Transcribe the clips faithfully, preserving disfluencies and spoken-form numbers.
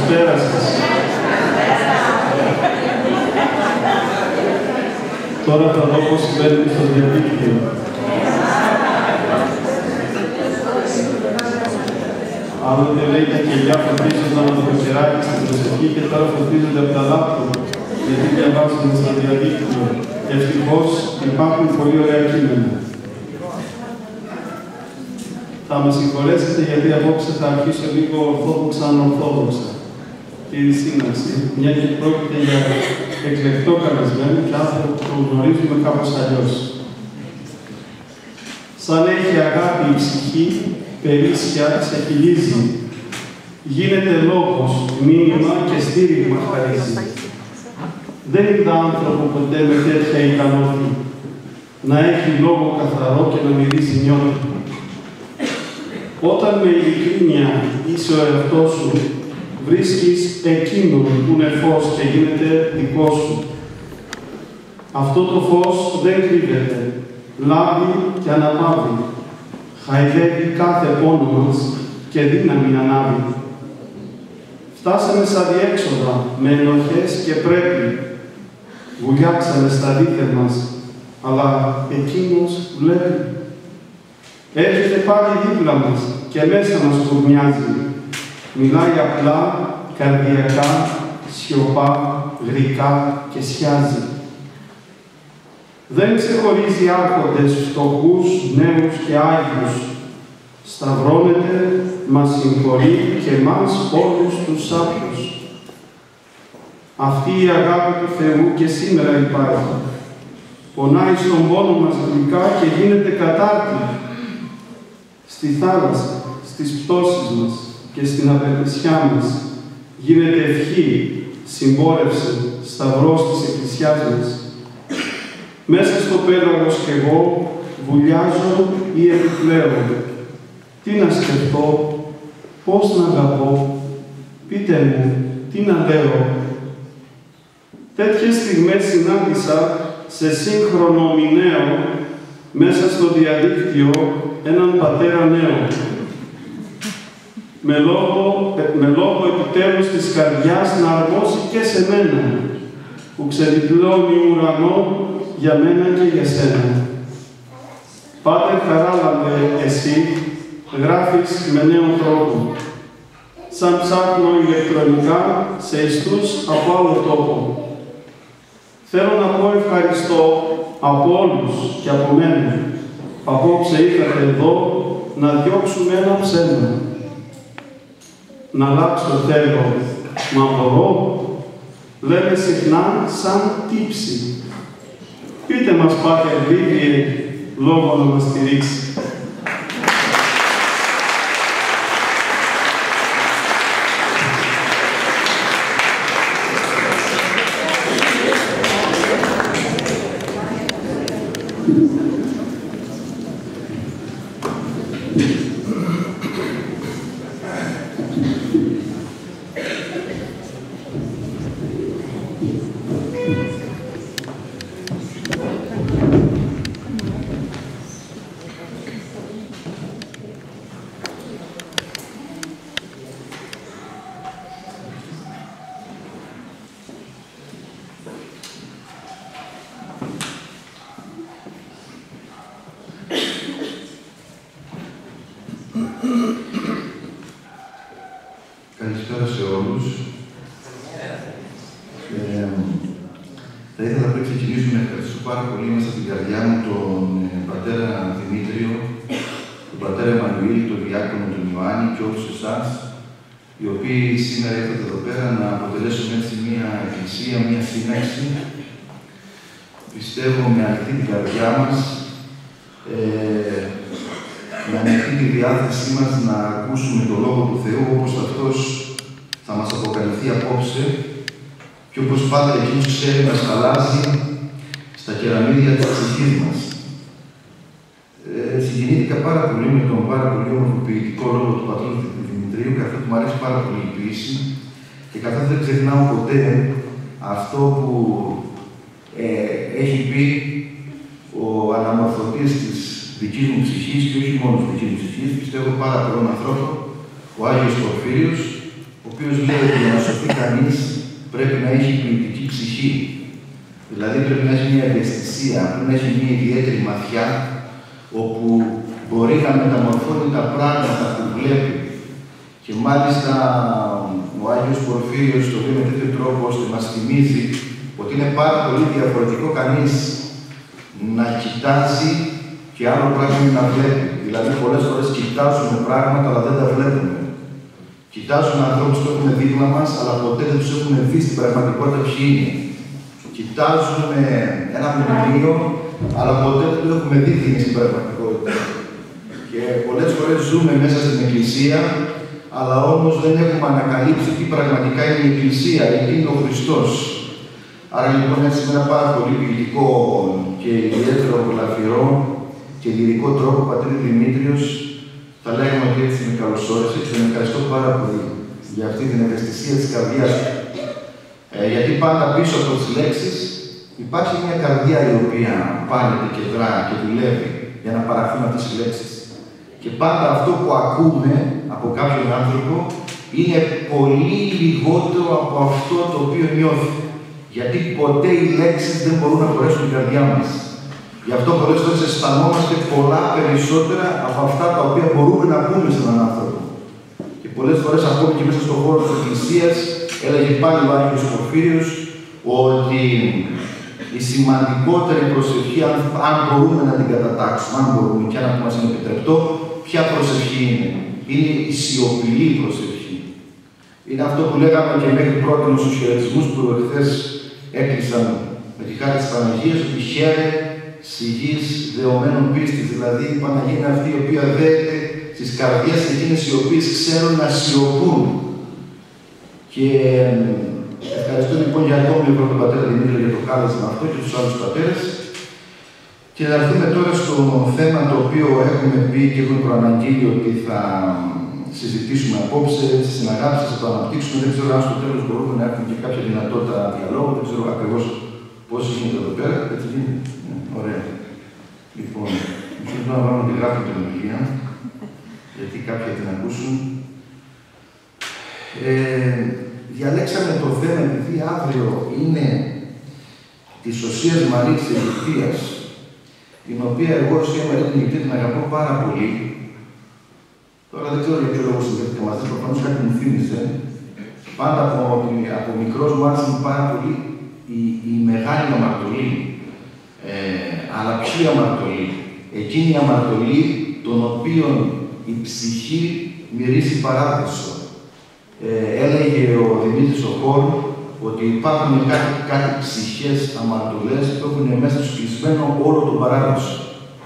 Καλησπέρα σας. Τώρα θα δω πώς συμβαίνει στο διαδίκτυο. Άλλοτε λέει τα κελιά φωτίζονταν από το κεράκι στην προσευχή και τώρα φωτίζονται από τα λάπτοπ, γιατί διαβάζουν στο διαδίκτυο. Ευτυχώς υπάρχουν πολύ ωραία κείμενα. Θα με συγχωρέσετε γιατί απόψε θα αρχίσω λίγο ορθόδοξα ανορθόδοξα. Κύριε Σύναξη, μια και πρόκειται για εκλεκτό καλεσμένο και άνθρωπο που το γνωρίζουμε κάπως αλλιώς. Σαν έχει αγάπη η ψυχή, περίσσια ξεχυλίζει. Γίνεται λόγος, μήνυμα και στήριγμα χαρίζει. Δεν είδα άνθρωπο ποτέ με τέτοια ικανότητα να έχει λόγο καθαρό και να μυρίζει νιώτη. Όταν με ειλικρίνεια είσαι ο εαυτός σου, βρίσκεις εκείνον που είναι φως και γίνεται δικό σου. Αυτό το φως δεν κρύβεται, λάβει και αναπαύει. Χαϊδεύει κάθε πόνο μας και δύναμη ανάβει. Φτάσαμε στα διέξοδα με ενοχές και πρέπει. Βουλιάξαμε στα δίθεν μας, αλλά εκείνος βλέπει. Έρχεται πάλι δίπλα μας και μέσα μας κουρνιάζει. Μιλάει απλά, καρδιακά, σιωπά, γρικά και σιάζει. Δεν ξεχωρίζει άρχοντες, φτωχούς, νέους και άγιους. Σταυρώνεται, μας συγχωρεί και εμάς όλους τους άπιους. Αυτή η αγάπη του Θεού και σήμερα υπάρχει. Πονάει στον πόνο μας γλυκά και γίνεται κατάρτι. Στη θάλασσα, στις πτώσεις μας και στην απελπισιά μας γίνεται ευχή, συμπόρευση, σταυρός της εκκλησιάς μας. Μέσα στο πέλαγος κι εγώ βουλιάζω ή επιπλέω. Τι να σκεφτώ, πώς να αγαπώ, πείτε μου, τι να λέω. Τέτοιες στιγμές συνάντησα σε σύγχρονο μηναίο μέσα στο διαδίκτυο έναν πατέρα νέο. Με λόγο, με λόγο επιτέλους της καρδιάς να αρμόσει και σε μένα, που ξεδιπλώνει ουρανό για μένα και για σένα. Πάτερ Χαράλαμπε, εσύ γράφεις με νέο τρόπο, σαν ψάχνω ηλεκτρονικά σε ιστούς από άλλο τόπο. Θέλω να πω ευχαριστώ από όλους και από μένα. Απόψε ήρθατε εδώ να διώξουμε ένα ψέμα. Να αλλάξω θέλω, μα μπορώ, λέμε συχνά σαν τύψη. Πείτε μας, Πάτερ Βίβιε, λόγο να μας στηρίξει. Καλησπέρα σε όλους. Ε, θα ήθελα να ξεκινήσουμε να ευχαριστήσω πάρα πολύ μέσα στην καρδιά μου τον ε, πατέρα Δημήτριο, τον πατέρα Εμμανουήλ, τον διάκονο τον Ιωάννη και όλους εσάς, οι οποίοι σήμερα ήρθατε εδώ πέρα να αποτελέσουν έτσι μια εκκλησία, μια σύναξη. Πιστεύω με ανοιχτή την καρδιά μας, ε, με ανοιχτή τη διάθεσή μας να ακούσουμε το Λόγο του Θεού όπως αυτός θα μας αποκαλυφθεί απόψε και όπως πάντα εκείνος ξέρει να σκαλάζει στα κεραμίδια της ψυχής μας. Ε, συγκινήθηκα πάρα πολύ με τον πάρα πολύ όμορφο ποιητικό λόγο του πατρός του Δημητρίου, καθότι μου αρέσει πάρα πολύ η ποίηση και καθότι δεν ξεχνάω ποτέ αυτό που ε, έχει πει ο αναμορφωτής της δικής μου ψυχής και όχι μόνο της δικής μου ψυχής, πιστεύω πάρα πολλών ανθρώπων, ο Άγιος Πορφύριος, ο οποίος οποίος λέει ότι για να σωθεί κανείς πρέπει να έχει ποιητική ψυχή. Δηλαδή πρέπει να έχει μια ευαισθησία, πρέπει να έχει μια ιδιαίτερη ματιά, όπου μπορεί να μεταμορφώνει τα πράγματα που βλέπει. Και μάλιστα ο Άγιος Πορφύριος το λέει με τέτοιο τρόπο ώστε μας θυμίζει ότι είναι πάρα πολύ διαφορετικό κανείς να κοιτάζει και άλλο πράγμα είναι να βλέπει. Δηλαδή, πολλές φορές κοιτάζουμε πράγματα, αλλά δεν τα βλέπουμε. Κοιτάζουμε ανθρώπους που έχουμε δίπλα μας, αλλά ποτέ δεν τους έχουμε δει στην πραγματικότητα ποιοι είναι. Κοιτάζουμε ένα βιβλίο, αλλά ποτέ δεν το έχουμε δει τι είναι στην πραγματικότητα. Και πολλές φορές ζούμε μέσα στην Εκκλησία, αλλά όμως δεν έχουμε ανακαλύψει τι πραγματικά είναι η Εκκλησία, γιατί είναι ο Χριστός. Άρα λοιπόν έτσι με ένα πάρα πολύ ποιητικό και ιδιαίτερο γλαφυρό και λυρικό τρόπο, ο πατήρ Δημήτριος, θα λέγαμε ότι έτσι με καλωσόρισε και με ευχαριστώ πάρα πολύ για αυτή την ευαισθησία της καρδιάς του. Ε, γιατί πάντα πίσω από τις λέξεις υπάρχει μια καρδιά η οποία πάλεται και δρά και δουλεύει για να παραχθούν αυτές οι λέξεις. Και πάντα αυτό που ακούμε από κάποιον άνθρωπο είναι πολύ λιγότερο από αυτό το οποίο νιώθει. Γιατί ποτέ οι λέξεις δεν μπορούν να χωρέσουν την καρδιά μας. Γι' αυτό πολλές φορές αισθανόμαστε πολλά περισσότερα από αυτά τα οποία μπορούμε να πούμε σε έναν άνθρωπο. Και πολλές φορές ακόμη και μέσα στον χώρο της Εκκλησίας, έλεγε πάλι ο Άγιος Πορφύριος, ότι η σημαντικότερη προσευχή, αν, αν μπορούμε να την κατατάξουμε, αν μπορούμε και αν μας είναι επιτρεπτό, ποια προσευχή είναι. Είναι η σιωπηλή προσευχή. Είναι αυτό που λέγαμε και μέχρι πρώτον στους χαιρετισμούς που εχθές έκλεισαν με τη χάρη της Παναγίας, ότι χαίρε σιγής δεωμένων πίστης. Δηλαδή η Παναγία είναι αυτή η οποία δέεται στις καρδιές εκείνες οι οποίες ξέρουν να σιωπούν. Και ευχαριστώ λοιπόν για ακόμη λοιπόν τον πατέρα Δημήτρη για το κάλεσμα αυτό και τους άλλους πατέρες. Και να έρθουμε τώρα στο θέμα το οποίο έχουμε πει και έχουμε προαναγγείλει ότι θα συζητήσουμε απόψε, στις συναγάψεις, θα το αναπτύξουμε. Δεν ξέρω αν στο τέλος μπορούμε να έχουμε και κάποια δυνατότητα διαλόγου. Δεν ξέρω ακριβώς πώς γίνεται εδώ πέρα. Έτσι γίνεται. Ωραία. Λοιπόν, θέλω να βάλουμε τη γράφη την ομιλία, γιατί κάποιοι θα την ακούσουν. Ε, διαλέξαμε το θέμα, επειδή αύριο είναι της Οσίας Μαρίας της Αιγυπτίας, την οποία εγώ σήμερα την Αιγυπτία την αγαπώ πάρα πολύ. Τώρα δεν ξέρω για ποιο λόγο συνδέθηκα μαζί, προφανώς κάτι μου θύμισε. Πάντα από, από μικρός μου άρεσε πάρα πολύ η, η μεγάλη αμαρτωλή. Ε, αλλά ποια αμαρτωλή? Εκείνη η αμαρτωλή των οποίων η ψυχή μυρίζει παράδεισο. Ε, έλεγε ο Δημήτρης ο Χόρ ότι υπάρχουν κάτι, κάτι ψυχές αμαρτωλές που έχουν μέσα τους κλεισμένο όλο τον παράδεισο.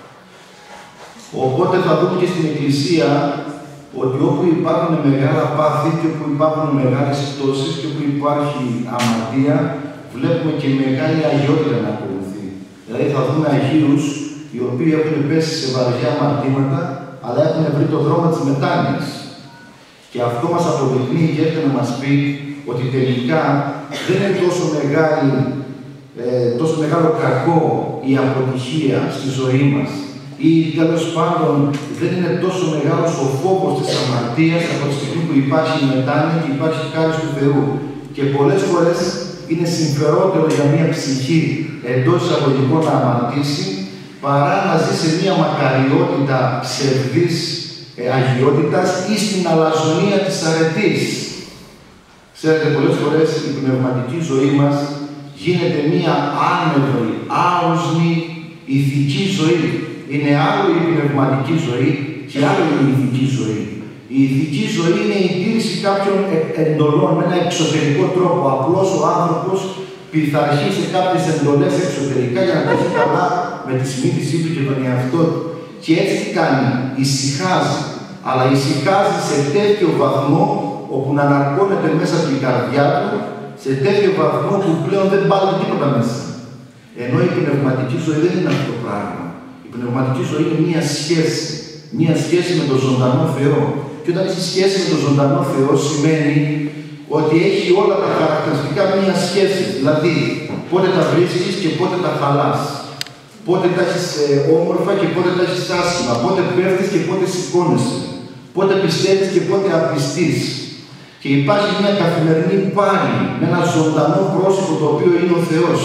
Οπότε θα δούμε και στην Εκκλησία ότι όπου υπάρχουν μεγάλα πάθη και όπου υπάρχουν μεγάλες πτώσεις και όπου υπάρχει αμαρτία, βλέπουμε και μεγάλη αγιότητα να ακολουθεί. Δηλαδή θα δούμε Αγίους οι οποίοι έχουν πέσει σε βαριά αμαρτήματα, αλλά έχουν βρει το δρόμο της μετάνοιας. Και αυτό μας αποδεικνύει και έρχεται να μας πει ότι τελικά δεν είναι τόσο, μεγάλη, ε, τόσο μεγάλο κακό η αποτυχία στη ζωή μας, ή τέλος πάντων δεν είναι τόσο μεγάλος ο φόβος της αμαρτίας από τη στιγμή που υπάρχει η μετάνοια και υπάρχει χάρις του Θεού. Και πολλές φορές είναι συμφερότερο για μια ψυχή εντός εισαγωγικών να αμαρτήσει, παρά να ζει σε μια μακαριότητα ψευδής ε, αγιότητας ή στην αλαζονία της αρετής. Ξέρετε, πολλές φορές η πνευματική ζωή μας γίνεται μια άνευρη, άοσμη, ηθική ζωή. Είναι άλλο η πνευματική ζωή και άλλο η ηθική ζωή. Η ηθική ζωή είναι η τήρηση κάποιων εντολών με ένα εξωτερικό τρόπο. Απλώς ο άνθρωπος πειθαρχεί σε κάποιες εντολές εξωτερικά για να τα έχει καλά με τη συνείδησή του και τον εαυτό του. Και έτσι τι κάνει? Ησυχάζει. Αλλά ησυχάζει σε τέτοιο βαθμό όπου να αναρκώνεται μέσα από την καρδιά του, σε τέτοιο βαθμό που πλέον δεν πάει τίποτα μέσα. Ενώ η πνευματική ζωή δεν είναι αυτό το πράγμα. Η πνευματική ζωή είναι μία σχέση. Μία σχέση με τον ζωντανό Θεό. Και όταν έχει σχέση με τον ζωντανό Θεό, σημαίνει ότι έχει όλα τα χαρακτηριστικά μία σχέση. Δηλαδή, πότε τα βρίσκεις και πότε τα χαλάς. Πότε τα έχεις ε, όμορφα και πότε τα έχεις άσχημα. Πότε πέφτεις και πότε σηκώνεσαι. Πότε πιστεύεις και πότε απιστείς. Και υπάρχει μια καθημερινή πάλι με ένα ζωντανό πρόσωπο το οποίο είναι ο Θεός.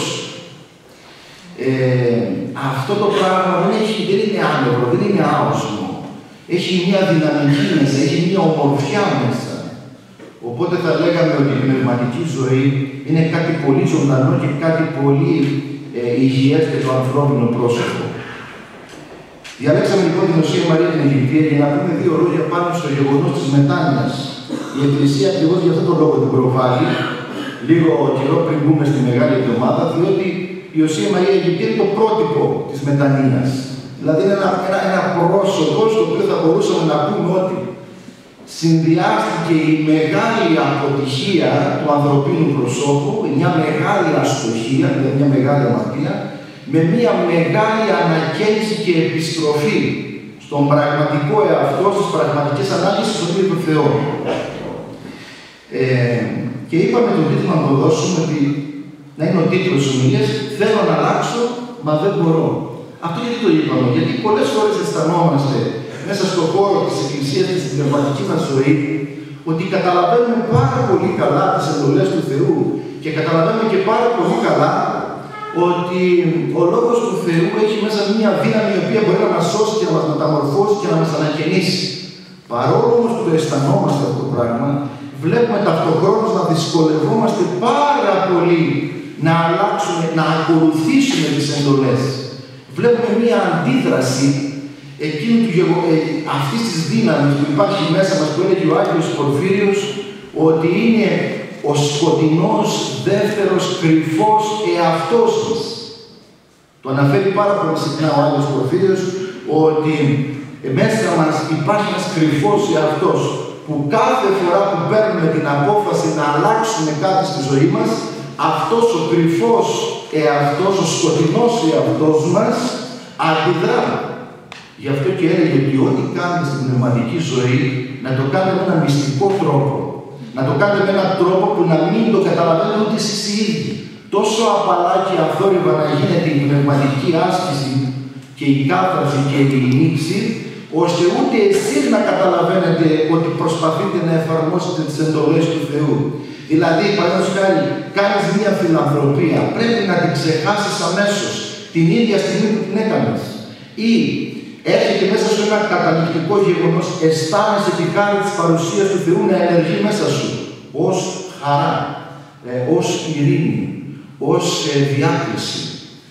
Ε, αυτό το πράγμα δεν, έχει, δεν είναι άνευρο, δεν είναι άοσμο. Έχει μια δυναμική μέσα, έχει μια ομορφιά μέσα. Οπότε θα λέγαμε ότι η πνευματική ζωή είναι κάτι πολύ ζωντανό και κάτι πολύ ε, υγιές για το ανθρώπινο πρόσωπο. Διαλέξαμε λοιπόν την Οσία Μαρία την Αιγυπτία για να πούμε δύο λόγια πάνω στο γεγονός της μετάνοιας. Η Εκκλησία ακριβώς για αυτόν τον λόγο την προβάλλει, λίγο καιρό πριν μπούμε στη Μεγάλη Εβδομάδα, διότι η Οσία Μαρία Αιγυπτία είναι το πρότυπο της μετανοίας. Δηλαδή είναι ένα, ένα, ένα πρόσωπο στο οποίο θα μπορούσαμε να πούμε ότι συνδυάστηκε η μεγάλη αποτυχία του ανθρωπίνου προσώπου, μια μεγάλη αστοχία, δηλαδή μια μεγάλη αμαρτία, με μια μεγάλη ανακαίνιση και επιστροφή στον πραγματικό εαυτό, στις πραγματικές ανάγκες στον ίδιο του Θεό. Ε, και είπαμε τον τίτλο να το δώσουμε ότι να είναι ο τίτλος της ομιλίας «Θέλω να αλλάξω, μα δεν μπορώ». Αυτό γιατί το είπαμε, γιατί πολλές φορές αισθανόμαστε μέσα στον χώρο της Εκκλησίας και στην πνευματική μας ζωή ότι καταλαβαίνουμε πάρα πολύ καλά τις εντολές του Θεού και καταλαβαίνουμε και πάρα πολύ καλά ότι ο Λόγος του Θεού έχει μέσα μια δύναμη η οποία μπορεί να μας σώσει και να μας μεταμορφώσει και να μας ανακαινήσει. Παρόλο όμως που το αισθανόμαστε αυτό το πράγμα, βλέπουμε ταυτοχρόνως να δυσκολευόμαστε πάρα πολύ να αλλάξουμε, να ακολουθήσουμε τις εντολές. Βλέπουμε μια αντίδραση εκείνου του γεγο... ε, αυτής της δύναμης που υπάρχει μέσα μας, που έλεγε ο Άγιος Πορφύριος, ότι είναι ο σκοτεινός δεύτερος κρυφός εαυτός μας. Το αναφέρει πάρα πολύ συχνά ο Άγιος Πορφύριος, ότι μέσα μας υπάρχει ένας κρυφός εαυτός, που κάθε φορά που παίρνουμε την απόφαση να αλλάξουμε κάτι στη ζωή μας, αυτός ο κρυφός εαυτός, ο σκοτεινός εαυτός μας, αντιδρά. Γι' αυτό και έλεγε ότι ό,τι κάνετε στην πνευματική ζωή, να το κάνετε με έναν μυστικό τρόπο. Να το κάνετε με έναν τρόπο που να μην το καταλαβαίνετε ούτε εσείς οι ίδιοι. Τόσο απαλά και αθόρυβα να γίνεται η πνευματική άσκηση και η κάθαρση και η νήξη, ώστε ούτε εσείς να καταλαβαίνετε ότι προσπαθείτε να εφαρμόσετε τις εντολές του Θεού. Δηλαδή, παραδείγματος χάρη, κάνεις μια φιλανθρωπία, πρέπει να την ξεχάσεις αμέσως, την ίδια στιγμή που την έκανες. Ή έρχεται μέσα σου ένα καταληκτικό γεγονός, αισθάνεσαι τη χάρη της παρουσίας του Θεού να ενεργεί μέσα σου, ως χαρά, ε, ως ειρήνη, ως ε, διάκριση,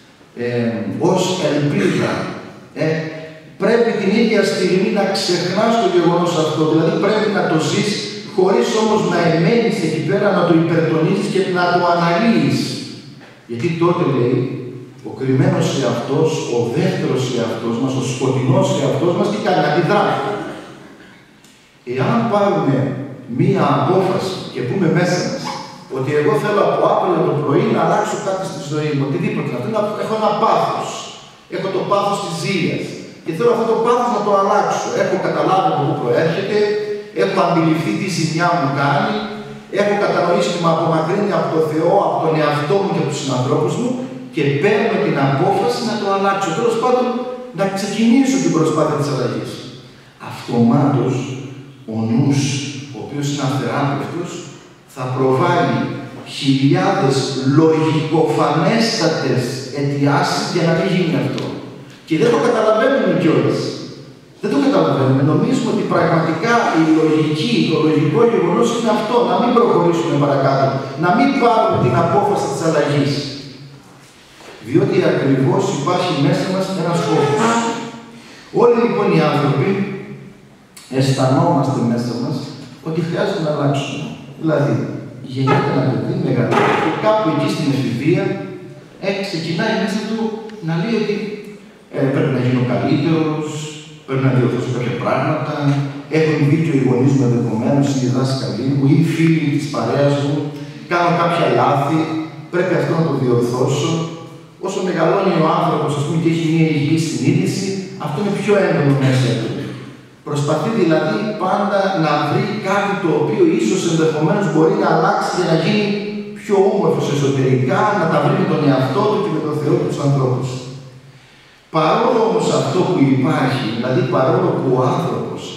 ε, ως ελπίδα. Ε, πρέπει την ίδια στιγμή να ξεχνάς το γεγονός αυτό, δηλαδή πρέπει να το ζεις, χωρίς όμως να εμένεις εκεί πέρα, να το υπερτονίζεις και να το αναλύεις. Γιατί τότε λέει, ο κρυμμένος εαυτός, ο δεύτερος εαυτός μας, ο σκοτεινός εαυτός μας, τι κάνει, αντιδρά. Εάν πάρουμε μία απόφαση και πούμε μέσα μας, ότι εγώ θέλω από αύριο το πρωί να αλλάξω κάτι στη ζωή μου, οτιδήποτε, έχω ένα πάθος, έχω το πάθος της ζήλιας και θέλω αυτό το πάθος να το αλλάξω. Έχω καταλάβει από πού προέρχεται, έχω αντιληφθεί τι ζημιά μου κάνει, έχω κατανοήσει ότι με απομακρύνει από τον Θεό, από τον εαυτό μου και από τους συνανθρώπους μου και παίρνω την απόφαση να το αλλάξω. Τέλος πάντων, να ξεκινήσω την προσπάθεια της αλλαγής. Αυτομάτως, ο νους, ο οποίος είναι αθεράπευτος, θα προβάλλει χιλιάδες λογικοφανέστατες αιτιάσεις για να μην γίνει αυτό. Και δεν το καταλαβαίνουμε κιόλας. Δεν το καταλαβαίνουμε. Νομίζουμε ότι πραγματικά η λογική, το λογικό γεγονός είναι αυτό, να μην προχωρήσουμε παρακάτω, να μην πάρουμε την απόφαση της αλλαγής. Διότι ακριβώς υπάρχει μέσα μας ένας φόβος. Όλοι λοιπόν οι άνθρωποι αισθανόμαστε μέσα μας ότι χρειάζεται να αλλάξουμε. Δηλαδή, γεννιέται ένα παιδί, μεγαλώνει και κάπου εκεί στην εφηβεία ε, ξεκινάει μέσα του να λέει ότι ε, πρέπει να γίνω καλύτερος, πρέπει να διορθώσω κάποια πράγματα, έχουν δίκιο οι γονείς μου ενδεχομένως, οι δάσκαλοι μου ή οι φίλοι της παρέας μου, κάνω κάποια λάθη, πρέπει αυτό να το διορθώσω. Όσο μεγαλώνει ο άνθρωπος, ας πούμε, και έχει μια υγιή συνείδηση, αυτό είναι πιο έντονο μέσα του. Προσπαθεί δηλαδή πάντα να βρει κάτι το οποίο ίσως ενδεχομένως μπορεί να αλλάξει για να γίνει πιο όμορφος εσωτερικά, να τα βρει με τον εαυτό του και με τον Θεό και τους ανθρώπους. Παρόλο όμως αυτό που υπάρχει, δηλαδή παρόλο που ο άνθρωπος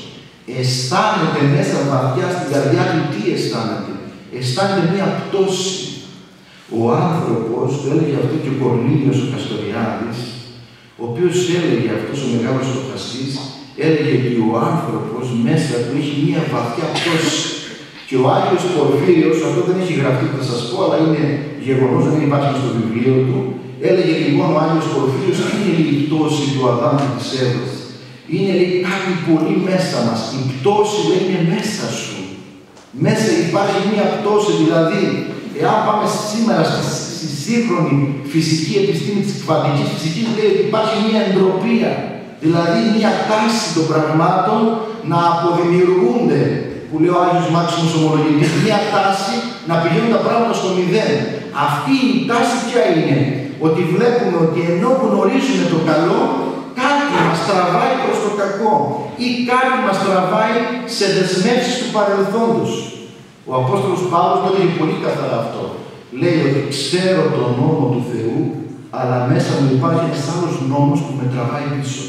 αισθάνεται μέσα βαθιά στην καρδιά του τι αισθάνεται. Αισθάνεται μία πτώση. Ο άνθρωπος, το έλεγε αυτό και ο Κορνήλιος ο Καστοριάδης, ο οποίος έλεγε, αυτός ο μεγάλος στοχαστής, έλεγε ότι ο άνθρωπος μέσα του έχει μία βαθιά πτώση. Και ο Άγιος Πορφύριος, αυτό δεν έχει γραφτεί, θα σας πω, αλλά είναι γεγονός, δεν υπάρχει στο βιβλίο του, έλεγε λοιπόν ο Άγιος Πορφύριος, είναι η πτώση του Αδάμ και της Εύας. Είναι λέει, κάτι πολύ μέσα μας. Η πτώση λέει, είναι μέσα σου. Μέσα υπάρχει μία πτώση, δηλαδή, εάν πάμε σήμερα στη σύγχρονη φυσική επιστήμη της κβαντικής φυσικής, λέει ότι υπάρχει μία εντροπία. Δηλαδή, μία τάση των πραγμάτων να αποδημιουργούνται, που λέει ο Άγιος Μάξιμος Ομολογητής, μία τάση να πηγαίνουν τα πράγματα στο μηδέν. Αυτή η τάση ποια είναι? Ότι βλέπουμε ότι ενώ γνωρίζουμε το καλό, κάτι μας τραβάει προς το κακό ή κάτι μας τραβάει σε δεσμεύσεις του παρελθόντος. Ο Απόστολος Παύλος το έλεγε πολύ καθαρά αυτό. Λέει ότι ξέρω τον νόμο του Θεού, αλλά μέσα μου υπάρχει ένας άλλος νόμος που με τραβάει πίσω.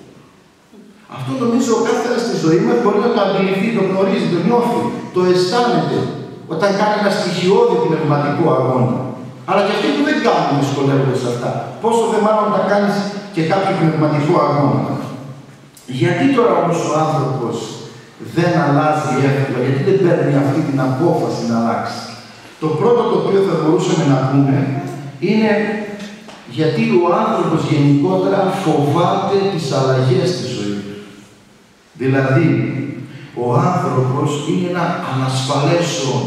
Αυτό νομίζω ο κάθε ένας στη ζωή μας μπορεί να το αντιληφθεί, το γνωρίζει, το νιώθει, το αισθάνεται όταν κάνει ένα στοιχειώδη πνευματικό αγώνα. Αλλά και αυτοί που δεν κάνουν δυσκολεύονται σε αυτά. Πόσο δε μάλλον να κάνεις και κάποιο πνευματικό αγώνα. Γιατί τώρα όμως ο άνθρωπος δεν αλλάζει εύκολα, γιατί δεν παίρνει αυτή την απόφαση να αλλάξει? Το πρώτο το οποίο θα μπορούσαμε να πούμε είναι γιατί ο άνθρωπος γενικότερα φοβάται τις αλλαγές στη ζωή του. Δηλαδή, ο άνθρωπος είναι ένα ανασφαλές ζώο.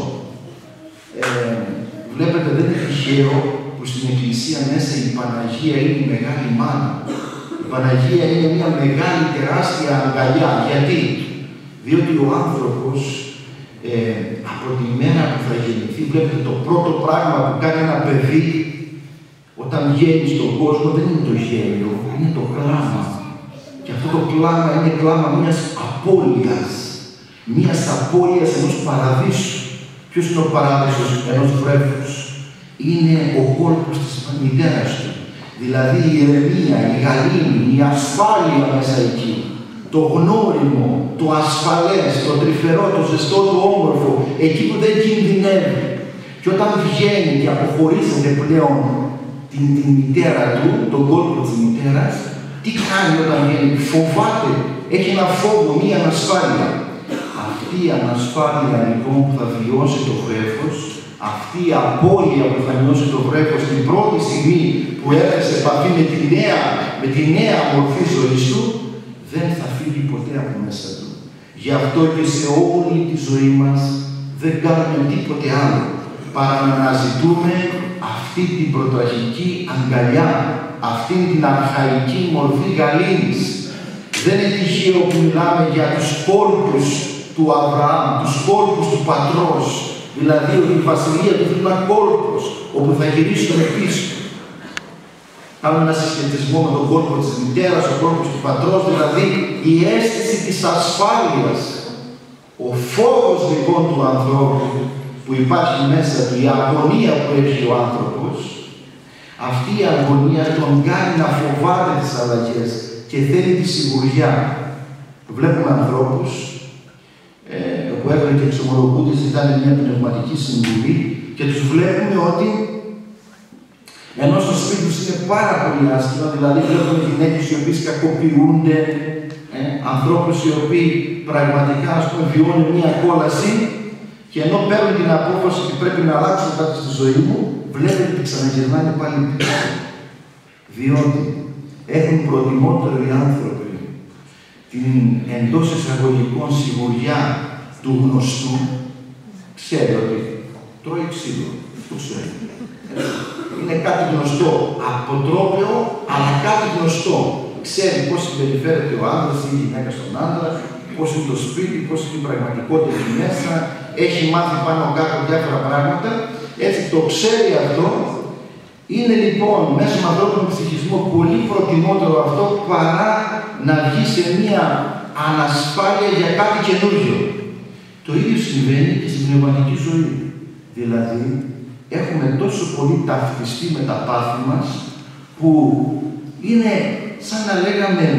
Ε, βλέπετε, δεν είναι τυχαίο που στην Εκκλησία μέσα η Παναγία είναι η Μεγάλη Μάνα. Η Παναγία είναι μια μεγάλη τεράστια αγκαλιά. Γιατί? Διότι ο άνθρωπος ε, από τη μέρα που θα γεννηθεί, βλέπετε το πρώτο πράγμα που κάνει ένα παιδί όταν βγαίνει στον κόσμο δεν είναι το γέλιο, είναι το κλάμα. Και αυτό το κλάμα είναι κλάμα μιας απώλειας. Μιας απώλειας ενός παραδείσου. Ποιος είναι ο παράδεισος ενός βρέφους? Είναι ο κόλπος της μητέρας του. Δηλαδή η ηρεμία, η γαλήνη, η ασφάλεια μέσα εκεί. Το γνώριμο, το ασφαλές, το τρυφερό, το ζεστό, το όμορφο, εκεί που δεν κινδυνεύει. Και όταν βγαίνει και αποχωρίζεται πλέον την, την μητέρα του, τον κόλπο της μητέρας, τι κάνει όταν βγαίνει? Φοβάται, έχει ένα φόβο, μία ανασφάλεια. Αυτή η ανασφάλεια λοιπόν που θα βιώσει το βρέφος, αυτή η απώλεια που θα νιώσει το βρέφος την πρώτη στιγμή που έρθει σε επαφή με τη νέα, με τη νέα μορφή ζωής του, δεν θα φύγει ποτέ από μέσα του. Γι' αυτό και σε όλη τη ζωή μας δεν κάνουμε τίποτε άλλο παρά να αναζητούμε αυτή την πρωταρχική αγκαλιά, αυτή την αρχαϊκή μορφή γαλήνης. Δεν είναι τυχαίο που μιλάμε για τους κόλπους του Αβραάμ, τους κόλπους του πατρός, δηλαδή ότι η βασιλεία του είναι ένα κόλπος, όπου θα γυρίσουμε πίσω. Κάνουμε ένα συσχετισμό με τον κόλπο της μητέρας, ο κόλπος του πατρός, δηλαδή η αίσθηση της ασφάλειας. Ο φόβος λοιπόν του ανθρώπου που υπάρχει μέσα του, η αγωνία που έχει ο άνθρωπος, αυτή η αγωνία τον κάνει να φοβάται τις αλλαγές και θέλει τη σιγουριά. Βλέπουμε ανθρώπους ε, που έρχονται και εξομολογούνται, ζητάνε μια πνευματική συμβουλή και τους βλέπουμε ότι ενώ στο σπίτι τους είναι πάρα πολύ άσχημα, δηλαδή βλέπουμε γυναίκες οι οποίες κακοποιούνται, ε, ανθρώπους οι οποίοι πραγματικά ας πούμε, βιώνουν μια κόλαση και ενώ παίρνουν την απόφαση ότι πρέπει να αλλάξουν κάτι στη ζωή μου, βλέπετε ότι ξαναγυρνάνε πάλι πίσω. Διότι έχουν προτιμότερο οι άνθρωποι την εντός εισαγωγικών σιγουριά του γνωστού. Ξέρει ότι τρώει ξύλο, το ξέρει. Είναι κάτι γνωστό, αποτρόπαιο, αλλά κάτι γνωστό. Ξέρει πώς συμπεριφέρεται ο άντρας ή η γυναίκα στον άντρα, πώς είναι το σπίτι, πώς είναι η πραγματικότητα εκεί μέσα, έχει μάθει πάνω κάτω διάφορα πράγματα, έτσι το ξέρει αυτό. Είναι λοιπόν μέσα με ανθρώπινο ψυχισμό πολύ προτιμότερο αυτό παρά να βγει σε μία ανασφάλεια για κάτι καινούργιο. Το ίδιο συμβαίνει και στην πνευματική ζωή. Δηλαδή, έχουμε τόσο πολύ ταυτιστεί με τα πάθη μας που είναι σαν να λέγαμε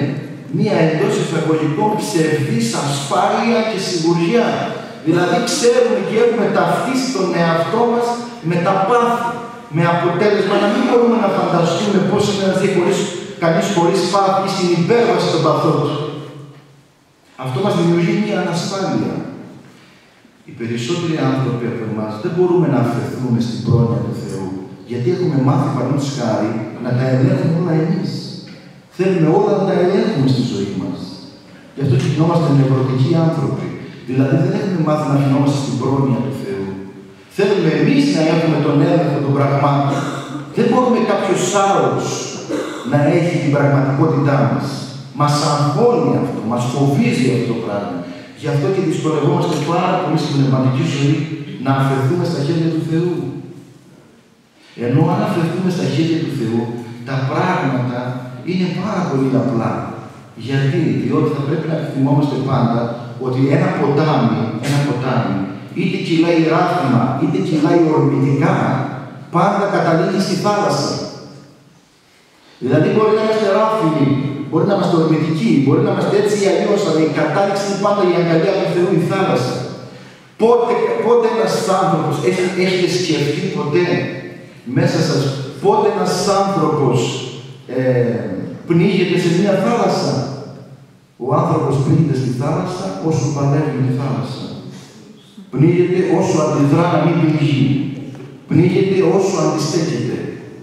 μία εντός εισαγωγικών ψευδής ασφάλεια και σιγουριά. Δηλαδή ξέρουμε και έχουμε ταυτίσει τον εαυτό μας με τα πάθη. Με αποτέλεσμα να μην μπορούμε να φανταστούμε πώς είναι να ζει κανείς χωρίς πάθη ή στην υπέρβαση των παθών του. Αυτό μας δημιουργεί μια ανασφάλεια. Οι περισσότεροι άνθρωποι από εμάς δεν μπορούμε να αφαιθούμε στην πρόνοια του Θεού, γιατί έχουμε μάθει παραδείγματος χάρη να τα ελέγχουμε όλα εμείς. Θέλουμε όλα να τα ελέγχουμε στη ζωή μας. Γι' αυτό γινόμαστε νευρωτικοί άνθρωποι. Δηλαδή δεν έχουμε μάθει να αφινόμαστε στην πρόνοια του Θεού. Θέλουμε εμείς να έχουμε τον έλεγχο των πραγμάτων. Δεν μπορούμε κάποιος άλλος να έχει την πραγματικότητά μας. Μας αγχώνει αυτό, μας φοβίζει αυτό το πράγμα. Γι' αυτό και δυσκολευόμαστε πάρα πολύ στην πνευματική ζωή να αφαιθούμε στα χέρια του Θεού. Ενώ αν αφαιθούμε στα χέρια του Θεού, τα πράγματα είναι πάρα πολύ απλά. Γιατί, διότι θα πρέπει να θυμόμαστε πάντα ότι ένα ποτάμι, ένα ποτάμι, είτε κυλάει ράθιμα, είτε κυλάει ορμητικά, πάντα καταλήγει στη θάλασσα. Δηλαδή μπορεί να είμαστε ράθιμοι, μπορεί να είμαστε ορμητικοί, μπορεί να είμαστε έτσι ή αλλιώς, αλλά η κατάληξη είναι πάντα η αγκαλιά του Θεού, η θάλασσα. Πότε, πότε ένας άνθρωπος, έχετε σκεφτεί ποτέ μέσα σας, πότε ένας άνθρωπος ε, πνίγεται σε μια θάλασσα? Ο άνθρωπος πνίγεται στη θάλασσα όσο παλεύει με τη θάλασσα. Πνίγεται όσο αντιδρά να μην πνιγεί. Πνίγεται όσο αντιστέκεται.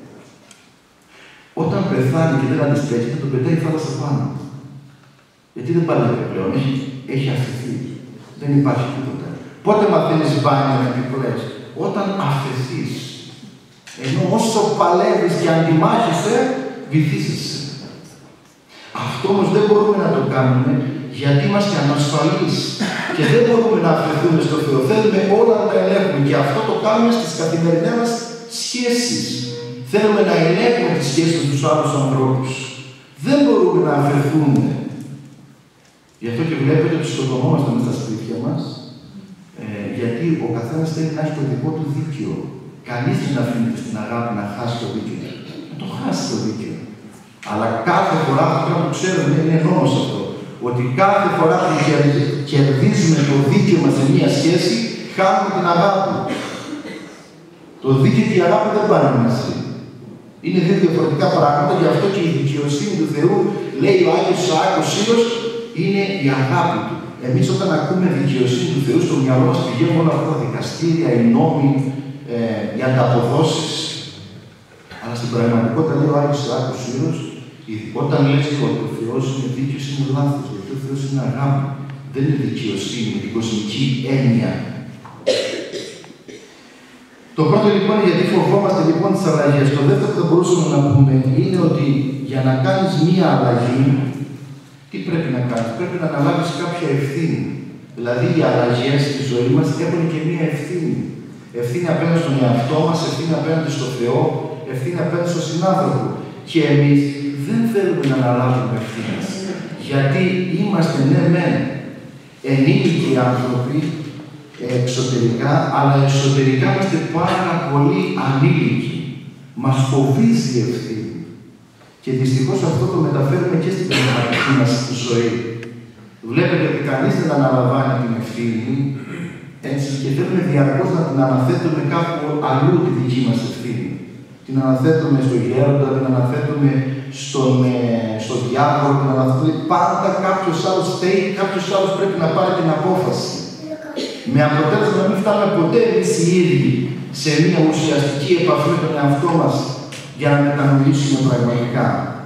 Όταν πεθάνει και δεν αντιστέκεται, τον πετάει η θάλασσα πάνω. Γιατί δεν παλεύει πλέον, έχει, έχει αφαιθεί. Δεν υπάρχει τίποτα. Πότε μαθαίνεις μπάνια να επιπλέεις? Όταν αφαιθείς. Ενώ όσο παλεύεις και αντιμάχεσαι, βυθίζεσαι. Αυτό όμως δεν μπορούμε να το κάνουμε, γιατί είμαστε ανασφαλείς και δεν μπορούμε να αφαιθούμε στο Θεό. Θέλουμε όλα να τα ελέγχουμε και αυτό το κάνουμε στις καθημερινές μας σχέσεις. Θέλουμε να ελέγχουμε τις σχέσεις με τους άλλους ανθρώπους. Δεν μπορούμε να αφαιθούμε. Γι' αυτό και βλέπετε ότι σκοτωνόμαστε με τα σπίτια μας, ε, γιατί ο καθένας θέλει να έχει το δικό του δίκαιο. Κανείς δεν αφήνεται στην αγάπη να χάσει το δίκαιο. Να το χάσει το δίκαιο. Αλλά κάθε φορά, αυτό που ξέρουμε, είναι νόμος αυτό. Ότι κάθε φορά που κερδίζουμε το δίκαιο μας σε μία σχέση, χάνουμε την αγάπη. Το δίκαιο και η αγάπη δεν πάνε μαζί. Είναι δύο διαφορετικά πράγματα, γι' αυτό και η δικαιοσύνη του Θεού, λέει ο Άγιος Ισαάκ ο Σύρος, είναι η αγάπη του. Εμείς όταν ακούμε δικαιοσύνη του Θεού, στο μυαλό μας πηγαίνουν όλα αυτά τα δικαστήρια, οι νόμοι, ε, οι ανταποδόσεις. Αλλά στην πραγματικότητα, λέει ο Άγιος Ισαάκ ο Σύρος, όταν λες ότι ο Θεός είναι δίκαιος, είναι λάθος. Γιατί ο Θεός είναι αγάπη. Δεν είναι δικαιοσύνη με την κοσμική έννοια. Το πρώτο λοιπόν, γιατί φοβόμαστε λοιπόν τις αλλαγές. Το δεύτερο που θα μπορούσαμε να πούμε είναι ότι για να κάνεις μία αλλαγή, τι πρέπει να κάνεις? Πρέπει να αναλάβεις κάποια ευθύνη. Δηλαδή οι αλλαγές στη ζωή μας έχουν και μία ευθύνη. Ευθύνη απέναντι στον εαυτό μας, ευθύνη απέναντι στον Θεό, ευθύνη απέναντι στον συνάνθρωπο. Και εμείς δεν θέλουμε να αναλάβουμε ευθύνες. Γιατί είμαστε ναι μεν ενήλικοι άνθρωποι εξωτερικά, αλλά εσωτερικά είμαστε πάρα πολύ ανήλικοι. Μας φοβίζει η ευθύνη. Και δυστυχώς αυτό το μεταφέρουμε και στην πνευματική μας ζωή. Βλέπετε ότι κανείς δεν αναλαμβάνει την ευθύνη, έτσι, και θέλουμε διαρκώς να την αναθέτουμε κάπου αλλού τη δική μας ευθύνη. Την αναθέτουμε στο γέροντα, την αναθέτουμε στον, ε, στο διάβολο, την αναθέτουμε. Πάντα κάποιος άλλος θέλει, κάποιος άλλος πρέπει να πάρει την απόφαση. Με αποτέλεσμα να μην φτάνουμε ποτέ εμείς οι ίδιοι σε μια ουσιαστική επαφή με τον εαυτό μας για να μετανοήσουμε πραγματικά.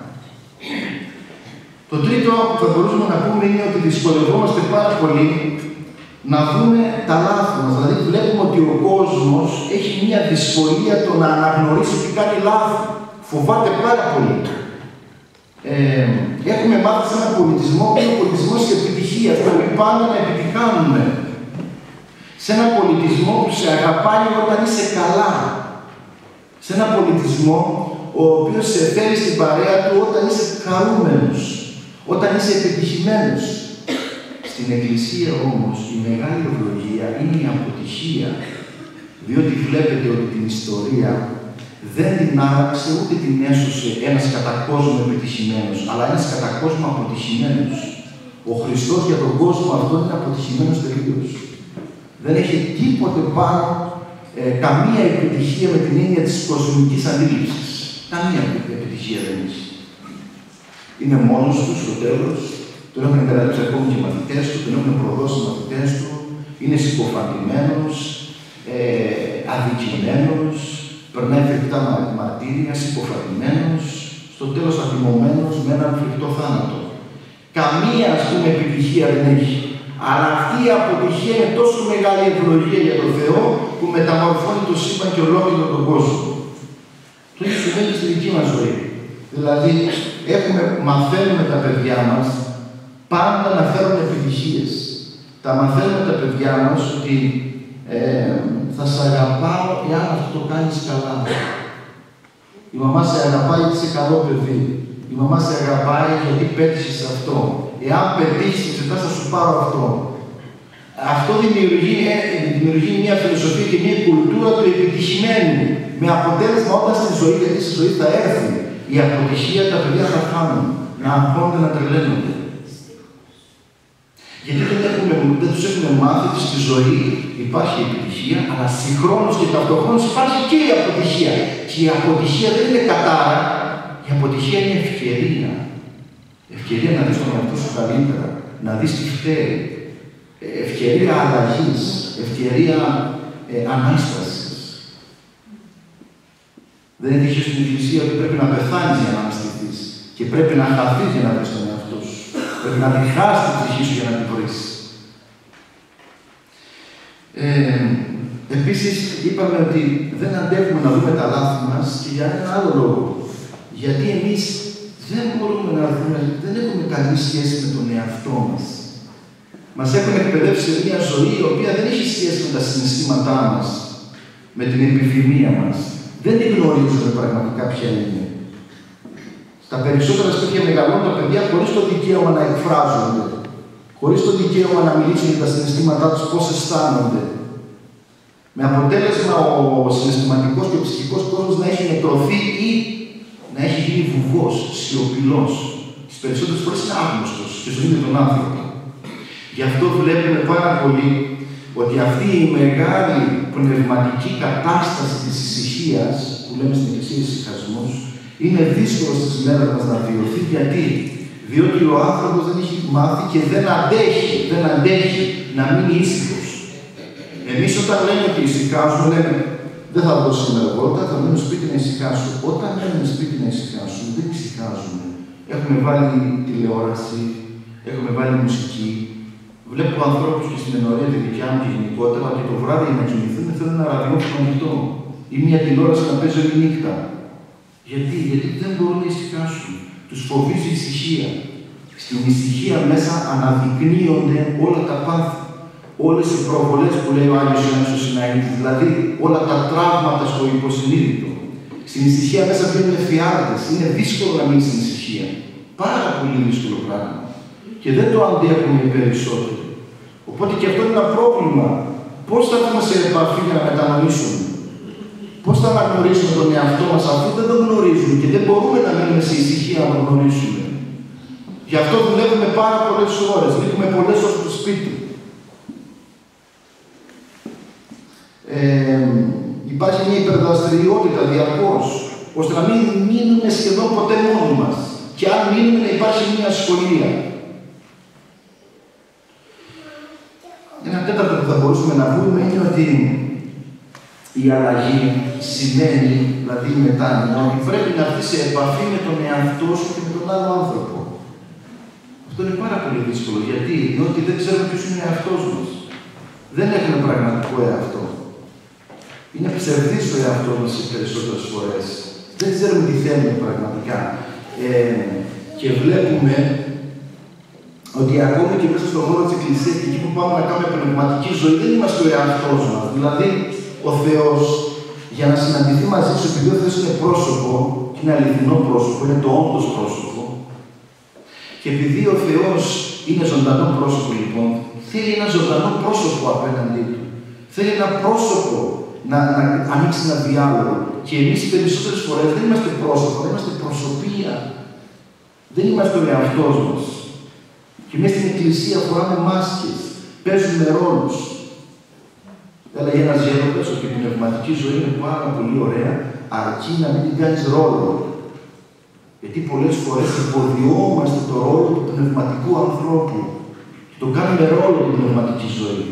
Το τρίτο που θα μπορούσαμε να πούμε είναι ότι δυσκολευόμαστε πάρα πολύ να δούμε τα λάθη μας. Δηλαδή βλέπουμε ότι ο κόσμος έχει μια δυσκολία το να αναγνωρίσει ότι κάνει λάθη. Φοβάται πάρα πολύ. Ε, έχουμε μάθει σε έναν πολιτισμό που είναι ο πολιτισμός της επιτυχίας. Πρέπει πάντα να επιτυχάνουμε. Σε έναν πολιτισμό που σε αγαπάει όταν είσαι καλά. Σε έναν πολιτισμό ο οποίος σε θέλει στην παρέα του όταν είσαι χαρούμενος. Όταν είσαι επιτυχημένος. Στην Εκκλησία όμως η μεγάλη ευλογία είναι η αποτυχία. Διότι βλέπετε ότι την ιστορία δεν την άραξε ούτε την έσωσε ένας κατά κόσμο επιτυχημένος, αλλά ένας κατά κόσμο αποτυχημένος. Ο Χριστός για τον κόσμο αυτό είναι αποτυχημένος τελείως. Δεν έχει τίποτε πάνω, ε, καμία επιτυχία με την έννοια της κοσμικής αντίληψης. Καμία επιτυχία δεν έχει. Είναι μόνος του στο τέλος, τον έχουν εγκαταλείψει ακόμη και οι μαθητές του, τον έχουν προδώσει οι μαθητές του, είναι συκοφαντημένος, ε, αδικημένος, περνάει φρικτά μαρτύρια, συκοφαντημένος, στο τέλος αδειμωμένος με έναν φρικτό θάνατο. Καμία, ας πούμε, επιτυχία δεν έχει. Αλλά αυτή η αποτυχία είναι τόσο μεγάλη ευλογία για τον Θεό που μεταμορφώνει το σύμπαν και ολόκληρο τον κόσμο. Το ίδιο συμβαίνει στη δική μας ζωή. Δηλαδή, έχουμε, μαθαίνουμε τα παιδιά μας πάντα να φέρουν επιτυχίες. Τα μαθαίνουμε τα παιδιά μας ότι ε, θα σε αγαπάω εάν αυτό το κάνεις καλά. Η μαμά σε αγαπάει γιατί είσαι καλό παιδί. Η μαμά σε αγαπάει γιατί πέτυχες αυτό. Εάν πετύχεις εξετάς θα σου πάρω αυτό. Αυτό δημιουργεί, δημιουργεί μια φιλοσοφία και μια κουλτούρα του επιτυχημένου. Με αποτέλεσμα όταν στη ζωή, γιατί στη ζωή θα έρθει η αποτυχία, τα παιδιά θα χάνουν. Να αγχώνονται, να τρελαίνονται. Γιατί δεν, έχουμε, δεν τους έχουμε μάθει ότι στη ζωή υπάρχει επιτυχία, αλλά συγχρόνως και ταυτοχρόνως υπάρχει και η αποτυχία. Και η αποτυχία δεν είναι κατάρα, η αποτυχία είναι ευκαιρία. Ευκαιρία να δεις τον εαυτό σου καλύτερα, να δεις τι φταίει. Ευκαιρία αλλαγής, ευκαιρία ε, ανάστασης. Δεν είναι τυχαίο στην Εκκλησία ότι πρέπει να πεθάνεις για να αναστηθείς και πρέπει να χαθείς για να βρεις τον εαυτό σου. Πρέπει να διχάσεις την ψυχή σου για να την βρεις. Ε, επίσης, είπαμε ότι δεν αντέχουμε να δούμε τα λάθη μας και για έναν άλλο λόγο. Γιατί εμείς δεν μπορούμε να δούμε, δεν έχουμε καλή σχέση με τον εαυτό μας. Μας έχουν εκπαιδεύσει σε μια ζωή η οποία δεν έχει σχέση με τα συναισθήματά μας, με την επιθυμία μας. Δεν την γνωρίζουμε πραγματικά ποια είναι. Στα περισσότερα σπίτια μεγαλώνουν τα παιδιά χωρίς το δικαίωμα να εκφράζονται, χωρίς το δικαίωμα να μιλήσουν για τα συναισθήματά τους, πώς αισθάνονται. Με αποτέλεσμα ο συναισθηματικός και ο ψυχικός κόσμος να έχει νεκρωθεί ή να έχει γίνει βουβός, σιωπηλός. Τις περισσότερες φορές είναι άγνωστος και στον ίδιο τον άνθρωπο. Γι' αυτό βλέπουμε πάρα πολύ ότι αυτή η μεγάλη πνευματική κατάσταση της ησυχίας, που λέμε στην Εκκλησία ησυχασμός, είναι δύσκολο στις μέρες μας να βιωθεί. Γιατί? Διότι ο άνθρωπος δεν έχει μάθει και δεν αντέχει, δεν αντέχει να μείνει ήσυχος. Εμείς όταν λέμε ότι ησυχάζουμε, λέμε δεν θα βγω σήμερα βόλτα, θα μείνω σπίτι να ησυχάσω. Όταν μένουμε σπίτι να ησυχάσουμε, δεν ησυχάζουμε. Έχουμε βάλει τηλεόραση, έχουμε βάλει μουσική. Βλέπω ανθρώπους και στην ενορία τη δικιά μου και γενικότερα ότι το βράδυ για να κοιμηθούν θέλουν ένα ραδιόφωνο ανοιχτό ή μια τηλεόραση να παίζει όλη νύχτα. Γιατί? Γιατί δεν μπορούν να ησυχάσουν. Τους φοβίζει η ησυχία. Στην ησυχία μέσα αναδεικνύονται όλα τα πάθη. Όλες οι προβολές που λέει ο Άγιος Ιωάννης ο Συναήτης, δηλαδή όλα τα τραύματα στο υποσυνείδητο. Στην ησυχία μέσα μπαίνουν εφιάλτες. Είναι δύσκολο να μείνει στην ησυχία. Πάρα πολύ δύσκολο πράγμα. Και δεν το αντέχουν οι περισσότεροι. Οπότε και αυτό είναι ένα πρόβλημα. Πώς θα έρθουμε σε επαφή για να μετανοήσουμε. Πώς θα αναγνωρίσουμε τον εαυτό μας, αφού δεν τον γνωρίζουμε και δεν μπορούμε να μείνουμε σε ησυχία να τον γνωρίσουμε. Γι' αυτό δουλεύουμε πάρα πολλές ώρες, λείπουμε πολλές ώρες στο σπίτι. Ε, υπάρχει μια υπερδραστηριότητα διαρκώς, ώστε να μην μείνουμε σχεδόν ποτέ μόνοι μας. Και αν μείνουμε να υπάρχει μια ασχολία. Ένα τέταρτο που θα μπορούσαμε να πούμε είναι ότι η αλλαγή σημαίνει, δηλαδή η μετάνοια, ότι πρέπει να έρθει σε επαφή με τον εαυτό σου και με τον άλλο άνθρωπο. Αυτό είναι πάρα πολύ δύσκολο. Γιατί? Διότι δεν ξέρουμε ποιος είναι ο εαυτός μας. Δεν έχουμε πραγματικό εαυτό. Είναι ψευδής ο εαυτός μας οι περισσότερες φορές. Δεν ξέρουμε τι θέλουμε πραγματικά. Ε, και βλέπουμε ότι ακόμη και μέσα στον χώρο της Εκκλησίας και εκεί που πάμε να κάνουμε πνευματική ζωή, δεν είμαστε ο εαυτός μας. Δηλαδή, ο Θεός, για να συναντηθεί μαζί σου, επειδή ο Θεός είναι πρόσωπο, και είναι αληθινό πρόσωπο, είναι το όντως πρόσωπο, και επειδή ο Θεός είναι ζωντανό πρόσωπο, λοιπόν, θέλει ένα ζωντανό πρόσωπο απέναντί του. Θέλει ένα πρόσωπο να, να ανοίξει ένα διάλογο. Και εμείς οι περισσότερες φορές δεν είμαστε πρόσωπα, δεν είμαστε προσωπία. Δεν είμαστε ο εαυτός μας. Και μέσα στην εκκλησία φοράμε μάσκες, παίζουμε ρόλους. Έλεγε ένας γέροντας ότι η πνευματική ζωή είναι πάρα πολύ ωραία, αρκεί να μην την κάνεις ρόλο. Γιατί πολλές φορές υποδιόμαστε το ρόλο του πνευματικού ανθρώπου και το κάνουμε ρόλο την πνευματική ζωή.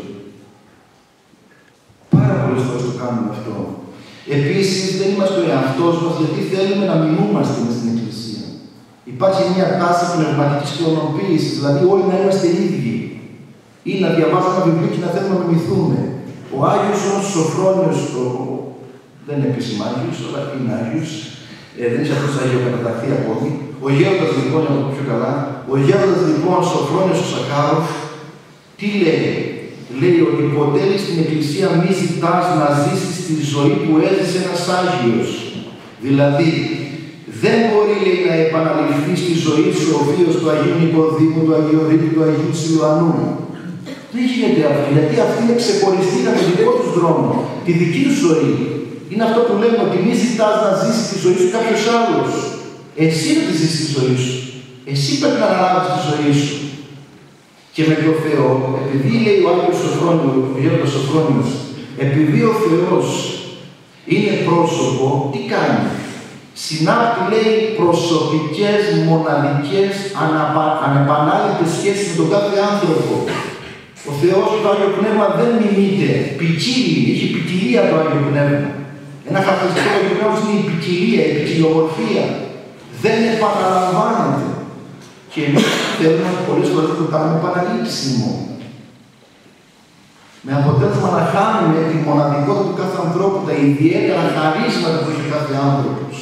Πάρα πολλές φορές το κάνουμε αυτό. Επίσης, δεν είμαστε ο εαυτός μας γιατί θέλουμε να μιμούμαστε μες στην εκκλησία. Υπάρχει μια τάση πνευματικής κλωνοποίησης, δηλαδή όλοι να είμαστε ίδιοι. Ή να διαβάζουμε ένα βιβλίο και να θέλουμε να μιμηθούμε. Ο Άγιος όμως Σοφρόνιος, ο... δεν είναι επίσημα Άγιος, αλλά είναι Άγιος, ε, δεν είσαι αυτός Άγιο καταταχθεί ακόμη. Ο γέροντας λοιπόν, να το πω πιο καλά, ο γέροντας λοιπόν Σοφρόνιος ο Σακάροφ, τι λέει? Λέει ότι ποτέ στην Εκκλησία μη ζητάς να ζήσεις τη ζωή που έζησε ένας Άγιος. Δηλαδή, δεν μπορεί λέει, να επαναληφθεί στη ζωή σου ο βίος του Αγίου Νικοδήμου, του Αγίου Ρήτου, του Αγίου Σιλουανού. Δεν γίνεται αυτό, γιατί αυτοί είναι ξεχωριστοί από τον δικό τους δρόμο, τη δική του ζωή. Είναι αυτό που λέμε ότι μη ζητάς να ζήσεις τη ζωή σου κάποιος άλλος. Εσύ δεν τη ζήσεις τη ζωή σου. Εσύ πρέπει να αναλάβεις τη ζωή σου. Και με τον Θεό, επειδή λέει ο Άγιος Σοφρόνιος, ο γέροντας Σοφρόνιος, επειδή ο Θεός είναι πρόσωπο, τι κάνει? Συνάπτει, λέει, προσωπικές, μοναδικές, αναπα... ανεπανάληπτες σχέσεις με τον κάθε άνθρωπο. Ο Θεός, το Άγιο Πνεύμα δεν μιμείται, ποικίλει, έχει ποικιλία το Άγιο Πνεύμα. Ένα χαρακτηριστικό του Άγιο Πνεύματος είναι η ποικιλία, η ποικιλομορφία. Δεν επαναλαμβάνεται. Και εμείς θέλουμε πολλές φορές το κάνουμε επαναλήψιμο. Με αποτέλεσμα να χάνουμε τη μοναδικότητα του κάθε ανθρώπου, τα ιδιαίτερα χαρίσματα που έχει κάθε άνθρωπος.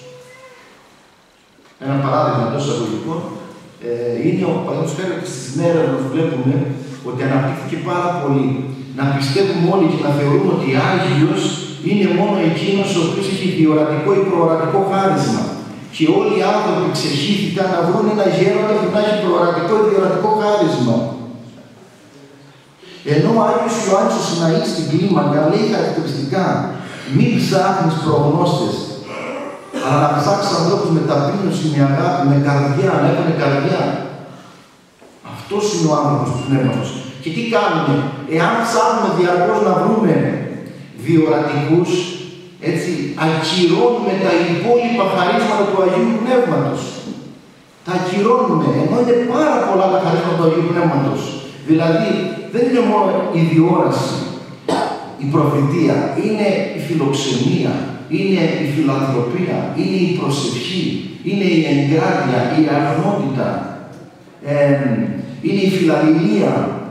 Ένα παράδειγμα τόσο αγωγικό ε, είναι ο παραδείγματος χάρη ότι στις μέρες μας βλέπουμε ότι αναπτύχθηκε πάρα πολύ να πιστεύουμε όλοι και να θεωρούμε ότι Άγιος είναι μόνο εκείνος ο οποίος έχει διορατικό ή προορατικό χάρισμα. Και όλοι οι άνθρωποι ξεχύθηκαν να βρουν ένα γέροντα που να έχει προορατικό ή διορατικό χάρισμα. Ενώ ο Άγιος Ιωάννης ο Συναής στην κλίμακα λέει χαρακτηριστικά μην ψάχνεις προγνώστες, αλλά να ψάξεις ανθρώπους με ταπείνωση, με αγάπη, με καρδιά, να έχουν καρδιά. Αυτός είναι ο άνθρωπος του πνεύματος. Και τι κάνουμε? Εάν ψάχνουμε διαρκώς να βρούμε διορατικούς, έτσι, ακυρώνουμε τα υπόλοιπα χαρίσματα του Αγίου Πνεύματος. Τα ακυρώνουμε, ενώ είναι πάρα πολλά τα χαρίσματα του Αγίου Πνεύματος. Δηλαδή, δεν είναι μόνο η διόραση, η προφητεία, είναι η φιλοξενία, είναι η φιλανθρωπία, είναι η προσευχή, είναι η εγκράτεια, η αγνότητα, ε, είναι η φιλαλληλία.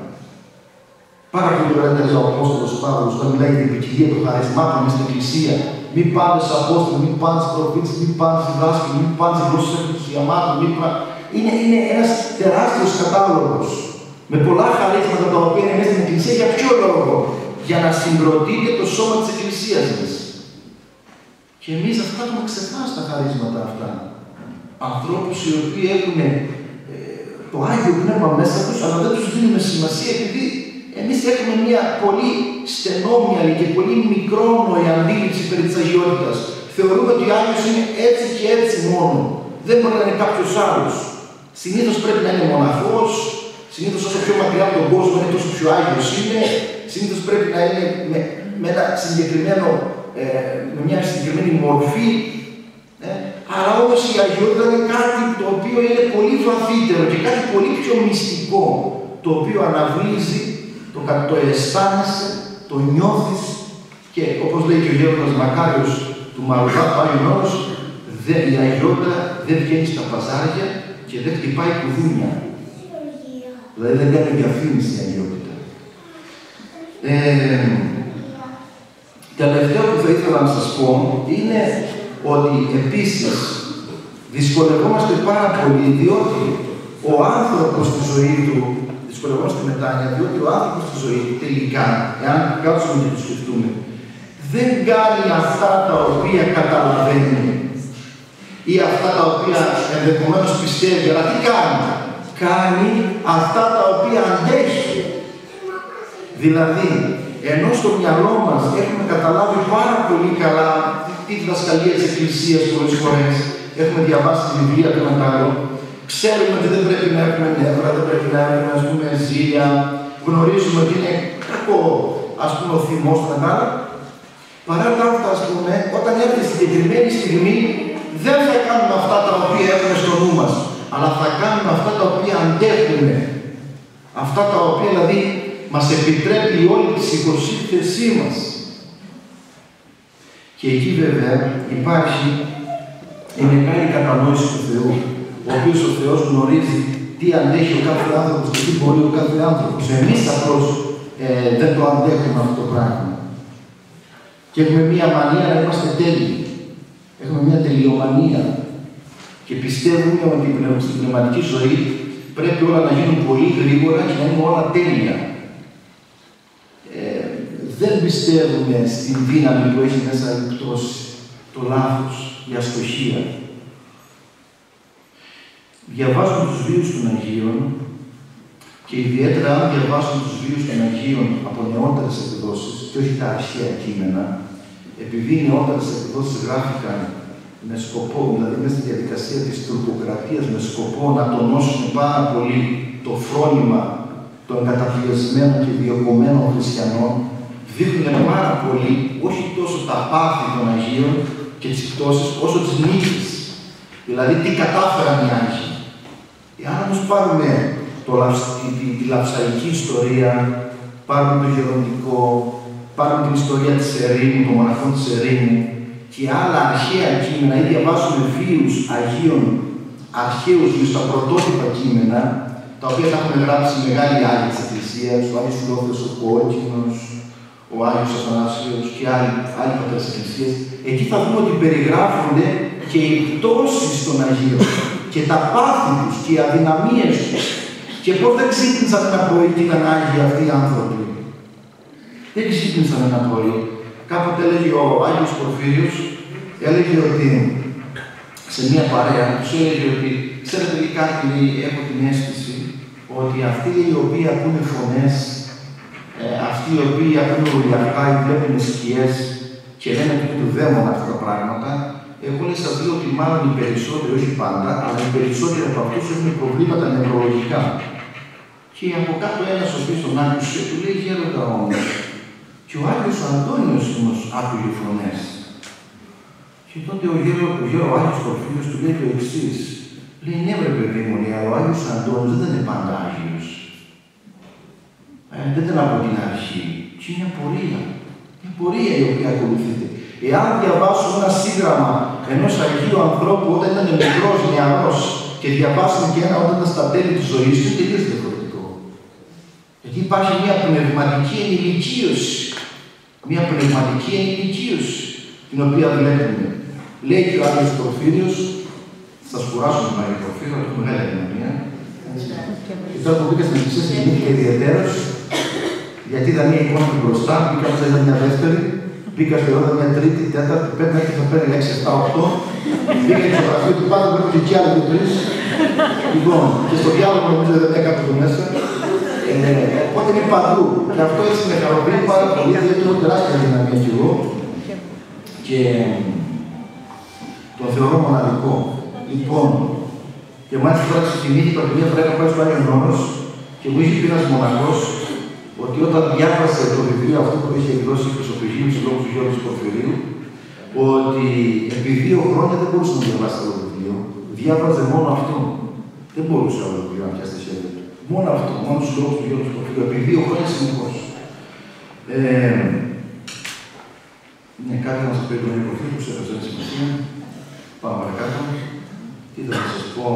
Πάρα πολύ ωραία τα ο Απόστολος Παύλος, όταν μιλάει για την ποικιλία των χαρισμάτων μες στην Εκκλησία. Μην πάνε στους Απόστολους, μην πάνε στους προφήτες, μην πάνε στους δάσκαλους, μην πάνε στις γλώσσες των ιαμάτων, μην πάνε... Είναι, είναι ένας τεράστιος κατάλογος με πολλά χαρίσματα τα οποία είναι μέσα στην Εκκλησία. Για ποιο λόγο? Για να συγκροτείτε το σώμα της Εκκλησίας μας. Και εμείς αυτά έχουμε ξεχάσει τα χαρίσματα αυτά. Ανθρώπους οι οποίοι έχουν ε, το Άγιο Πνεύμα μέσα τους, αλλά δεν τους δίνουμε σημασία επειδή εμείς έχουμε μια πολύ στενόμυαλη και πολύ μικρόνωη αντίληψη περί της αγιότητας. Θεωρούμε ότι ο Άγιος είναι έτσι και έτσι μόνο. Δεν μπορεί να είναι κάποιος άλλος. Συνήθως πρέπει να είναι μοναχός, συνήθως όσο πιο μακριά από τον κόσμο είναι τόσο πιο Άγιος είναι, συνήθως πρέπει να είναι με, με, ένα συγκεκριμένο, ε, με μια συγκεκριμένη μορφή. Ε. Αλλά όμως η αγιότητα είναι κάτι το οποίο είναι πολύ βαθύτερο και κάτι πολύ πιο μυστικό, το οποίο αναβλύζει, το, το αισθάνεσαι, το νιώθεις και όπως λέει και ο γέροντας Μακάριος του Μαρουβά, του Άγιον Όρος, η αγιότητα δεν βγαίνει στα παζάρια και δεν χτυπάει κουδούνια. Δηλαδή δεν κάνει διαφήμιση η αγιότητα. Ε, τελευταίο που θα ήθελα να σας πω είναι ότι επίσης δυσκολευόμαστε πάρα πολύ διότι ο άνθρωπος στη ζωή του, δυσκολευόμαστε μετάνοια, διότι ο άνθρωπος στη ζωή του τελικά, εάν κάτσουμε και το σκεφτούμε, δεν κάνει αυτά τα οποία καταλαβαίνει ή αυτά τα οποία ενδεχομένως πιστεύει, αλλά τι κάνει? Κάνει αυτά τα οποία αντέχει. Δηλαδή, Ενώ στο μυαλό μας έχουμε καταλάβει πάρα πολύ καλά τη διδασκαλία της Εκκλησίας πολλές φορές, έχουμε διαβάσει τη βιβλία του Μετάλλου, ξέρουμε ότι δεν πρέπει να έχουμε νεύρα, δεν πρέπει να έχουμε, ας πούμε, ζήλια, γνωρίζουμε ότι είναι κακό, ας πούμε, ο θυμός του Μετάλλου. Παρά τα αυτά, ας πούμε, όταν έρθει στη συγκεκριμένη στιγμή, δεν θα κάνουμε αυτά τα οποία έχουμε στο νου μας, αλλά θα κάνουμε αυτά τα οποία αντέχουμε. Αυτά τα οποία, δηλαδή, μας επιτρέπει όλη τη σιγοσύνθεσή μας. Και εκεί, βέβαια, υπάρχει η μεγάλη κατανόηση του Θεού, ο οποίος ο Θεός γνωρίζει τι αντέχει ο κάθε άνθρωπος και τι μπορεί ο κάθε άνθρωπος. Εμείς απλώς ε, δεν το αντέχουμε αυτό το πράγμα. Και έχουμε μία μανία να είμαστε τέλειοι. Έχουμε μία τελειομανία. Και πιστεύουμε ότι στην πνευματική ζωή πρέπει όλα να γίνουν πολύ γρήγορα και να είναι όλα τέλεια. Ε, δεν πιστεύουμε στην δύναμη που έχει μέσα εκτός το λάθος, η αστοχία. Διαβάζουμε τους βίους των Αγίων και ιδιαίτερα αν διαβάσουμε τους βίους των Αγίων από νεότερες εκδόσεις και όχι τα αρχαία κείμενα, επειδή οι νεότερες εκδόσεις γράφηκαν με σκοπό, δηλαδή μέσα στη διαδικασία της τουρκοκρατίας, με σκοπό να τονώσουν πάρα πολύ το φρόνημα των καταπιεσμένων και διωκωμένων χριστιανών, δείχνουν πάρα πολύ όχι τόσο τα πάθη των Αγίων και τις πτώσεις, όσο τις νίκες. Δηλαδή τι κατάφεραν οι Άγιοι. Εάν όμως πάρουμε το, τη, τη, τη λαυσαϊκή ιστορία, πάρουμε το γεροντικό, πάρουμε την ιστορία της Ερήμου, των μοναχών της Ερήμου και άλλα αρχαία κείμενα ή διαβάσουμε βίους Αγίων, αρχαίους βίους, τα πρωτότυπα κείμενα, τα οποία τα έχουν γράψει οι μεγάλοι Άγιοι της Εκκλησίας, ο Άγιος Φιλόφιλος ο Κόκκινος, ο Άγιος Αθανάσιος και άλλοι, άλλοι πατέρες της Εκκλησίας, εκεί θα δούμε ότι περιγράφονται και οι πτώσεις των Αγίων και τα πάθη τους και οι αδυναμίες τους και πώς δεν ξύπνησαν ένα πρωί και ήταν Άγιοι αυτοί οι άνθρωποι. Δεν ξύπνησαν ένα πρωί. Κάποτε έλεγε ο Άγιος Πορφύριος, έλεγε ότι σε μια παρέα, τους έλεγε ότι ξέρετε τι κάτι, λέει, έχω την αίσθηση ότι αυτοί οι οποίοι ακούνε φωνές, ε, αυτοί οι οποίοι ακούνε ουρλιαχτά ή βλέπουν σκιές και λένε ότι είναι του δαίμονα αυτά τα πράγματα, εγώ λέει σας λέω ότι μάλλον οι περισσότεροι, όχι πάντα, αλλά οι περισσότεροι από αυτούς έχουν προβλήματα νευρολογικά. Και από κάτω ένας ο οποίος τον άκουσε, του λέει γέροντα όμως. Και ο Άγιος Αντώνιος όμως άκουγε φωνές. Και τότε ο γέρο, ο γέρο ο Άγιος Πορφύριος του λέει το εξής. Λέει ναι βρε παιδί μου, λέει, αλλά ο Άγιος Αντώνιος δεν είναι πάντα Άγιος. Ε, δεν ήταν από την αρχή. Και είναι μια πορεία. Μια πορεία η οποία ακολουθείται. Εάν διαβάσουμε ένα σύγγραμμα ενός Αγίου ανθρώπου όταν ήταν μικρός, νεαρός και διαβάσουμε και ένα όταν ήταν στα τέλη της ζωής του, είναι τελείως διαφορετικό. Γιατί υπάρχει μια πνευματική ενηλικίωση. Μια πνευματική ενηλικίωση την οποία βλέπουμε. Λέει και ο Άγιος Πορφύριος, θα σκουράσω τον Άγιο Πορφύριο, το μεγάλη αδυναμία. Και τώρα που μπήκα στην Εκκλησία συγκινήθηκα ιδιαίτερος, γιατί είδα μια εικόνα του μπροστά, μπήκα μέσα είδα μια δεύτερη, μπήκα στο ρόδα μια τρίτη, τέταρτη, πέντε, και θα παίρνει έξι, επτά, οκτώ. Μπήκα στο γραφείο του πάνω, πρέπει και άλλοι δύο τρεις. Λοιπόν, και στο διάλογο νομίζω δεν έκανα το μέσα. Ε, οπότε είναι παντού. Και αυτό έτσι με χαροποιεί πάρα πολύ, γιατί έχω τεράστια δυναμία κι εγώ. Και τον θεωρώ μοναδικό. Λοιπόν, και μάλιστα τώρα ξεκινήθηκα ότι μια φορά είχα πάει στο Άγιον Όρος και μου είχε πει ένας μοναχός ότι όταν διάβασε το βιβλίο αυτό που είχε εκδώσει η Χρυσοπηγή στους λόγους του Γιώργου Πορφυρίου, ότι επί δύο χρόνια δεν μπορούσε να διαβάσει το βιβλίο, διάβαζε μόνο αυτό. Δεν μπορούσε άλλο το βιβλίο να πιάσει τα χέρια του. Μόνο αυτό, μόνο στους λόγους του Γιώργου Πορφυρίου, επί δύο χρόνια συνεχώς. Ε, ναι, κάτι να σας πει τον Γιώργο Πορφύριο, που σε έφτασε τη σημασία. Πάμε παρακάτω. Τι θα σας πω.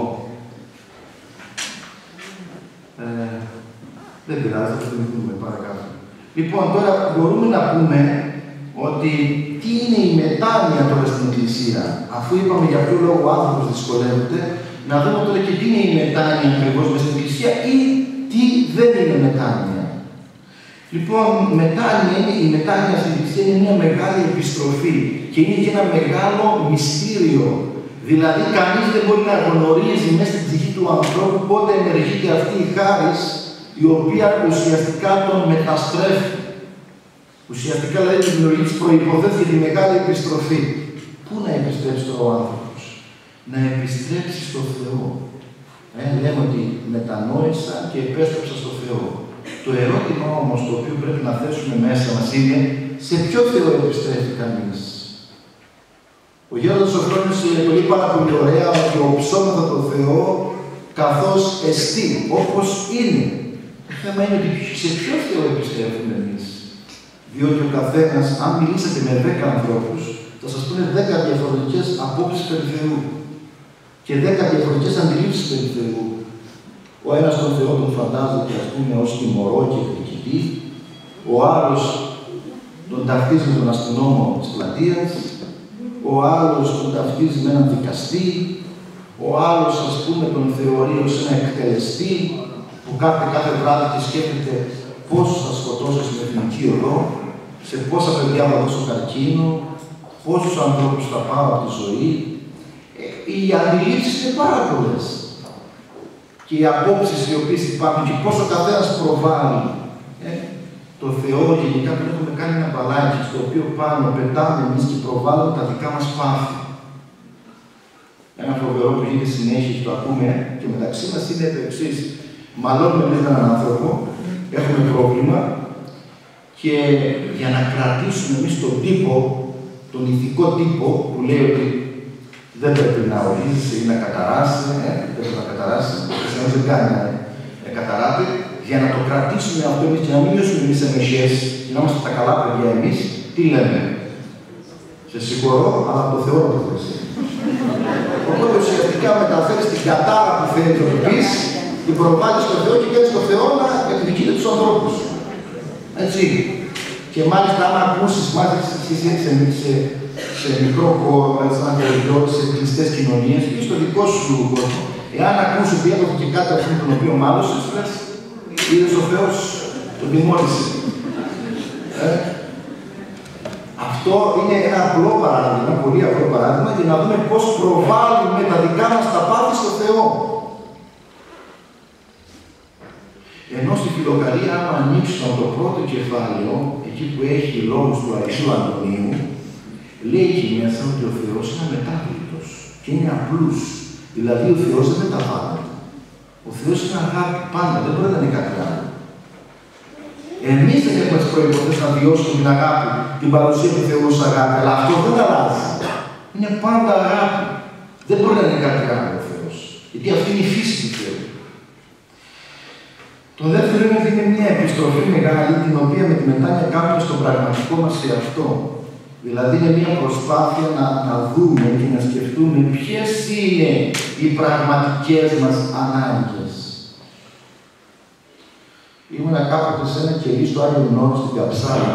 Ε, δεν πειράζει, θα το δούμε παρακάτω. Λοιπόν, τώρα μπορούμε να πούμε ότι τι είναι η μετάνοια τώρα στην Εκκλησία. Αφού είπαμε για ποιο λόγο ο άνθρωπος δυσκολεύεται, να δούμε τώρα και τι είναι η μετάνοια ακριβώς μες στην Εκκλησία ή τι δεν είναι μετάνοια. Λοιπόν, μετάνοια είναι, η μετάνοια στην Εκκλησία είναι μια μεγάλη επιστροφή και είναι και ένα μεγάλο μυστήριο. Δηλαδή, κανείς δεν μπορεί να γνωρίζει μέσα στην ψυχή του ανθρώπου πότε ενεργείται αυτή η χάρις η οποία ουσιαστικά τον μεταστρέφει. Ουσιαστικά δηλαδή τη δημιουργεί τις προϋποθέσεις για τη μεγάλη επιστροφή. Πού να επιστρέψει τώρα ο άνθρωπος? Να επιστρέψει στο Θεό. Ε, λέμε ότι μετανόησα και επέστρεψα στο Θεό. Το ερώτημα όμως το οποίο πρέπει να θέσουμε μέσα μας είναι σε ποιο Θεό επιστρέφει κανείς? Ο Γέροντας Σοφρόνης το λέει πάρα πολύ ωραία ότι οψόμεθα το Θεό καθώς εστί, όπως είναι. Το θέμα είναι ότι σε ποιο Θεό επιστρέφουμε εμείς? Διότι ο καθένας, αν μιλήσετε με δέκα ανθρώπους, θα σας πούνε δέκα διαφορετικές απόψεις περί Θεού και δέκα διαφορετικές αντιλήψεις περί Θεού. Ο ένας τον Θεό τον φαντάζεται, ας πούμε, ως τιμωρό και εκδικητή, ο άλλος τον ταυτίζει με τον αστυνόμο της πλατείας, ο άλλος τον ταυτίζει με έναν δικαστή, ο άλλος, ας πούμε, τον θεωρεί ως ένα εκτελεστή που κάθε, κάθε βράδυ και σκέφτεται πόσους θα σκοτώσω στην εθνική οδό, σε πόσα παιδιά θα δώσω καρκίνο, πόσους ανθρώπους θα πάρω από τη ζωή. Οι αντιλήψεις είναι πάρα πολλές. Και οι απόψεις οι οποίες υπάρχουν και πόσο καθένας προβάλλει. Ε, το Θεό γενικά πρέπει να έχουμε κάνει ένα μπαλάκι στο οποίο πάνω πετάμε εμείς και προβάλλουμε τα δικά μας πάθη. Ένα φοβερό που γίνεται συνέχεια και το ακούμε και μεταξύ μας είναι το εξής. Μαλώνουμε με έναν άνθρωπο, έχουμε πρόβλημα και για να κρατήσουμε εμείς τον τύπο, τον ηθικό τύπο που λέει ότι δεν πρέπει να ορίζει ή να καταράσει, ε, δεν πρέπει να καταράσει, ο δεν κάνει να ε, καταράτε, για να το κρατήσουμε αυτό εμείς και να μην νιώσουμε εμείς εμεσιές και να είμαστε τα καλά παιδιά εμείς, τι λέμε? Σε συγχωρώ, αλλά από το Θεό να το πεις. Οπότε ουσιαστικά μεταφέρεις την κατάρα που θέλει να το πεις, την προβάλλεις στο Θεό και κάνεις το Θεό να εκδικείται τους ανθρώπους. Έτσι. Και μάλιστα, άμα ακούσεις, μάλιστα σε, σε, σε, σε μικρό χώρο, σαν σε κλειστές κοινωνίες και στο δικό σου κόσμο, εάν ακούσεις ότι έπαθε και κάτι αυτόν τον οποίο μάλωσες, λες, είδες ο Θεός, τον τιμώρησε. Ε, αυτό είναι ένα απλό παράδειγμα, ένα πολύ απλό παράδειγμα, για να δούμε πώς προβάλλουμε τα δικά μας τα πάθη στο Θεό. Ενώ στη Φιλοκαλία, άμα ανοίξουμε από το πρώτο κεφάλαιο, εκεί που έχει λόγους του Αγίου Αντωνίου, λέει εκεί μέσα ότι ο Θεός είναι αμετάβλητος και είναι απλούς. Δηλαδή ο Θεός δεν μεταβάλλεται. Ο Θεός είναι αγάπη πάντα, δεν μπορεί να είναι κάτι άλλο. Εμείς δεν έχουμε τις προϋποθέσεις να βιώσουμε την αγάπη, την παρουσία του Θεού ως αγάπη, αλλά αυτό δεν αλλάζει. Είναι πάντα αγάπη. Δεν μπορεί να είναι κάτι άλλο ο Θεός. Γιατί αυτή είναι η φύση του Θεού. Το δεύτερο είναι ότι είναι μια επιστροφή μεγάλη, την οποία με τη μετάνοια κάνουμε στο πραγματικό μας εαυτό. Δηλαδή είναι μια προσπάθεια να, να δούμε και να σκεφτούμε ποιες είναι οι πραγματικές μας ανάγκες. Ήμουνα κάποτε σε ένα κελί στο Άγιο Νόρο στην Καψάλα,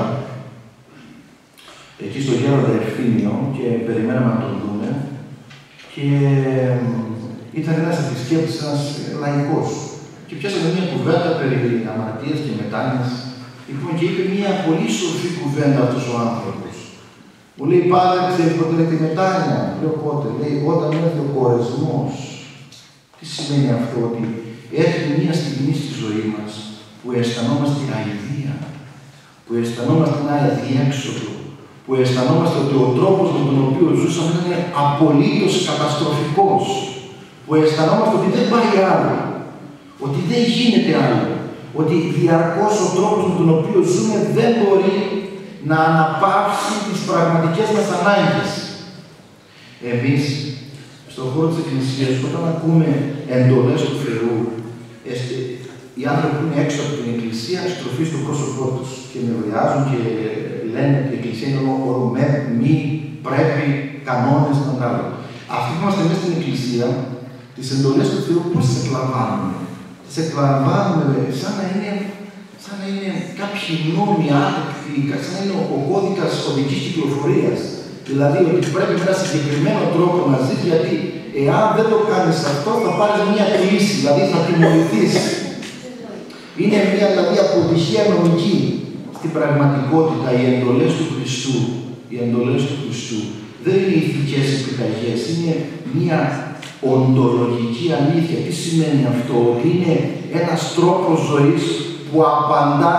εκεί στο Γέροντα Ευθύμιο, και περιμέναμε να τον δούμε. Και ήταν ένας επισκέπτης, ένας λαϊκός. Και πιάσαμε μια κουβέντα περί αμαρτίας και μετάνοιας. Λοιπόν, και είπε μια πολύ σοφή κουβέντα αυτός ο άνθρωπος. Μου λέει, Πάτερ, ξέρεις πότε είναι τη μετάνοια? Λέω, πότε? Λέει, όταν έρθει ο κορεσμός. Τι σημαίνει αυτό? Ότι έρχεται μια στιγμή στη ζωή μας που αισθανόμαστε αηδία, που αισθανόμαστε ένα αδιέξοδο, που αισθανόμαστε ότι ο τρόπος με τον οποίο ζούσαμε είναι απολύτως καταστροφικός, που αισθανόμαστε ότι δεν πάει άλλο, ότι δεν γίνεται άλλο, ότι διαρκώς ο τρόπος με τον οποίο ζούμε δεν μπορεί να αναπαύσει τις πραγματικές μας ανάγκες. Εμείς, στον χώρο της Εκκλησίας, όταν ακούμε εντολές του Θεού, οι άνθρωποι που είναι έξω από την Εκκλησία στροφή στο πρόσωπό τους και νευριάζουν και λένε ότι η Εκκλησία είναι ορμέ, μη, πρέπει, κανόνες, να κάνουν. Αυτοί που είμαστε μέσα στην Εκκλησία, τις εντολές του Θεού πώς τις εκλαμβάνουμε? Τις εκλαμβάνουμε σαν να είναι, σαν να είναι κάποιοι νόμοι άτεκτοι, σαν να είναι ο κώδικας οδικής κυκλοφορίας. Δηλαδή ότι πρέπει με ένα συγκεκριμένο τρόπο να ζεις, γιατί εάν δεν το κάνεις αυτό, θα πάρεις μια κλίση, δηλαδή θα τιμωρηθείς. Είναι μια δηλαδή αποτυχία νομική. Στην πραγματικότητα, οι εντολές του Χριστού, οι εντολές του Χριστού δεν είναι ηθικές επιταγές, είναι μια οντολογική αλήθεια. Τι σημαίνει αυτό? Ότι είναι ένας τρόπος ζωής που απαντά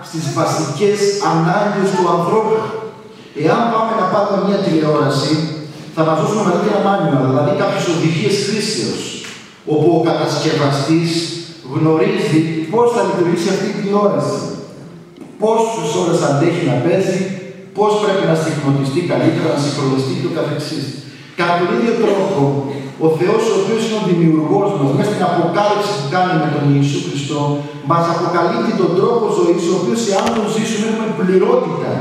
στις βασικές ανάγκες του ανθρώπου. Εάν πάμε να πάρουμε μια τηλεόραση, θα μας δώσουν μετά ένα μάνιουαλ, δηλαδή κάποιες οδηγίες χρήσεως, όπου ο κατασκευαστής γνωρίζει πώς θα λειτουργήσει αυτή η τηλεόραση, πόσες ώρες αντέχει να παίζει, πώς πρέπει να συγχρονιστεί καλύτερα, να συγχρονιστεί και το καθεξής. Κατά τον ίδιο τρόπο, ο Θεός, ο οποίος είναι ο δημιουργός μας, μέσα στην αποκάλυψη που κάνει με τον Ιησού Χριστό, μας αποκαλύπτει τον τρόπο ζωής, ο οποίος εάν τον ζήσουμε έχουμε πληρότητα,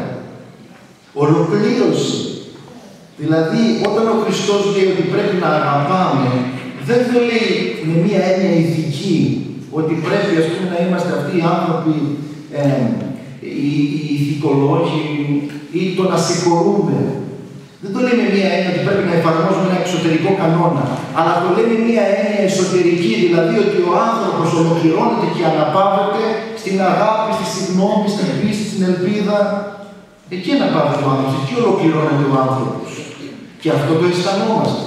ολοκλήρωση. Δηλαδή, όταν ο Χριστός λέει ότι πρέπει να αγαπάμε, δεν το λέει με μία έννοια ηθική, ότι πρέπει ας πούμε, να είμαστε αυτοί οι άνθρωποι, ε, οι, οι ηθικολόγοι, ή το να συγχωρούμε. Δεν το λέει με μία έννοια ότι πρέπει να εφαρμόζουμε ένα εξωτερικό κανόνα, αλλά το λέει με μία έννοια εσωτερική, δηλαδή ότι ο άνθρωπος ολοκληρώνεται και αναπαύεται στην αγάπη, στη συγγνώμη, στην πίστη, στην ελπίδα. Εκεί αναπαύεται ο άνθρωπος, εκεί ολοκληρώνεται ο άνθρωπος. Και αυτό το αισθανόμαστε.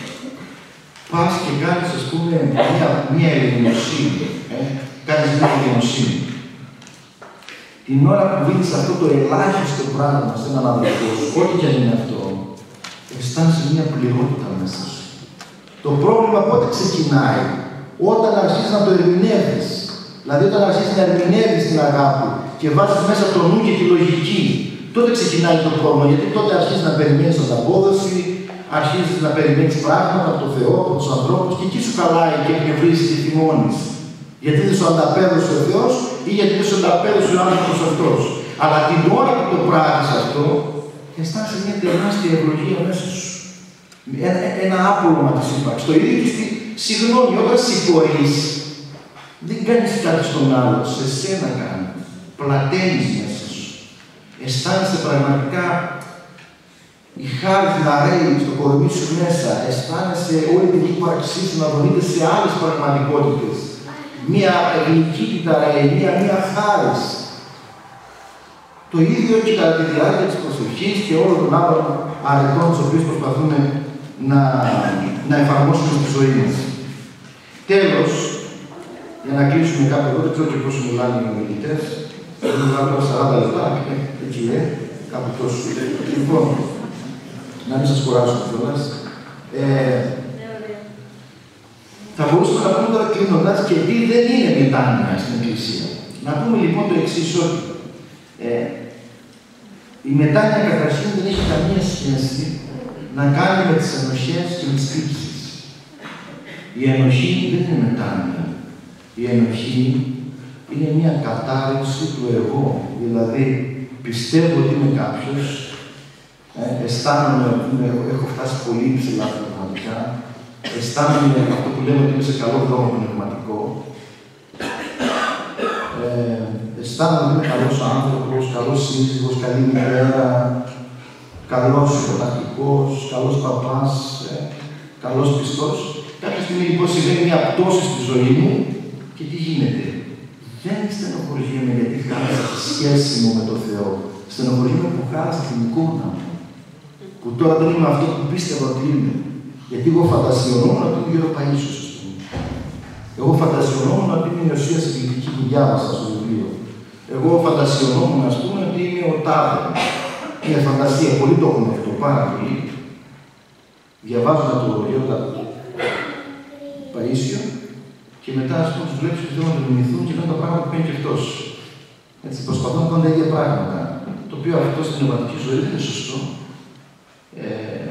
Πας και κάνεις, ας πούμε, μία, μία ελληνοσύνη. Ε? Κάνεις μία ελληνοσύνη. Την ώρα που δίνεις αυτό το ελάχιστο πράγμα σε έναν αδελφό σου, ό,τι και αν είναι αυτό, αισθάνεσαι μία πληρότητα μέσα σου. Το πρόβλημα πότε ξεκινάει? Όταν αρχίζεις να το ερμηνεύεις. Δηλαδή, όταν αρχίζεις να ερμηνεύεις την αγάπη και βάζεις μέσα το νου και τη λογική, τότε ξεκινάει το πρόβλημα. Γιατί τότε αρχίζεις να περιμένεις ανταπόδοση, αρχίζεις να περιμένεις πράγματα από τον Θεό, από τους ανθρώπους, και εκεί σου καλάει και εκνευρίζεις και θυμώνεις. Γιατί δεν σου ανταπέδωσε ο Θεός ή γιατί δεν σου ανταπέδωσε ο άνθρωπος αυτός. Αλλά την ώρα που το πράττεις αυτό, αισθάνεσαι μια τεράστια ευλογία μέσα σου. Ένα, ένα άπολωμα της ύπαρξης. Το ίδιο και στη συγγνώμη, όταν συγχωρείς, δεν κάνεις κάτι στον άλλο, σε σένα κάνει. Πλαταίνεις μέσα σου. Αισθάνεσαι πραγματικά η χάρη να ρέει στο κορμί σου μέσα. Αισθάνεσαι όλη την ύπαρξή σου να δονείται σε άλλες πραγματικότητες. Μία γλυκύτητα ρέει, μία, μία χάρις. Το ίδιο και κατά τη διάρκεια της προσευχής και όλων των άλλων αρετών τους οποίους προσπαθούμε να, να εφαρμόσουμε στη ζωή μας. Τέλος, για να κλείσουμε κάπου εδώ, δεν ξέρω και πόσο μιλάνε οι ομιλητές. Δεν μιλάμε τώρα σαράντα λεπτά, έτσι ε, κάπου τόσο. Λοιπόν, να μην σας κουράσω κιόλας. Ε, θα μπορούσαμε να πούμε τώρα κλείνοντας και τι δεν είναι μετάνοια στην Εκκλησία. Να πούμε λοιπόν το εξής, ότι ε, η μετάνοια καταρχήν δεν έχει καμία σχέση να κάνει με τις ενοχές και τις τύψεις. Η ενοχή δεν είναι μετάνοια. Η ενοχή είναι μια κατάρρευση του εγώ. Δηλαδή, πιστεύω ότι είμαι κάποιος, ε, αισθάνομαι ότι έχω φτάσει πολύ ψηλά πνευματικά, αισθάνομαι αυτό που λέμε ότι είμαι σε καλό δρόμο πνευματικό, ε, αισθάνομαι ότι είμαι καλός άνθρωπος, καλός σύζυγος, καλή μητέρα, καλός υποτακτικός, καλός παπάς, ε, καλός πιστός. Κάποια στιγμή λοιπόν συμβαίνει μια πτώση στη ζωή μου και τι γίνεται? Δεν στενοχωριέμαι γιατί χάρασα τη σχέση μου με τον Θεό. Στενοχωριέμαι που χάρασα την εικόνα μου. Που τώρα δεν είμαι αυτό που πίστευα ότι είμαι. Γιατί εγώ φαντασιωνόμουν ότι είμαι Γερο Παΐσιος, ας πούμε. Εγώ φαντασιωνόμουν ότι είμαι η ουσία στην κλητική δουλειά μας στο βιβλίο. Εγώ φαντασιωνόμουν, ας πούμε, ότι είμαι ο τάδε. Μια φαντασία. Πολλοί το έχουν αυτό, πάρα πολύ. Διαβάζοντα το Γέροντα Παΐσιο και μετά, ας πούμε, τους βλέπεις ότι θέλουν να τον μιμηθούν και κάνουν τα πράγματα που κάνει και αυτός. Έτσι, προσπαθούν να κάνουν τα ίδια πράγματα. Το οποίο αυτό στην πνευματική ζωή δεν είναι σωστό. Ε,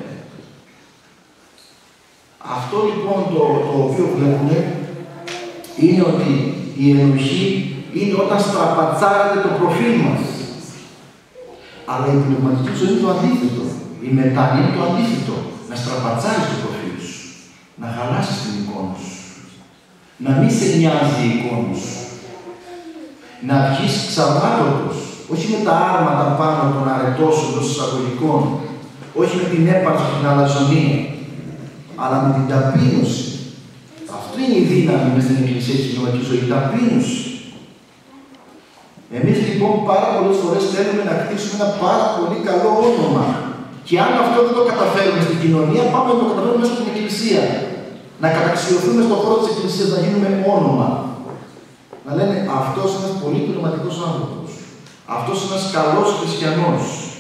αυτό λοιπόν το, το οποίο βλέπουμε είναι ότι η ενοχή είναι όταν στραπατσάρεται το προφίλ μας. Αλλά η πνευματική ζωή είναι το αντίθετο. Η μετάνοια είναι το αντίθετο. Να στραπατσάρεις το προφίλ σου. Να χαλάσεις την εικόνα σου. Να μην σε νοιάζει η εικόνα σου. Να βγεις ξαβάτωτος. Όχι με τα άρματα πάνω των αρετώσεων των εισαγωγικών. Όχι με την έπαρξη και την αλαζονία. Αλλά με την ταπείνωση. Αυτή είναι η δύναμη μες στην Εκκλησία της πνευματικής ζωής. Η ταπείνωση. Εμείς λοιπόν πάρα πολλές φορές θέλουμε να κτίσουμε ένα πάρα πολύ καλό όνομα. Και αν αυτό δεν το καταφέρουμε στην κοινωνία, πάμε να το καταφέρουμε μέσα στην Εκκλησία. Να καταξιωθούμε στον χώρο της Εκκλησίας, να γίνουμε όνομα. Να λένε αυτός είναι ένας πολύ πνευματικός άνθρωπος. Αυτός είναι ένας καλός χριστιανός.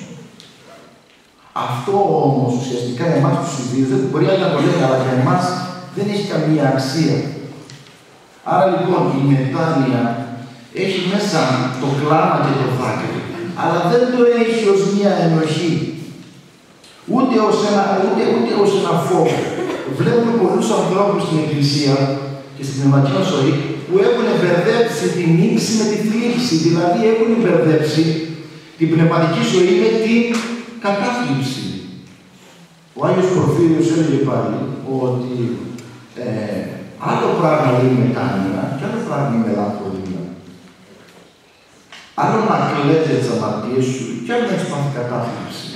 Αυτό όμως ουσιαστικά εμάς τους ιδίους, δεν μπορεί να το λέει, αλλά για εμάς δεν έχει καμία αξία. Άρα λοιπόν η μετάνοια έχει μέσα το κλάμα και το δάκρυ, αλλά δεν το έχει ως μία ενοχή. Ούτε ως ένα, ούτε, ούτε ως ένα φόβο. Βλέπουμε πολλούς ανθρώπους στην Εκκλησία και στην πνευματική ζωή που έχουν μπερδέψει την νήξη με τη θλίψη. Δηλαδή έχουν μπερδέψει την πνευματική ζωή με την κατάθλιψη. Ο Άγιος Πορφύριος έλεγε πάλι ότι ε, άλλο πράγμα είναι η μετάνοια και άλλο πράγμα είναι η μελαγχολία. Άλλο να κλαίζεις τις αμαρτίες σου και άλλο να έχεις πάθει κατάθλιψη.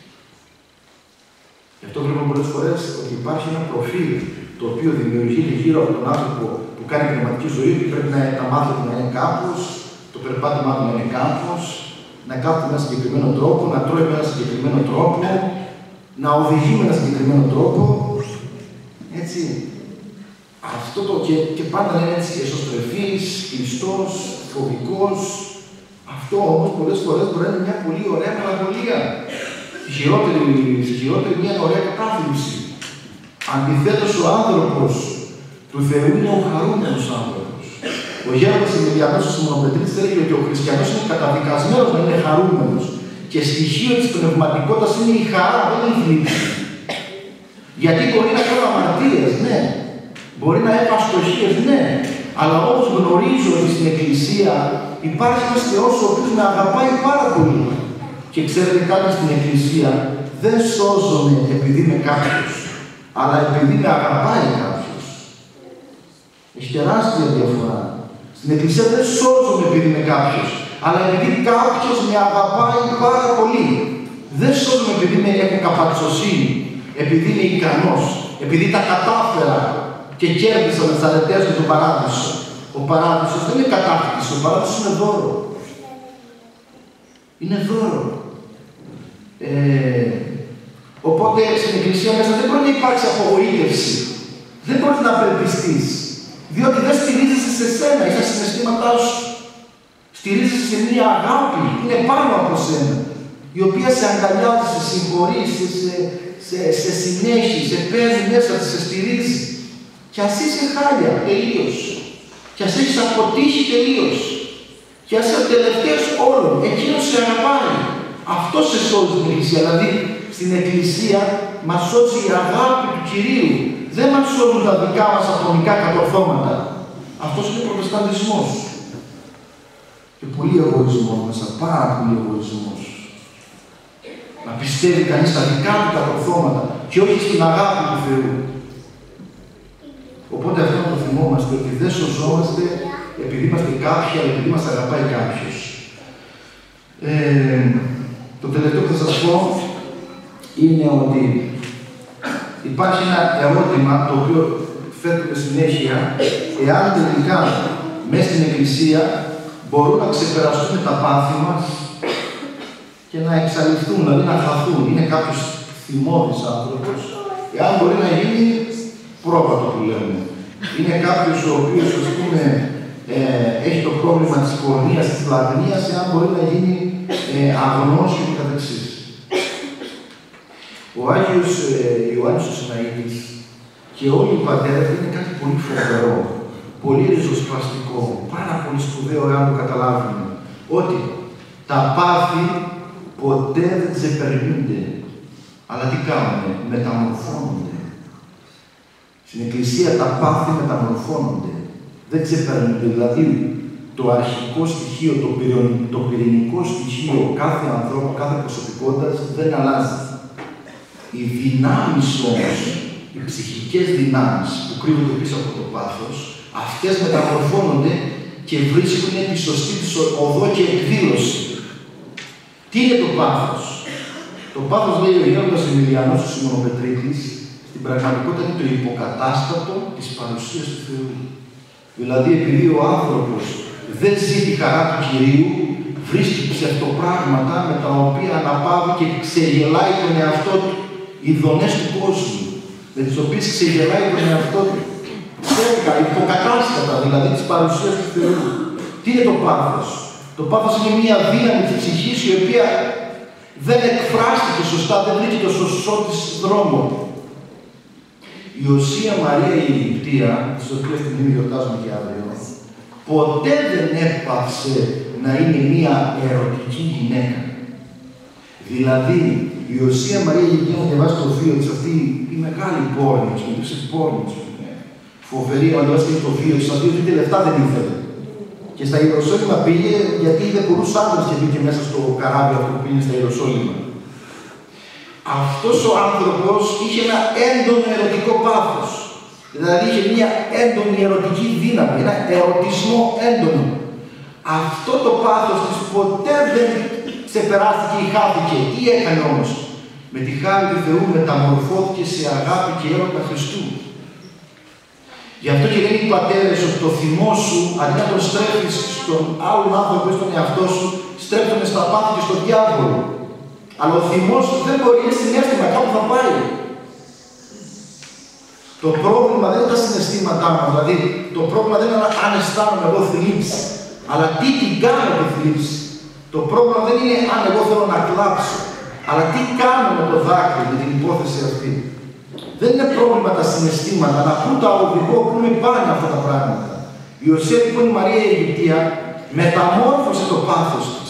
Γι' αυτό βλέπουμε πολλές φορές ότι υπάρχει ένα προφίλ το οποίο δημιουργείται γύρω από τον άνθρωπο που κάνει πνευματική ζωή, ότι πρέπει να, τα μάτια του να είναι κάπως, το περπάτημά του να είναι κάπως, να κάθεται με έναν συγκεκριμένο τρόπο, να τρώει με έναν συγκεκριμένο τρόπο, να οδηγεί με έναν συγκεκριμένο τρόπο. Έτσι. Αυτό το και, και πάντα είναι έτσι εσωστρεφής, κλειστός, φοβικός. Αυτό όμως πολλές φορές μπορεί να είναι μια πολύ ωραία μελαγχολία. Στη χειρότερη, στη χειρότερη μια ωραία κατάθλιψη. Αντιθέτως, ο άνθρωπος του Θεού είναι ο χαρούμενος άνθρωπος. Ο Γέροντας Εμιλιανός ο Σιμωνοπετρίτης έλεγε ότι ο χριστιανός είναι καταδικασμένος να είναι χαρούμενος. Και στοιχείο της πνευματικότητας είναι η χαρά, δεν είναι η θλίψη. Γιατί μπορεί να κάνω αμαρτίες, ναι. Μπορεί να έχω αστοχίες, ναι. Αλλά όπως γνωρίζω ότι στην Εκκλησία υπάρχει ένας Θεός ο οποίος με αγαπάει πάρα πολύ. Και ξέρετε κάτι, στην Εκκλησία δεν σώζομαι επειδή είμαι κάποιος, αλλά επειδή με αγαπάει κάποιος. Έχει τεράστια διαφορά. Στην Εκκλησία δεν σώζομαι επειδή είμαι κάποιος, αλλά επειδή κάποιος με αγαπάει πάρα πολύ. Δεν σώζομαι επειδή με έχω καπατσοσύνη, επειδή είμαι ικανός, επειδή τα κατάφερα και κέρδισα με τις αρετές μου τον παράδεισο. Ο παράδεισος δεν είναι κατάφυση, ο παράδεισος είναι δώρο. Είναι δώρο. Ε, οπότε στην Εκκλησία μέσα δεν μπορεί να υπάρξει απογοήτευση. Δεν μπορεί να απελπιστείς. Διότι δεν στηρίζεσαι σε σένα ή στα συναισθήματά σου. Στηρίζεσαι σε μια αγάπη που είναι πάνω από σένα, η οποία σε αγκαλιάζει, σε συγχωρεί, σε, σε, σε, σε συνέχει, σε παίρνει μέσα, σε στηρίζει. Κι ας είσαι χάλια τελείως. Κι ας έχεις αποτύχει τελείως. Κι ας είσαι ο τελευταίος όλων. Εκείνος σε αγαπάει. Αυτό σε σώζει στην Εκκλησία. Δηλαδή στην Εκκλησία μας σώζει η αγάπη του Κυρίου. Δεν μας σώζουν τα δικά μας ατομικά κατορθώματα. Αυτός είναι ο προτεσταντισμός. Και πολύ εγωισμός μέσα. Πάρα πολύ εγωισμός. Να πιστεύει κανείς τα δικά του κατορθώματα και όχι στην αγάπη του Θεού. Οπότε αυτό να το θυμόμαστε, ότι δεν σωζόμαστε επειδή είμαστε κάποιοι, αλλά επειδή μας αγαπάει κάποιος. Ε, το τελευταίο που θα σας πω είναι ότι υπάρχει ένα ερώτημα το οποίο θέτουμε συνέχεια, εάν τελικά μέσα στην Εκκλησία μπορούν να ξεπεραστούν τα πάθη μας και να εξαλειφθούν, δηλαδή να χαθούν. Είναι κάποιος θυμώδης άνθρωπος, εάν μπορεί να γίνει πρόβατο που λέμε. Είναι κάποιος ο οποίος, ας πούμε, ε, έχει το πρόβλημα της πορνείας, της λαγνίας, εάν μπορεί να γίνει ε, αγνός και το καθεξής. Ο Άγιος ε, Ιωάννης ο Συναήτης και όλοι οι πατέρες είναι κάτι πολύ φοβερό, πολύ ριζοσπαστικό, πάρα πολύ σπουδαίο εάν το καταλάβουμε. Ότι τα πάθη ποτέ δεν ξεπερνούνται, αλλά τι κάνουνε, μεταμορφώνονται. Στην Εκκλησία τα πάθη μεταμορφώνονται, δεν ξεπερνούνται. Δηλαδή το αρχικό στοιχείο, το, πυρον, το πυρηνικό στοιχείο κάθε ανθρώπου, κάθε προσωπικότητας δεν αλλάζει. Οι δυνάμεις όμως, οι ψυχικές δυνάμεις που κρύβονται πίσω από το πάθος, αυτές μεταμορφώνονται και βρίσκουν τη σωστή της οδό και εκδήλωση. Τι είναι το πάθος? Το πάθος, λέει ο Γέροντας Εμιλιανός ο Σιμωνοπετρίτης, στην πραγματικότητα είναι το υποκατάστατο της παρουσίας του Θεού. Δηλαδή, επειδή ο άνθρωπος δεν ζει τη χαρά του Κυρίου, βρίσκει ψευτοπράγματα με τα οποία αναπαύει και ξεγελάει τον εαυτό του. Οι δονές του κόσμου, με τις οποίες ξεγελάει τον εαυτό του. Ψεύκα, υποκατάστατα δηλαδή της παρουσίας του Θεού. Τι είναι το πάθος? Το πάθος είναι μια δύναμη της ψυχής η οποία δεν εκφράστηκε σωστά, δεν βρήκε το σωστό της δρόμο. Η Οσία Μαρία η Αιγυπτία, της οποίας την μνήμη γιορτάζουμε και αύριο, ποτέ δεν έπαυσε να είναι μια ερωτική γυναίκα. Δηλαδή, η Οσία Μαρία η Αιγυπτία, να διαβάσει το βίο της, αυτή η μεγάλη πόρνη, ας πούμε, η πόρνη, ας πούμε, φοβερή, να διαβάσει το βίο της, αυτή ούτε λεφτά δεν ήθελε. Και στα Ιεροσόλυμα πήγε γιατί είδε πολλούς άντρες και μπήκε μέσα στο καράβι αυτό που πήγε στα Ιεροσόλυμα. Αυτός ο άνθρωπος είχε ένα έντονο ερωτικό πάθος. Δηλαδή είχε μια έντονη ερωτική δύναμη, ένα ερωτισμό έντονο. Αυτό το πάθος της ποτέ δεν ξεπεράστηκε ή χάθηκε. Τι έκανε όμως? Με τη χάρη του Θεού μεταμορφώθηκε σε αγάπη και έρωτα Χριστού. Γι' αυτό και λένε οι πατέρες ότι το θυμό σου, αντί να τον στρέφεις στον άλλον άνθρωπο ή στον εαυτό σου, στρέφτονται στα πάθη και στον διάβολο. Αλλά ο θυμός σου δεν μπορεί, είναι συναίσθημα, κάπου θα πάει. Το πρόβλημα δεν είναι τα συναισθήματά μας, δηλαδή το πρόβλημα δεν είναι αν αισθάνομαι εγώ θλίψη, αλλά τι την κάνω τη θλίψη. Το πρόβλημα δεν είναι αν εγώ θέλω να κλάψω, αλλά τι κάνω με το δάκρυ, με την υπόθεση αυτή. Δεν είναι πρόβλημα τα συναισθήματα, αλλά πού τα οδηγώ, πού με πάνε αυτά τα πράγματα. Η Οσία λοιπόν η Μαρία η Αιγυπτία μεταμόρφωσε το πάθος της.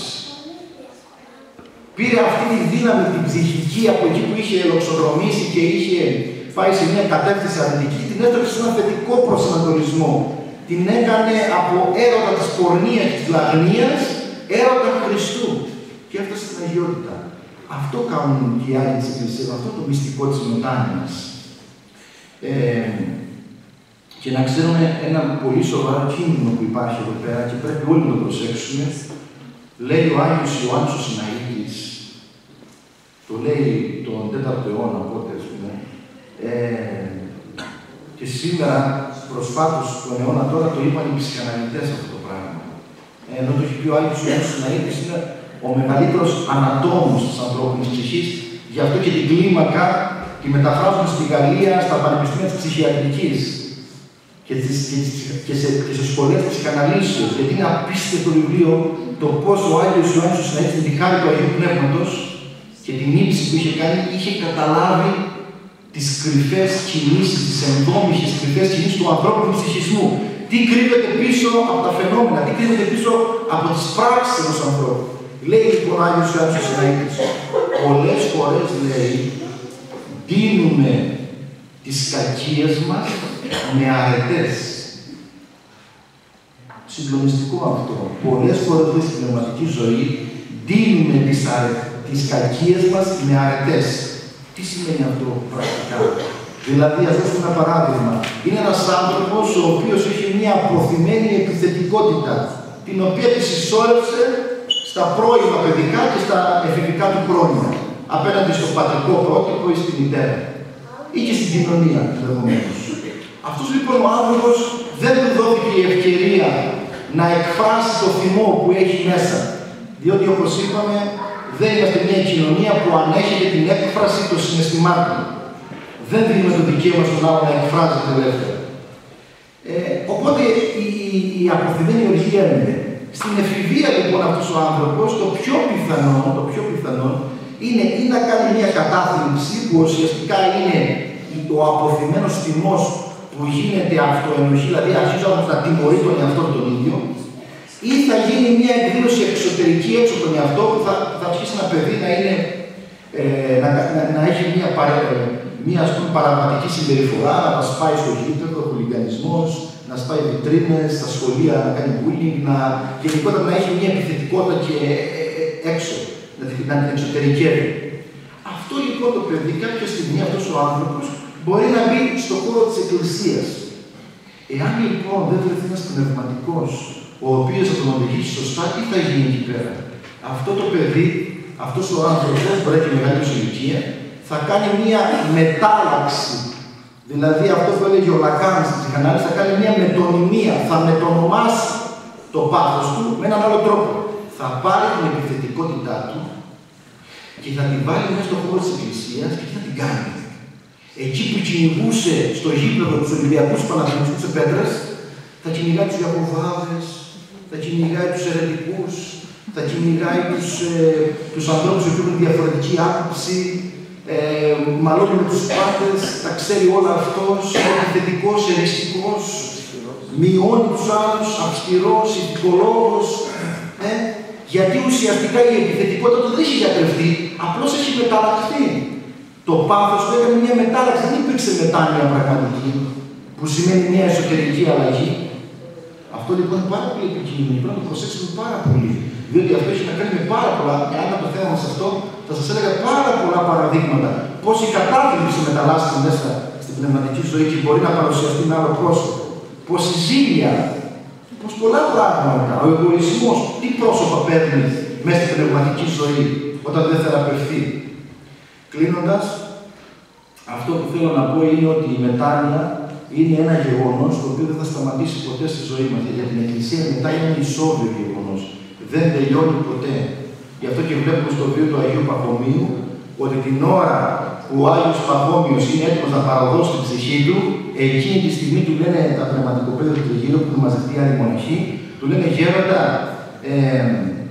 Πήρε αυτή τη δύναμη την ψυχική από εκεί που είχε ελοξοδρομήσει και είχε πάει σε μια κατεύθυνση αρνητική, την έτρεξε σε ένα θετικό προσανατολισμό. Την έκανε από έρωτα της πορνείας και της λαγνίας, έρωτα Χριστού. Και έφτασε στην αγιότητα. Αυτό κάνουν και οι άλλοι της Εκκλησίας, αυτό το μυστικό της μετάνοιας. Ε, και να ξέρουμε ένα πολύ σοβαρό κίνδυνο που υπάρχει εδώ πέρα και πρέπει όλοι να το προσέξουμε. Λέει ο Άγιος Ιωάννης ο Συναήτης, το λέει τον τέταρτο αιώνα, οπότε ας πούμε, ε, και σήμερα προσφάτως τον αιώνα τώρα το είπαν οι ψυχαναλυτές αυτό το πράγμα. Ε, ενώ το έχει πει ο Άγιος Ιωάννης ο Συναήτης είναι ο μεγαλύτερος ανατόμος της ανθρώπινης ψυχής, γι' αυτό και την κλίμακα τη μεταφράζουν στη Γαλλία στα πανεπιστήμια της ψυχιατρικής και, τις, και, και, σε, και σε σχολές ψυχαναλύσεως, γιατί είναι απίστευτο βιβλίο το πώς ο Άγιος Ιωάννης ο Συναήτης με τη χάρη του Αγίου Πνεύματος και την ύψη που είχε κάνει, είχε καταλάβει τις κρυφές κινήσεις, τις ενδόμηχες κρυφές κινήσεις του ανθρώπινου ψυχισμού. Τι κρύβεται πίσω από τα φαινόμενα, τι κρύβεται πίσω από τις πράξεις ενός ανθρώπου. Λέει λοιπόν ο Άγιος Ιωάννης ο Συναήτης, πολλές φορές λέει, δίνουμε τις κακίες μας με αρετές. Συγκλονιστικό αυτό. Πολλές φορές στην πνευματική ζωή δίνουμε τις, αρε... τις κακίες μας με αρετές. Τι σημαίνει αυτό πρακτικά? Δηλαδή, ας δώσουμε ένα παράδειγμα. Είναι ένας άνθρωπος ο οποίος έχει μια αποθυμένη επιθετικότητα, την οποία τη συσσόρευσε στα πρώιμα παιδικά και στα εφηβικά του χρόνια, απέναντι στο πατρικό πρότυπο ή στη μητέρα ή και στην κοινωνία ενδεχομένως. Αυτός λοιπόν ο άνθρωπος δεν του δόθηκε η ευκαιρία να εκφράσει το θυμό που έχει μέσα. Διότι όπως είπαμε, δεν είμαστε μια κοινωνία που ανέχεται την έκφραση των συναισθημάτων. Δεν δίνουμε το δικαίωμα στον άλλο να εκφράζεται ελεύθερα. Ε, οπότε η, η, η αποθυμένη οργή έμεινε. Στην εφηβεία λοιπόν αυτός ο άνθρωπος, το πιο πιθανό, το πιο πιθανό είναι ή να κάνει μια κατάθλιψη που ουσιαστικά είναι ο αποθυμένος θυμός που γίνεται αυτοενοχή, δηλαδή αρχίζει όμως να τιμωρεί τον εαυτό τον ίδιο, ή θα γίνει μια εκδήλωση εξωτερική έξω από τον εαυτό που θα, θα αρχίσει ένα παιδί να, είναι, ε, να, να, να έχει μια, παρα, μια ας πούμε, παραβατική συμπεριφορά, να τα σπάει στο γήπεδο, χουλιγανισμός, να σπάει βιτρίνες, στα σχολεία να κάνει bullying, να, γενικότερα να έχει μια επιθετικότητα και ε, ε, έξω, να, να την εξωτερικεύει. Αυτό λοιπόν το παιδί, κάποια στιγμή αυτός ο άνθρωπος μπορεί να μπει στον χώρο της Εκκλησίας. Εάν λοιπόν δεν βρεθεί ένας πνευματικός, ο οποίος θα τον οδηγήσει σωστά, τι θα γίνει εκεί πέρα? Αυτό το παιδί, αυτός ο άνθρωπος, μπορεί και μεγάλη ηλικία, θα κάνει μία μετάλλαξη. Δηλαδή αυτό που έλεγε ο Λακάν στην ψυχανάλυση, θα κάνει μία μετωνυμία, θα μετονομάσει το πάθος του με έναν άλλο τρόπο. Θα πάρει την επιθετικότητά του και θα την βάλει μέσα στον χώρο της Εκκλησίας και τι θα την κάνει? Εκεί που κυνηγούσε στο γήπεδο τους Ολυμπιακούς Παναθηναϊκούς σε πέτρες, θα κυνηγάει τους Ιακωβάδες, θα θα κυνηγάει τους αιρετικούς, θα κυνηγάει τους, ε, τους ανθρώπους που έχουν διαφορετική άποψη, ε, μαλώνει με τους πάντες, τα ξέρει όλα αυτός, επιθετικός, εριστικός, μειώνει τους άλλους, αυστηρός, ηθικολόγος, ε, γιατί ουσιαστικά η επιθετικότητα του δεν έχει γιατρευτεί, απλώς έχει μεταλλαχθεί. Το πάθος του έκανε μια μετάλλαξη, δεν υπήρξε μετάνοια πραγματική, που σημαίνει μια εσωτερική αλλαγή. Αυτό λοιπόν είναι πάρα πολύ επικίνδυνο, πρέπει να το προσέξουμε πάρα πολύ. Διότι αυτό έχει να κάνει με πάρα πολλά, εάν το θέμα μας αυτό, θα σας έλεγα πάρα πολλά παραδείγματα. Πώς η κατάθλιψη μεταλλάσσεται μέσα στην πνευματική ζωή και μπορεί να παρουσιαστεί με άλλο πρόσωπο. Πώς η ζήλια, πώς πολλά πράγματα, ο εγωισμός, τι πρόσωπα παίρνει μέσα στην πνευματική ζωή όταν δεν θεραπευτεί. Κλείνοντας, αυτό που θέλω να πω είναι ότι η μετάνοια είναι ένα γεγονός το οποίο δεν θα σταματήσει ποτέ στη ζωή μας. Για την Εκκλησία η μετάνοια είναι ισόβιο γεγονός. Δεν τελειώνει ποτέ. Γι' αυτό και βλέπουμε στο βίο του Αγίου Παχωμίου ότι την ώρα που ο Άγιος Παχώμιος είναι έτοιμος να παραδώσει την ψυχή του, εκείνη τη στιγμή του λένε τα πνευματικοπαίδια του τριγύρω που είναι μαζευτεί άλλοι μοναχοί, του λένε γέροντα, ε,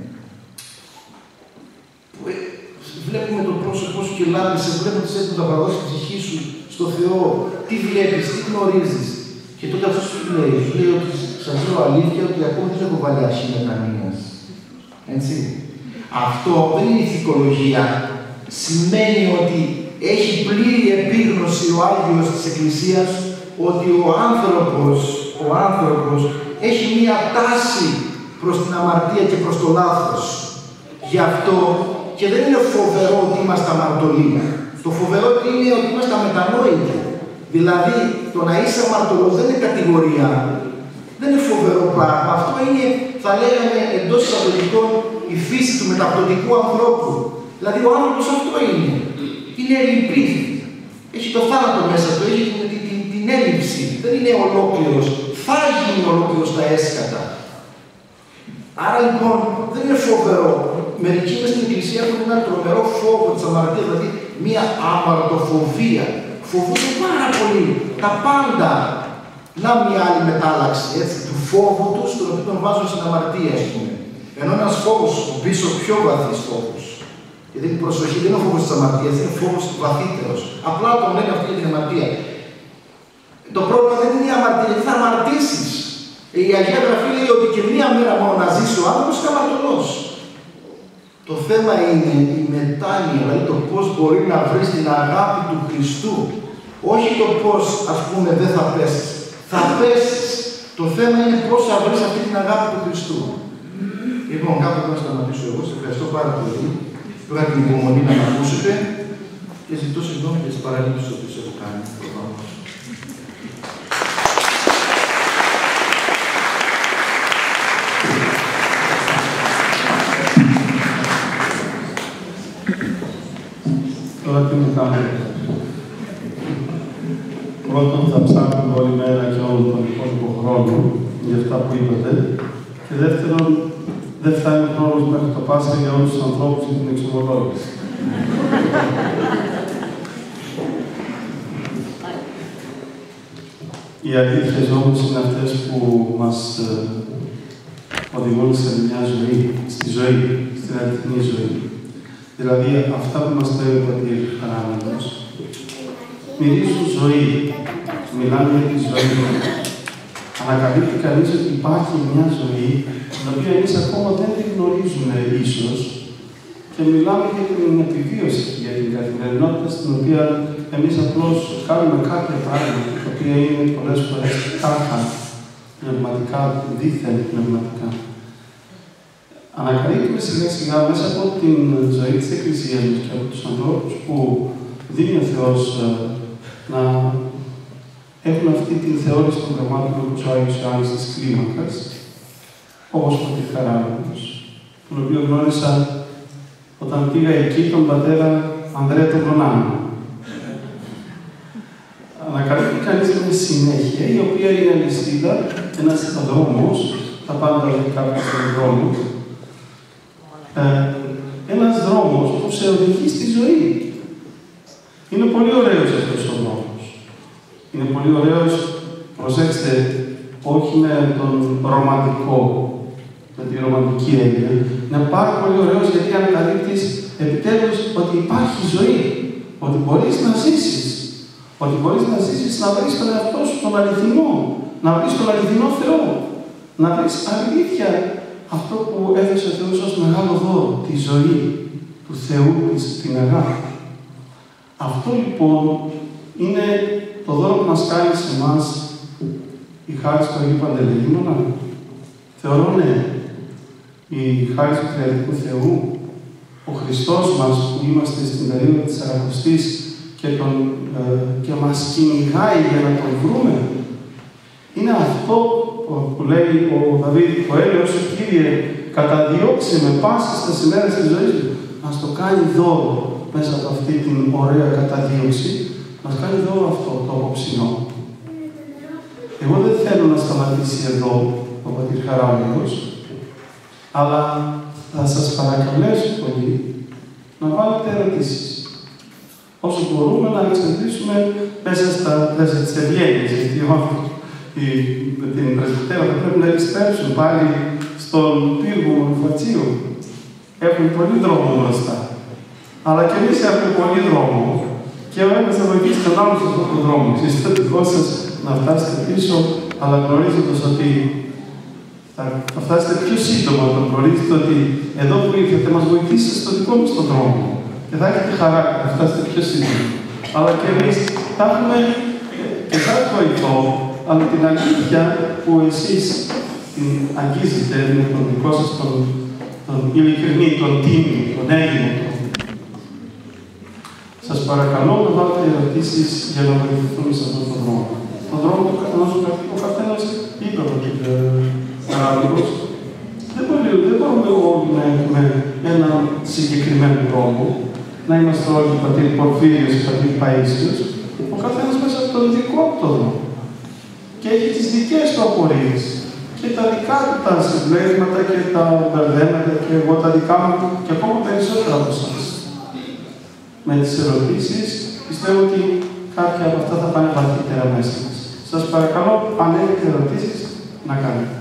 βλέπουμε το πρόσωπό σου και λάμπησε, βλέπουμε ότι έτοιμος να παραδώσει την ψυχή σου στο Θεό, τι βλέπεις, τι γνωρίζεις. Και τότε αυτός σου λέει, σου λέει ότι σας λέω αλήθεια ότι ακόμα δεν έχω βάλει αρχή μετανοίας. Έτσι. Αυτό δεν είναι ηθικολογία. Σημαίνει ότι έχει πλήρη επίγνωση ο Άγιος της Εκκλησίας ότι ο άνθρωπος, ο άνθρωπος έχει μία τάση προς την αμαρτία και προς το λάθος. Γι' αυτό και δεν είναι φοβερό ότι είμαστε αμαρτωλοί. Το φοβερό είναι ότι είμαστε αμετανόητοι. Δηλαδή, το να είσαι αμαρτωλός δεν είναι κατηγορία. Δεν είναι φοβερό πράγμα. Αυτό είναι, θα λέγαμε, εντός εισαγωγικών η φύση του μεταπτωτικού ανθρώπου. Δηλαδή, ο άνθρωπος αυτό είναι. Είναι ελλειπής. Έχει το θάνατο μέσα του, έχει την, την, την, την έλλειψη. Δεν είναι ολόκληρος. Θα γίνει ολόκληρος στα έσκατα. Άρα λοιπόν, δεν είναι φοβερό. Μερικοί μες στην Εκκλησία έχουν ένα τρομερό φόβο της αμαρτίας, δηλαδή μία αμαρτοφοβία. Φοβούνται πάρα πολύ τα πάντα. Να μια άλλη μετάλλαξη, έτσι, του φόβου τους, τον οποίο τον βάζουν στην αμαρτία, ας πούμε. Ενώ ένας φόβος πίσω, πιο βαθύς φόβος. Γιατί η προσοχή δεν είναι ο φόβος της αμαρτίας, είναι ο φόβος βαθύτερος. Απλά τον λένε αυτή για την αμαρτία. Το πρόβλημα δεν είναι η αμαρτία, γιατί θα αμαρτήσεις. Η Αγία Γραφή λέει ότι και μία μέρα μόνο να ζήσει ο άνθρωπος είναι αμαρτωλός. Το θέμα είναι η μετάνοια, δηλαδή το πώς μπορεί να βρεις την αγάπη του Χριστού. Όχι το πώς, ας πούμε, δεν θα πέσεις. Θα πέσεις. Το θέμα είναι πώς θα βρεις αυτή την αγάπη του Χριστού. Λοιπόν, κάπου εδώ να σταματήσω εγώ. Σας ευχαριστώ πάρα πολύ. Είχα την υπομονή να με ακούσετε και ζητώ συγγνώμη για τις παραλήψεις που έχω κάνει. Τώρα τι μου κάνετε. Πρώτον, θα ψάχνουμε όλη μέρα και όλο τον υπόλοιπο χρόνο για αυτά που είπατε. Και δεύτερον, δεν φτάνει ο χρόνος μέχρι το Πάσχα για όλους τους ανθρώπους και την εξομολόγηση. Οι αλήθειες όμως είναι αυτές που μας ε, οδηγούν σε μια ζωή, στη ζωή, στην αληθινή ζωή. Δηλαδή, αυτά που μας λέει ο Πατήρ Χαράμετος, μυρίζουν ζωή, μιλάνε για τη ζωή. Ανακαλύπτει κανείς ότι υπάρχει μια ζωή, την οποία εμείς ακόμα δεν την γνωρίζουμε ίσως, και μιλάμε για την επιβίωση, για την καθημερινότητα, στην οποία εμείς απλώς κάνουμε κάποια πράγματα, τα οποία είναι πολλές φορές κάχα πνευματικά, δίθεν πνευματικά. Ανακαλύπτουμε σιγά σιγά μέσα από την ζωή της Εκκλησίας μας και από τους ανθρώπους που δίνει ο Θεός να έχουν αυτή την θεώρηση των πραγμάτων όπως ο Άγιος Ιωάννης της Κλίμακας, όπως ο Πατήρ Χαράμετος, τον οποίο γνώρισα όταν πήγα εκεί τον πατέρα Ανδρέα τον Γονάνο. Ανακαλύπτει κανείς μια συνέχεια, η οποία είναι αλυσίδα, ένας δρόμος, τα πάντα λέει κάποιος στον δρόμο, ε, ένας δρόμος που σε οδηγεί στη ζωή. Είναι πολύ ωραίος αυτός ο δρόμος. Είναι πολύ ωραίος, προσέξτε, όχι με τον ρομαντικό με τη ρομαντική έννοια, είναι πάρα πολύ ωραίος γιατί ανακαλύπτεις επιτέλους ότι υπάρχει ζωή, ότι μπορείς να ζήσεις, ότι μπορείς να ζήσεις να βρεις τον εαυτό σου, τον αληθινό, να βρεις τον αληθινό Θεό, να βρεις αλήθεια αυτό που έδωσε ο Θεός ως μεγάλο δώρο, τη ζωή του Θεού, την αγάπη. Αυτό λοιπόν είναι το δώρο που μας κάνει σε εμάς η χάρις του Αγίου Παντελεήμωνα. Θεωρώ ναι. Η χάρις του Τριαδικού Θεού, ο Χριστός μας που είμαστε στην περίοδο της Σαρακοστής και, τον, ε, και μας κυνηγάει για να τον βρούμε. Είναι αυτό που λέει ο Δαβίδ, ο Έλεος, ο Κύριε, καταδιώξει με πάσες τις ημέρες της ζωής του. Μας το κάνει δώρο μέσα από αυτή την ωραία καταδίωξη. Μας κάνει δώρο αυτό το απόψινό. Εγώ δεν θέλω να σταματήσει εδώ ο πατήρ Χαράλαμπος, αλλά θα σας παρακαλέσω πολύ να βάλετε ερωτήσεις. Όσο μπορούμε να εξαντλήσουμε μέσα στα πλαίσια της ευγένειας, γιατί με την πρεσβυτέρα θα πρέπει να επιστρέψουν πάλι στον πύργο Μορφατσίου. Έχουν πολύ δρόμο μπροστά. Αλλά και εμείς έχουμε πολύ δρόμο. Και ο ένας θα βοηθήσει τον άλλο σε αυτόν τον δρόμο. Εσείς το δικό σας να φτάσετε πίσω, αλλά γνωρίζοντας ότι θα, θα φτάσετε πιο σύντομα να γνωρίζετε ότι εδώ που ήρθατε μας βοηθήσετε στο δικό μας τον δρόμο. Και θα έχετε χαρά να φτάσετε πιο σύντομα. Αλλά και εμείς θα έχουμε και θα βοηθώ, αλλά την αλήθεια που εσείς την αγγίζετε με τον δικό σας τον, τον ειλικρινή, τον τίμη, τον Έλληνο τρόπο. Σας παρακαλώ να βάλετε ερωτήσεις για να βοηθηθούμε σε αυτόν τον δρόμο. Τον δρόμο του καθενός, ο καθένας είπε από την Χαράλαμπος. Δεν μπορούμε όλοι να έχουμε έναν συγκεκριμένο δρόμο, να είμαστε όλοι πατήρ Πορφύριος, πατήρ Παΐσιος, ο καθένας μέσα από τον δικό του δρόμο. Και έχει τις δικές του απορίες και τα δικά του τα συμπλέγματα και τα μπερδέματα και εγώ τα δικά μου και ακόμα περισσότερα από εσάς. Με τις ερωτήσεις, πιστεύω ότι κάποια από αυτά θα πάνε βαθύτερα μέσα μας. Σας παρακαλώ, αν έχετε ερωτήσεις, να κάνετε.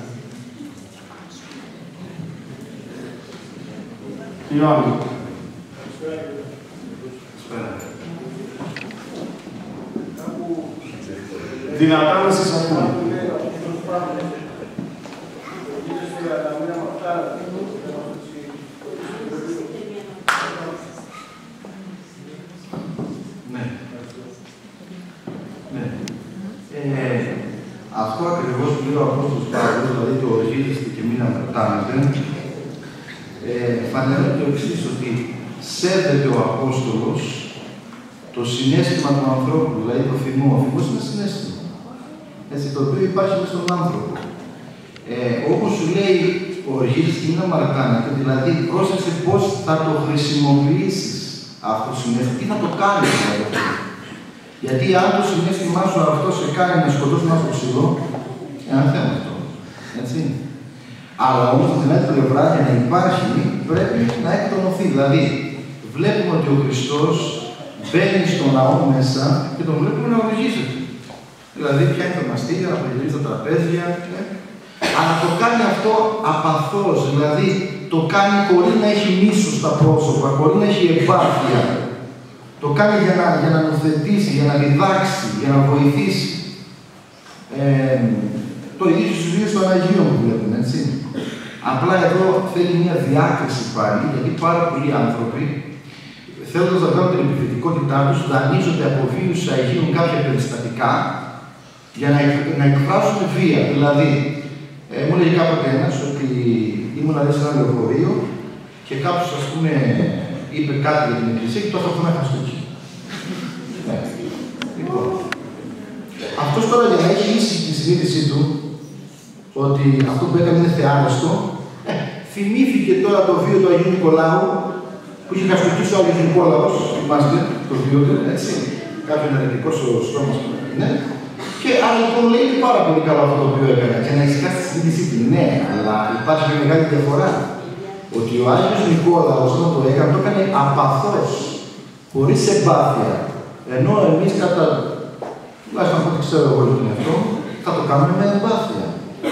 Ιωάννη. Δυνατά να σας ακούμε. Ναι. Ναι. Ε, αυτό ακριβώς που λέει ο Απόστολος Παύλος, δηλαδή το οργίζεστε και μην αμαρτάνετε, ε, φανερώνει το εξής, ότι σέβεται ο Απόστολος το συναίσθημα του ανθρώπου, δηλαδή το θυμό. Ο θυμός είναι συναίσθημα. Έτσι, το οποίο υπάρχει μέσα στον άνθρωπο. Ε, όπως σου λέει, οργίζεις και μην αμαρτάνετε, δηλαδή πρόσεξε πώς θα το χρησιμοποιήσεις αυτό το συναίσθημα, τι θα το κάνεις δηλαδή. Γιατί αν το συναίσθημά σου αυτό σε κάνει να σκοτώσει ένα φωσιλό, ένα θέμα αυτό. Έτσι. Αλλά όμως από την άλλη πλευρά, για να υπάρχει, πρέπει να εκτονωθεί. Δηλαδή, βλέπουμε ότι ο Χριστός μπαίνει στον ναό μέσα και τον βλέπουμε να οργίζεται. Δηλαδή, πιάνει τα μαστίγια, να προγυρίζει τα τραπέζια. Ε. Αλλά το κάνει αυτό απαθώς, δηλαδή το κάνει χωρίς να έχει μίσος στα πρόσωπα, χωρίς να έχει εμπάθεια. Το κάνει για να, για να νοθετήσει, για να διδάξει, για να βοηθήσει. Ε, το ίδιο στους βίους των Αγίων που βλέπουμε, έτσι. Απλά εδώ θέλει μια διάκριση πάλι, γιατί πάρα πολλοί άνθρωποι, θέλοντας να βγάλουν την επιθετικότητά τους, δανείζονται από βίους Αγίων κάποια περιστατικά για να, να εκφράσουν βία. Δηλαδή, ε, μου λέει κάποτε ένας ότι ήμουν να δει σε ένα λεωφορείο και κάποιος, ας πούμε, είπε κάτι για την Εκκλησία και το αυτό να χαστούκι. Ναι. Λοιπόν, αυτός τώρα για να έχει ίση τη συνείδησή του ότι αυτό που έκανε είναι θεάρεστο, ε, θυμήθηκε τώρα το βίο του Αγίου Νικολάου που είχε χαστούκίσει ο Άγιος Νικόλαος, θυμάστε το βίο του, έτσι, κάποιον ερετικός ο στρώμας που είναι. Και άρα λοιπόν λέει πάρα πολύ καλό αυτό το οποίο έκανε και να ησυχάσει τη συνείδησή του. Ναι, αλλά υπάρχει μια μεγάλη διαφορά. Ότι ο Άγιος Νικόλαος όταν το έκανε, το έκανε απαθώς, χωρίς εμπάθεια. Ενώ εμείς κατά, τουλάχιστον από ό,τι ξέρω εγώ για τον εαυτό, θα το κάνουμε με εμπάθεια.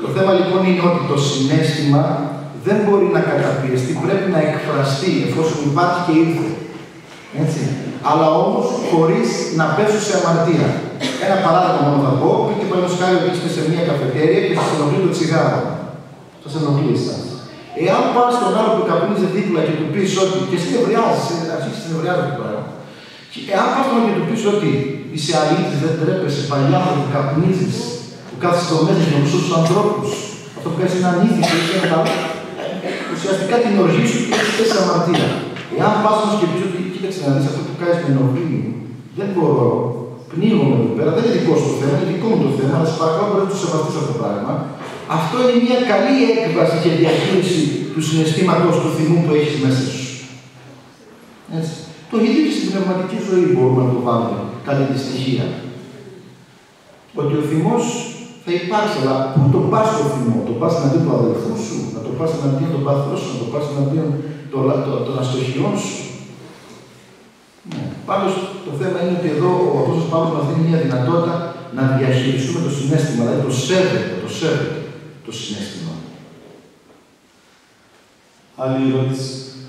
Το θέμα λοιπόν είναι ότι το συναίσθημα δεν μπορεί να καταπιεστεί, πρέπει να εκφραστεί εφόσον υπάρχει και ήρθε. Έτσι. Αλλά όμως χωρίς να πέσουν σε αμαρτία. Ένα παράδειγμα μόνο θα πω, πήγε παραδείγματος χάρη ότι είστε σε μια καφετέρια και σας ενοχλεί το τσιγάρο. Σας ενοχλεί εσάς. Εάν πας στον άλλο που καπνίζει δίπλα και του πεις ότι. Και εσύ νευριάζεις, αρχίσεις να νευριάζεις το πράγμα. Και εάν πας στον άλλο και του πεις ότι είσαι αλήτης, δεν τρέπεσαι, παλιά που καπνίζεις, που κάθεσαι στο μέσα και γνωστούς τους ανθρώπους, αυτό που κάνεις είναι ανήθικο, είσαι ένα καλό. Ουσιαστικά την οργή σου και έχεις πέσει αμαρτία. Εάν πας όμως και πεις ότι κοίταξε να δεις αυτό που κάνεις με ενοχλεί, δεν μπορώ, πνίγομαι εδώ πέρα, δεν είναι δικό σου το θέμα, είναι δικό μου το θέμα, αλλά σε παρακαλώ μπορεί να το σεβαστείς αυτό το πράγμα. Αυτό είναι μια καλή έκβαση και διαχείριση του συναισθήματος του θυμού που έχεις μέσα σου. Έτσι. Το ίδιο και στην πνευματική ζωή μπορούμε να το βάλουμε κατά τη στοιχεία. Ότι ο θυμός θα υπάρξει, αλλά πού τον πας το θυμό, τον πας εναντίον του αδελφού σου, να τον πας εναντίον των πάθρων σου, να τον πας εναντίον των αστοχιών σου. Ναι. Πάντως το θέμα είναι ότι εδώ ο Απόστολος Παύλος μας δίνει μια δυνατότητα να διαχειριστούμε το συναίσθημα, δηλαδή το σέβεται, το σέβεται το συναίσθημα. Άλλη ερώτηση.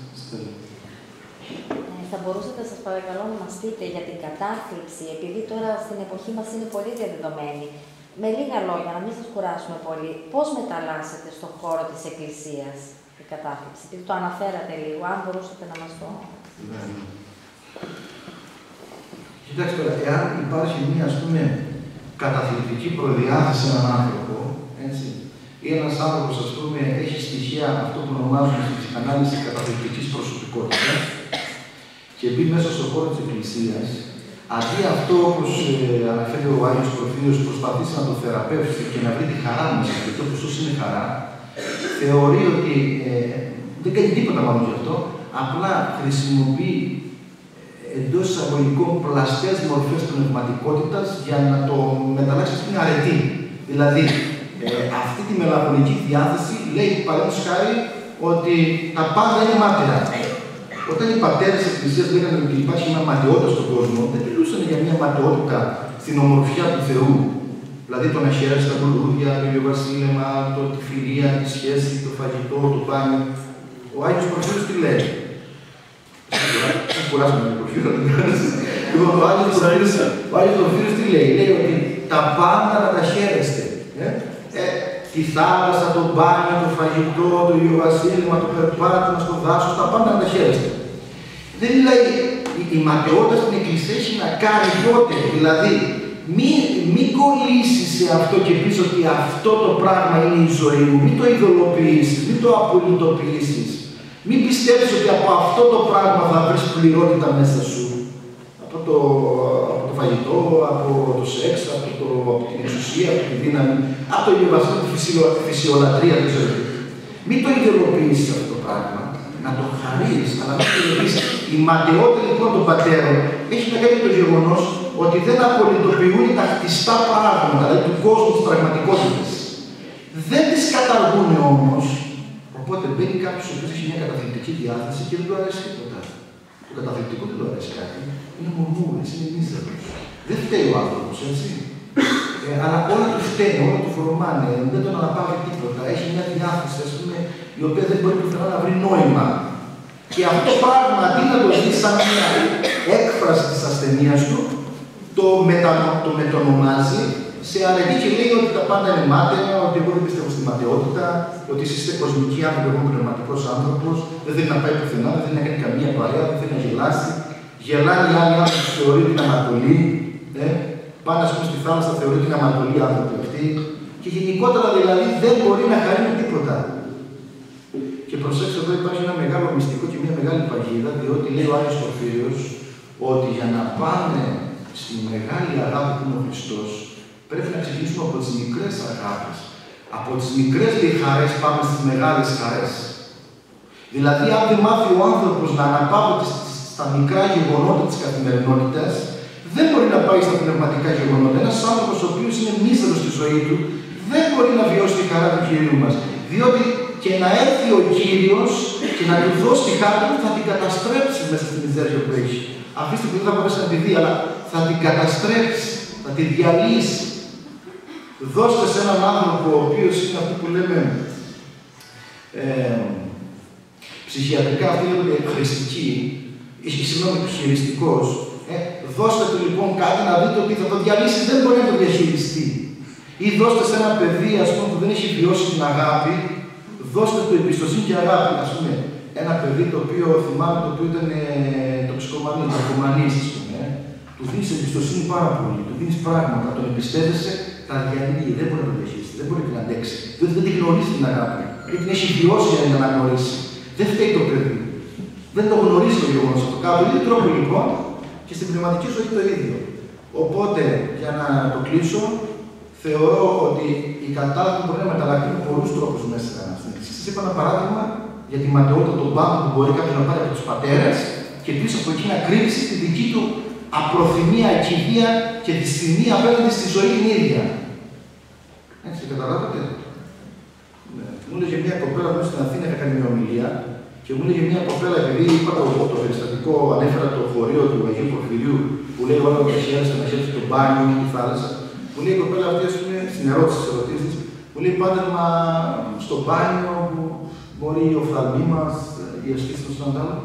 Θα μπορούσατε, σας παρακαλώ, να μας πείτε για την κατάθλιψη, επειδή τώρα στην εποχή μας είναι πολύ διαδεδομένη. Με λίγα λόγια, να μην σας κουράσουμε πολύ, πώς μεταλλάσσεται στον χώρο της Εκκλησίας η κατάθλιψη? Επειδή το αναφέρατε λίγο, αν μπορούσατε να μας το... Ναι. Κοιτάξτε τώρα, εάν υπάρχει μια, ας πούμε, καταθλιπτική προδιάθεση σε έναν άνθρωπο, έτσι, ή ένας άνθρωπος, ας πούμε, έχει στοιχεία αυτό που ονομάζουμε στην ψυχανάλυση καταθλιπτικής προσωπικότητας και μπει μέσα στον χώρο της Εκκλησίας, αντί αυτό, όπως ε, αναφέρει ο Άγιος Προφύριος, προσπαθήσει να το θεραπεύσει και να βρει τη χαρά μέσα, γιατί ο Χριστός είναι χαρά, θεωρεί ότι ε, δεν κάνει τίποτα μάλλον γι' αυτό, απλά χρησιμοποιεί εντός εισαγωγικών πλαστές μορφές πνευματικότητας για να το μεταλλάξει στην αρετή. Δηλαδή, ε, αυτή τη μελαγχολική διάθεση λέει παραδείγματος χάρη ότι τα πάντα είναι μάταια. Όταν οι πατέρες της Εκκλησίας λέγανε ότι υπάρχει μια ματαιότητα στον κόσμο, δεν μιλούσαν για μια ματαιότητα στην ομορφιά του Θεού. Δηλαδή το να χαίρεσαι τα λουλούδια, το ηλιοβασίλεμα, το, τη φιλία, τη σχέση, το φαγητό, το μπάνιο. Ο Άγιος Προφύριος τι λέει? Δεν κουράζομαι με τον Προφύριο, δεν κάνεις. Λοιπόν, ο Άγιος Προφύριος τι λέει? Λέει ότι τα πάντα να τα χαίρεστε. Ε? Ε, τη θάλασσα, το μπάνιο, το φαγητό, το ηλιοβασίλεμα, το περπάτημα στο δάσος, τα πάντα να τα χαίρεστε. Δεν μιλάει, η, η ματαιότητα στην Εκκλησία έχει να κάνει τότε. Δηλαδή, μην μη κολλήσεις σε αυτό και πεις ότι αυτό το πράγμα είναι η ζωή μου. Μην το ειδωλοποιήσεις, μην το απολυτοποιήσεις. Μην πιστεύεις ότι από αυτό το πράγμα θα βρεις πληρότητα μέσα σου. Από το, από το φαγητό, από το σεξ, από, το, από την εξουσία, από τη δύναμη, από το ηλιοβασίλεμα, τη φυσιο, φυσιολατρία, δεν ξέρω. Μην το ιδεολογήσεις αυτό το πράγμα. Να το χαρείς, αλλά μην το ιδεολογήσεις. Η ματαιότητα λοιπόν των πατέρων έχει να κάνει το γεγονός ότι δεν απολυτοποιούν τα χτιστά πράγματα, δηλαδή του κόσμου της πραγματικότητας. Δεν τις καταργούν όμως. Οπότε μπαίνει κάποιος ο οποίος έχει μια καταθλιπτική διάθεση και δεν του αρέσει τίποτα. Το καταθλιπτικό δεν του αρέσει κάτι. Είναι μουρμούρες, είναι μίζερος. Δεν φταίει ο άνθρωπος, έτσι. Ε, αλλά όλα του φταίνε, όλα του φορμάνε, δεν τον αναπαύει τίποτα. Έχει μια διάθεση, ας πούμε, η οποία δεν μπορεί πουθενά να βρει νόημα. Και αυτό το πράγμα, αντί να το δει σαν μια έκφραση της ασθενείας του, το, μετα, το μετονομάζει σε αρετή και λέει ότι τα πάντα είναι μάταια, ότι εγώ δεν πιστεύω στη ματαιότητα, ότι εσείς είστε κοσμικοί άνθρωποι, εγώ είμαι πνευματικός άνθρωπος, δεν θέλει να πάει πουθενά, δεν θέλει να κάνει καμία παρέα, δεν θέλει να γελάσει. Γελάνε οι άλλοι άνθρωποι που θεωρεί την αμαρτωλή, ε, πάνε ας πούμε στη θάλασσα, θεωρεί την αμαρτωλή άνθρωποι αυτοί, και γενικότερα δηλαδή δεν μπορεί να χαρεί με τίποτα. Και προσέξτε, εδώ υπάρχει ένα μεγάλο μυστικό και μια μεγάλη παγίδα, διότι λέει ο Άγιος Πορφύριος ότι για να πάμε στη μεγάλη αγάπη που είναι ο Χριστός, πρέπει να ξεκινήσουμε από τις μικρές αγάπες. Από τις μικρές λέει χαρές πάμε στις μεγάλες χαρές. Δηλαδή, αν δεν μάθει ο άνθρωπος να αναπαύεται στα μικρά γεγονότα της καθημερινότητας, δεν μπορεί να πάει στα πνευματικά γεγονότα. Ένας άνθρωπος ο οποίος είναι μίζερος στη ζωή του, δεν μπορεί να βιώσει τη χαρά του Κυρίου μας. Διότι και να έρθει ο Κύριος και να του δώσει τη χαρά του, θα την καταστρέψει μέσα στη μιζέρια που έχει. Αφήστε που δεν θα μπορέσει να τη δει, αλλά θα την καταστρέψει, θα τη διαλύσει. Δώστε σε έναν άνθρωπο ο οποίος είναι αυτό που λέμε ε, ψυχιατρικά, αυτή λέγονται χρηστική, ή συγγνώμη, χειριστικός. Ε, δώστε του λοιπόν κάτι να δείτε ότι θα το διαλύσει, δεν μπορεί να το διαχειριστεί. Ή δώστε σε ένα παιδί, ας πούμε, που δεν έχει βιώσει την αγάπη, δώστε του εμπιστοσύνη και αγάπη. Ας πούμε, ένα παιδί το οποίο θυμάμαι το οποίο ήταν ε, τοξικομανής, ναρκωμανής, ας πούμε. Ε. Του δίνεις εμπιστοσύνη πάρα πολύ, του δίνεις πράγματα, τον εμπιστεύεσαι, τα διαλύει, δεν μπορεί να το διαχειριστεί, δεν μπορεί να την αντέξει. Διότι δεν την γνωρίζει την αγάπη. Δεν την έχει βιώσει για να αναγνωρίσει. Δεν φταίει το παιδί. Δεν το γνωρίζει το γεγονός αυτό. Κατά τον ίδιο τρόπο λοιπόν και στην πνευματική ζωή το ίδιο. Οπότε, για να το κλείσω, θεωρώ ότι η κατάσταση μπορεί να μεταλλαχθεί με πολλούς τρόπους μέσα στην εκκλησία. Σας είπα ένα παράδειγμα για τη ματαιότητα των πάντων που μπορεί κάποιος να πάρει από τους πατέρες και πίσω από εκεί να κρύψει τη δική του απροθυμία, ακιδεία και δυσθυμία απέναντι στη ζωή την ίδια. Έτσι, καταλάβατε. Ναι. Μου έλεγε μια κοπέλα που στην Αθήνα είχα κάνει μια ομιλία και μου έλεγε μια κοπέλα, επειδή είπα το, το περιστατικό, ανέφερα το χωρίο του Αγίου Πορφυρίου που λέει όλα τα χέρια να χέρια στο μπάνιο ή τη θάλασσα. Μου λέει η κοπέλα αυτή, ας πούμε, στην ερώτηση τη ερωτήση, μου λέει πάντα μα στο μπάνιο που μπορεί η οφθαλμή μα, η ασκήση των σκανδάλων.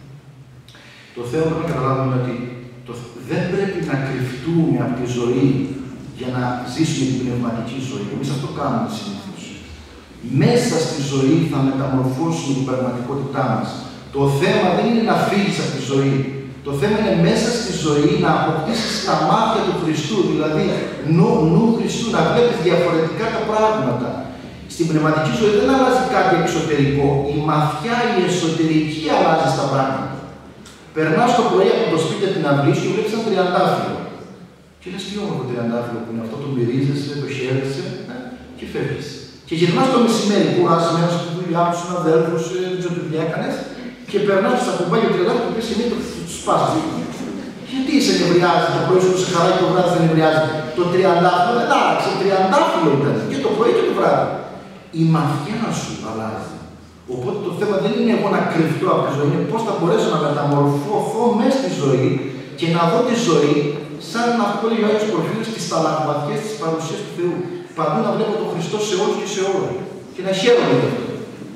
Το θέμα πρέπει να καταλάβουμε ότι το, δεν πρέπει να κρυφτούμε από τη ζωή για να ζήσουμε την πνευματική ζωή. Εμείς αυτό κάνουμε συνήθως. Μέσα στη ζωή θα μεταμορφώσουμε την πραγματικότητά μας. Το θέμα δεν είναι να φύγεις από τη ζωή. Το θέμα είναι μέσα στη ζωή να αποκτήσεις τα μάτια του Χριστού, δηλαδή νου, νου Χριστού, να βλέπεις διαφορετικά τα πράγματα. Στην πνευματική ζωή δεν αλλάζει κάτι εξωτερικό. Η μαθιά, η εσωτερική αλλάζει στα πράγματα. Περνάς το πρωί από το σπίτι την αυλή και βλέπεις ένα τριαντάφυλλο. Και λες τι όμορφο τριαντάφυλλο που είναι αυτό, το μυρίζεσαι, το χαίρεσαι ε, και φεύγεις. Και γυρνάς το μεσημέρι, κουρασμένος στη δουλειά του, συναδέλφους, δεν ξέρω τι δουλειά έκανες, και περνάς στα κουμπάκια του τριαντάφυλλου και πες το σπάσεις. Γιατί σε νευριάζει το πρωί σου, σε χαρά και το βράδυ δεν νευριάζει. Το τριαντάφυλλο δεν άλλαξε, τριαντάφυλλο ήταν και το πρωί και το βράδυ. Η μαθιά σου αλλάζει. Οπότε το θέμα δεν είναι εγώ να κρυφτώ από τη ζωή, είναι πώς θα μπορέσω να μεταμορφωθώ μέσα στη ζωή και να δω τη ζωή σαν αυτό που λέει ο Άγιος Πορφύριος στις σταλαγματιές της παρουσίας του Θεού. Παντού να βλέπω τον Χριστό σε όλους και σε όλα. Και να χαίρομαι γι' αυτό.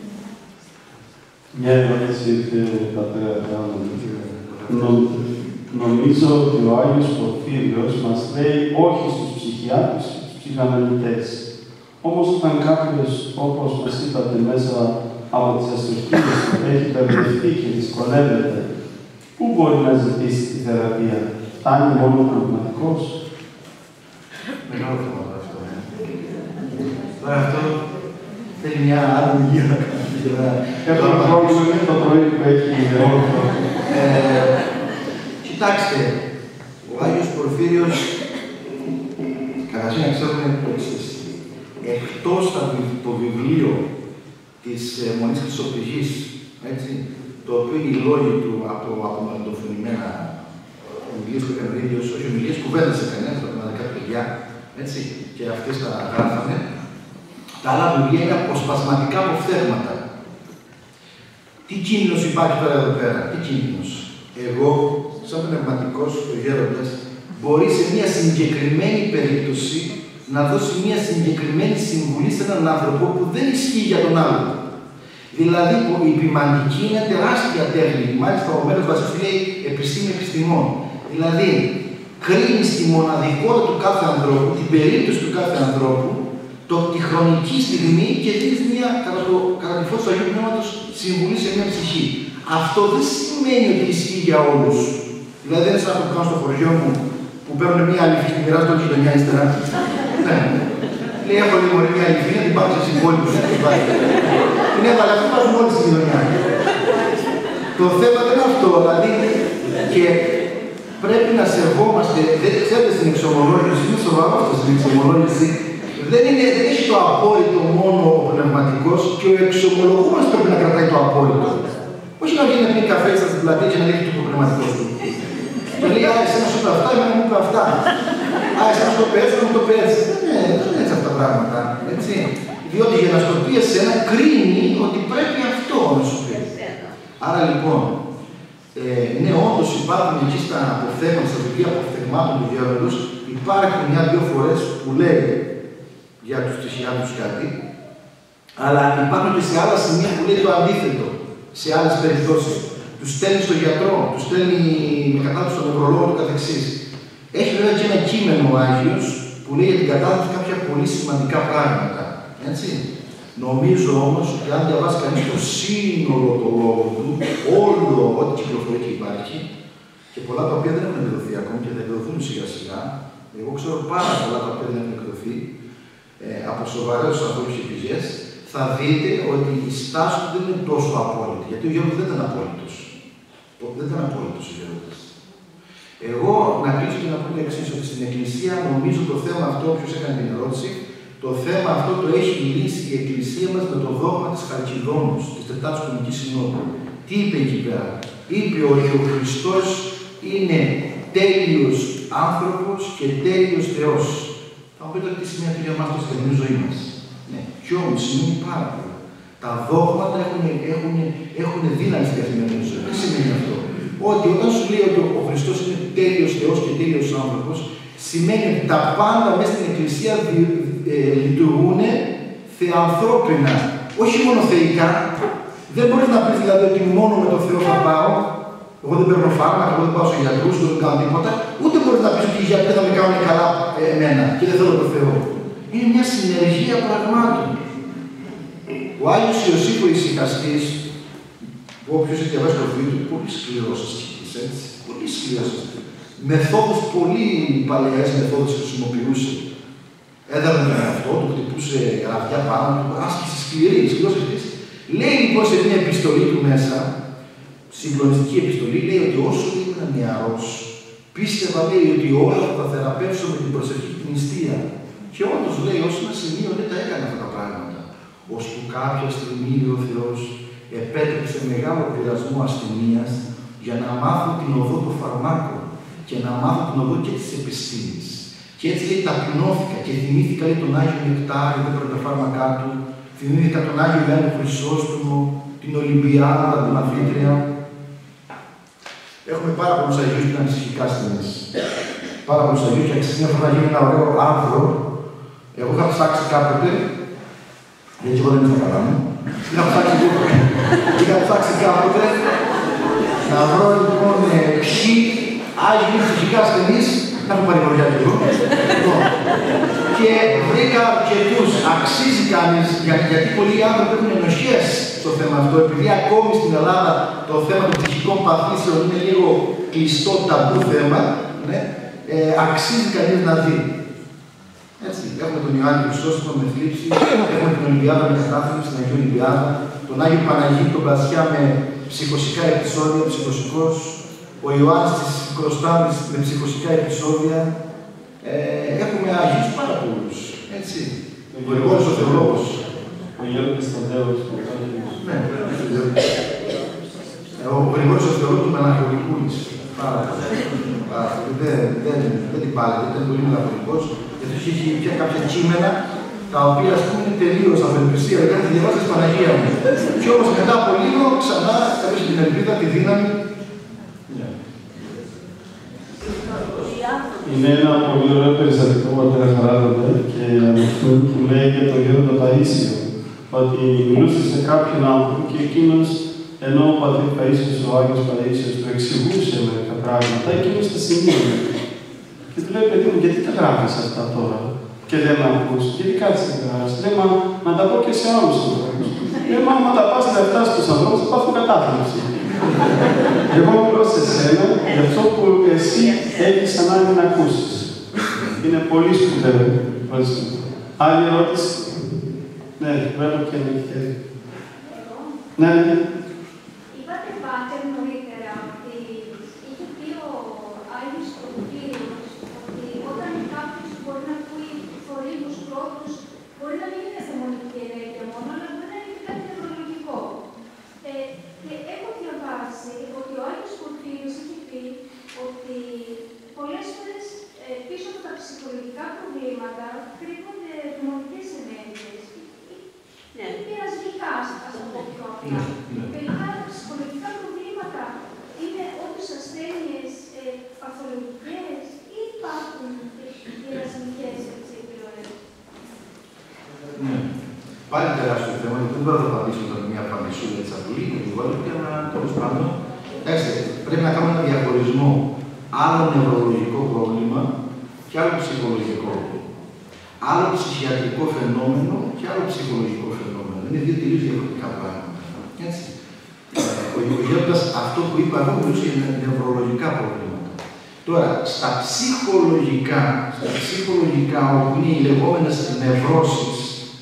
Μια ερώτηση, πατέρα Γάμο. Νομίζω ότι ο Άγιος Πορφύριος μας λέει όχι στους ψυχιάτρους και στους ψυχαναλυτές. Όμως όταν κάποιος, όπως μας είπατε, μέσα από τις αστροφύλες που έχει μπερδευτεί και δυσκολεύεται, πού μπορεί να ζητήσει τη θεραπεία, φτάνει μόνο ο πνευματικός? Μεγάλο θέμα αυτό. Τώρα αυτό θέλει μια άλλη υγεία να κάνει. Έχω πρόβλημα με το πρωί που έχει Κοιτάξτε, ο Άγιος Πορφύριος, καταρχήν να ξέρουμε το εξής. Εκτός από το βιβλίο της Μονής Χρυσοπηγής, έτσι, το οποίο είναι οι λόγοι του από απομαγνητοφωνημένα ομιλίες που έκανε ο ίδιος, όχι ομιλίες, κουβέντες έκανε στα πνευματικά παιδιά, έτσι, και αυτές τα γράφανε. Τα άλλα βιβλία είναι αποσπασματικά αποφθέγματα. Τι κίνδυνος υπάρχει τώρα εδώ πέρα, τι κίνδυνος? Εγώ, σαν πνευματικός γέροντας, μπορεί σε μια συγκεκριμένη περίπτωση να δώσει μια συγκεκριμένη συμβουλή σε έναν άνθρωπο που δεν ισχύει για τον άλλον. Δηλαδή, η ποιμαντική είναι τεράστια τέχνη. Μάλιστα, ο Μέρος Βασίλης λέει επιστήμη επιστημών. Δηλαδή, κρίνει τη μοναδικότητα του κάθε ανθρώπου, την περίπτωση του κάθε ανθρώπου, το, τη χρονική στιγμή και δίνει μια, κατά, το, κατά τη φως του Αγίου Πνεύματος, συμβουλή σε μια ψυχή. Αυτό δεν σημαίνει ότι ισχύει για όλους. Δηλαδή, δεν είναι σαν αυτό που κάνω στο χωριό μου, που παίρνουν μια αλήθεια και μοιράζουν το γειτονιά ύστερα. Ναι. Λέει, έχω λίγο μια αλήθεια, την πάω σε υπόλοιπους. Είναι έβαλε, αυτό βάζουν όλοι στη γειτονιά. Το θέμα δεν είναι αυτό, δηλαδή, και πρέπει να σεβόμαστε, δεν ξέρετε στην εξομολόγηση, είναι σοβαρό αυτό στην εξομολόγηση, δεν, είναι, δεν έχει το απόρριτο μόνο ο πνευματικός και ο εξομολογούμενος πρέπει να κρατάει το απόρριτο. Όχι να βγει να πει καφέ στα στην πλατεία και να δείχνει το πνευματικό του. Και λέει, α, εσένα σου είπε αυτά, εμένα μου είπε αυτά. Α, εσένα σου το πει έτσι, μου το πει έτσι. Ναι, δεν είναι έτσι αυτά τα πράγματα. Έτσι. Διότι για να σου το πει εσένα, κρίνει ότι πρέπει αυτό να σου πει. Άρα λοιπόν, ε, ναι, όντως υπάρχουν εκεί στα αποφθέγματα, στα βιβλία αποφθεγμάτων του γέροντος, υπάρχουν μια-δύο φορές που λέει για τους τρισχιλιάδες κάτι, αλλά υπάρχουν και σε άλλα σημεία που λέει το αντίθετο, σε άλλες περιπτώσεις. Τους στέλνει στον γιατρό, τους στέλνει με κατάθεση στον νευρολόγο του καθεξής. Έχει βέβαια και ένα κείμενο ο Άγιος που λέει για την κατάθεση κάποια πολύ σημαντικά πράγματα. Έτσι. Νομίζω όμως ότι αν διαβάσει κανείς το σύνολο το λόγο του, όλο ό,τι κυκλοφορεί και υπάρχει, και πολλά τα οποία δεν έχουν εκδοθεί ακόμη και θα εκδοθούν σιγά σιγά, εγώ ξέρω πάρα πολλά τα οποία δεν έχουν εκδοθεί ε, από σοβαρές ανθρώπους και πηγές, θα δείτε ότι η στάση του δεν είναι τόσο απόλυτη. Γιατί ο Γιώργος δεν ήταν απόλυτος. Δεν ήταν απόλυτος ο Γιώργος. Εγώ να κλείσω και να πω το εξής, ότι στην Εκκλησία νομίζω το θέμα αυτό, όποιος έκανε την ερώτηση, το θέμα αυτό το έχει λύσει η Εκκλησία μας με το δόγμα της Χαλκιδόνους, της Τετάρτης Κομικής Συνόδου. Τι είπε εκεί πέρα? Είπε ότι ο Χριστός είναι τέλειος άνθρωπος και τέλειος Θεός. Θα μου πείτε τι σημαίνει αυτό για εμάς στην καθημερινή ζωή μας. Ναι, κι όμως σημαίνει πάρα πολλά. Τα δόγματα έχουν, έχουν, έχουν δύναμη στην καθημερινή ζωή. Τι σημαίνει αυτό? Ότι όταν σου λέει ότι ο Χριστός είναι τέλειος Θεός και τέλειος άνθρωπος, σημαίνει ότι τα πάντα μέσα στην Εκκλησία ε, λειτουργούν θεανθρώπινα, όχι μόνο θεϊκά. Δεν μπορείς να πεις δηλαδή ότι μόνο με τον Θεό θα πάω. Εγώ δεν παίρνω φάρμακα, εγώ δεν πάω στους γιατρούς, δεν κάνω τίποτα. Ούτε μπορείς να πεις ότι οι γιατροί θα με κάνουν καλά εμένα και δεν θέλω τον Θεό. Είναι μια συνεργεία πραγμάτων. Ο Άγιος Ιωσήφ ο Ησυχαστής, που όποιος έχει διαβάσει το βίντεο του, πολύ σκληρός ασκητής, έτσι. Πολύ σκληρός ασκητής. Μεθόδους πολύ παλαιές μεθόδους χρησιμοποιούσε. Έδανε τον εαυτό του, χτυπούσε γραφιά πάνω του, άσκηση σκληρή, σκληρός ασκητής. Λέει λοιπόν σε μια επιστολή του μέσα, συγκλονιστική επιστολή, λέει ότι όσο ήμουν νεαρός, πίστευα λέει ότι όλα θα τα θεραπεύσω με την προσευχή και την νηστεία. Και όντως λέει, ως ένα σημείο δεν τα έκανε αυτά τα πράγματα. Ώσπου κάποια στιγμή ο Θεός επέτρεψε μεγάλο πειρασμό ασθενείας για να μάθω την οδό των φαρμάκων και να μάθω την οδό και της επιστήμης. Και έτσι λέει ταπεινώθηκα και θυμήθηκα λέει τον Άγιο Νεκτάριο, τα πρώτα φάρμακά του, θυμήθηκα τον Άγιο Ιωάννη Χρυσόστομο, την Ολυμπιάδα, την Μαθήτρια. Έχουμε πάρα πολλούς Αγίους που είναι ανησυχικά στιγμές. Πάρα πολλούς Αγίους και αξίζει να γίνει ένα ωραίο άρθρο. Εγώ είχα ψάξει κάποτε, γιατί εγώ δεν είμαι καλά μου, είχα ψάξει, είχα ψάξει κάποτε να βρω λοιπόν ποιοι Άγιοι ψυχικά ασθενείς, να έχω παρηγοριά και εγώ, και βρήκα αρκετούς. Αξίζει κανείς, γιατί, γιατί πολλοί άνθρωποι έχουν ενοχές στο θέμα αυτό, επειδή ακόμη στην Ελλάδα το θέμα των ψυχικών παθήσεων είναι λίγο κλειστό ταμπού θέμα, ναι, ε, αξίζει κανείς να δει. Έτσι, έχουμε τον Ιωάννη Χρυσόστομο με θλίψη, έχουμε την Ολυμπιάδα με κατάθλιψη, στην Αγία Ολυμπιάδα, τον Άγιο Παναγίτη τον Πασιά με ψυχοσικά επεισόδια, ψυχοσικός, ο Ιωάννης της Κροστάδης με ψυχοσικά επεισόδια. Ε, έχουμε Αγίους πάρα πολλούς, έτσι. Ο Γρηγόρης ο Θεολόγος. Ο Γιώργος Κωνσταντέος. Ναι, ο Γρηγόρης ο Θεολόγος του Μελαγχολικούλης. Πάρα πολύ. Δεν την πάλι, ήταν πολύ μελαγχολικός. Γιατί είχε πια κάποια κείμενα τα οποία ας πούμε είναι τελείως απελπισία, δεν τη διαβάζει στην Παναγία μου. Και όμως μετά από λίγο ξανά έπαιζε την ελπίδα, τη δύναμη. Είναι ένα πολύ ωραίο περιστατικό πατέρα Χαράλαμπε και αυτό που λέει για τον Γέροντα Παΐσιο. Ότι μιλούσε σε κάποιον άνθρωπο και εκείνος, ενώ ο πατήρ Παΐσιος, ο Άγιος Παΐσιος, του εξηγούσε μερικά πράγματα, εκείνος τα σημείωνε. Και του λέει, παιδί μου, γιατί τα γράφεις αυτά τώρα και δεν με ακούς, γιατί κάτσε να γράφεις. Λέει, μα να τα πω και σε άλλους ανθρώπους. Λέει, μα άμα τα πας λεφτά στους ανθρώπους, θα πάθουν κατάθλιψη. Εγώ μιλώ σε σένα για αυτό που εσύ έχεις ανάγκη να ακούσεις. Είναι πολύ σπουδαίο. Άλλη ερώτηση. Ναι, βλέπω και είναι χέρι. Ναι, ναι. Είπατε πάτερ νωρίτερα ότι είχε πει ο Άγιος Κωνσταντίνος ότι όταν κάποιος μπορεί να ακούει θορύβους πρώτους, μπορεί να μην είναι θεμονική ενέργεια μόνο, αλλά μπορεί να είναι κάτι νευρολογικό. Ε, και έχω διαβάσει ότι ο Άγιος Κωνσταντίνος είχε πει ότι πολλές φορές ε, πίσω από τα ψυχολογικά προβλήματα κρύβονται δαιμονικές ενέργειες. Ναι. Ή πειρασμικά, ας το πω πιο απλά. δεν μπορώ να το απαντήσω με μια απαντησούλα έτσι απλή, με την κόλλη, αλλά τέλος πάντων. Εντάξει, πρέπει να κάνουμε ένα διαχωρισμό άλλο νευρολογικό πρόβλημα και άλλο ψυχολογικό. Άλλο ψυχιατρικό φαινόμενο και άλλο ψυχολογικό φαινόμενο. Είναι δύο τελείως διαφορετικά πράγματα. Έτσι. Ο Γεώργιας αυτό που είπα εγώ μιλούσε για νευρολογικά προβλήματα. Τώρα, στα ψυχολογικά, στα ψυχολογικά όπου είναι οι λεγόμενες νευρώσεις,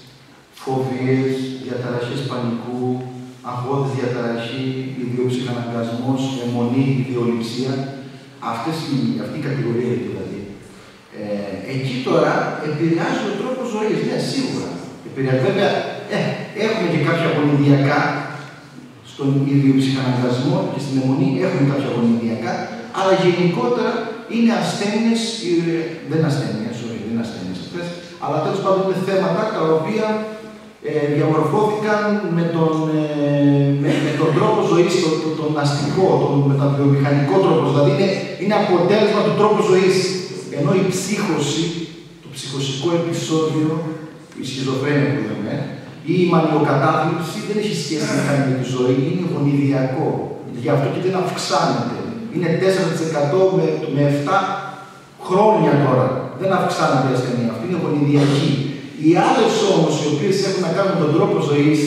φοβίες, διαταραχές πανικού, αγχώδης διαταραχή, ιδιοψυχαναγκασμός, αιμονή, ιδιοληψία, αυτές οι, αυτή η κατηγορία δηλαδή. Ε, εκεί τώρα επηρεάζει ο τρόπος ζωής, ναι, σίγουρα. Επηρεάζει. Βέβαια, ε, έχουμε και κάποια γονιδιακά στον ιδιοψυχαναγκασμό και στην αιμονή, έχουμε κάποια γονιδιακά, αλλά γενικότερα είναι ασθένειες, δεν ασθένειες, όχι, δεν είναι ασθένειες αυτές, αλλά τέλος πάντων είναι θέματα τα οποία ε, διαμορφώθηκαν με τον, ε, με, με τον τρόπο ζωής, τον, τον, τον αστικό, τον μεταβιομηχανικό τρόπο. Δηλαδή είναι, είναι αποτέλεσμα του τρόπου ζωής. Ενώ η ψύχωση, το ψυχοσικό επεισόδιο, η σχιζοφρένεια που λέμε, ή η μανιοκατάθλιψη δεν έχει σχέση με τη ζωή, είναι γονιδιακό. Γι' αυτό και δεν αυξάνεται. Είναι τέσσερα τοις εκατό με, με επτά χρόνια τώρα. Δεν αυξάνεται η ασθενεία αυτή, είναι γονιδιακή. Οι άλλες όμως, οι οποίες έχουν να κάνουν τον τρόπο ζωής,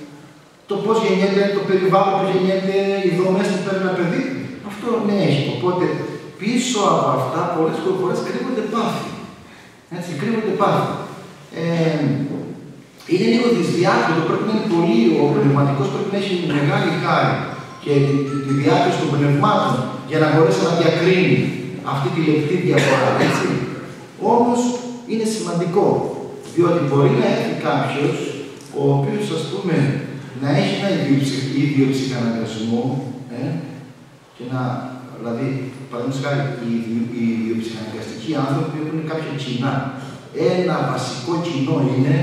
το πώς γεννιέται, το περιβάλλον που γεννιέται, οι δομές που παίρνει ένα παιδί, αυτό ναι έχει. Οπότε πίσω από αυτά πολλές φορές κρύβονται πάθη. Έτσι, κρύβονται πάθη. Ε, είναι λίγο δυσδιάκριτο, πρέπει να είναι πολύ, ο πνευματικός πρέπει να έχει μεγάλη χάρη και τη, τη, τη διάκριση των πνευμάτων για να μπορέσει να διακρίνει αυτή τη λεπτή διαφορά, έτσι. Όμως είναι σημαντικό, διότι μπορεί να έχει κάποιος ο οποίος, ας πούμε, να έχει ένα ίδιο ψυχαναγκασμό ε, και να, δηλαδή, παραδείγματος χάρη, οι ιδιοψυχαναγκαστικοί άνθρωποι έχουν κάποια κοινά. Ένα βασικό κοινό είναι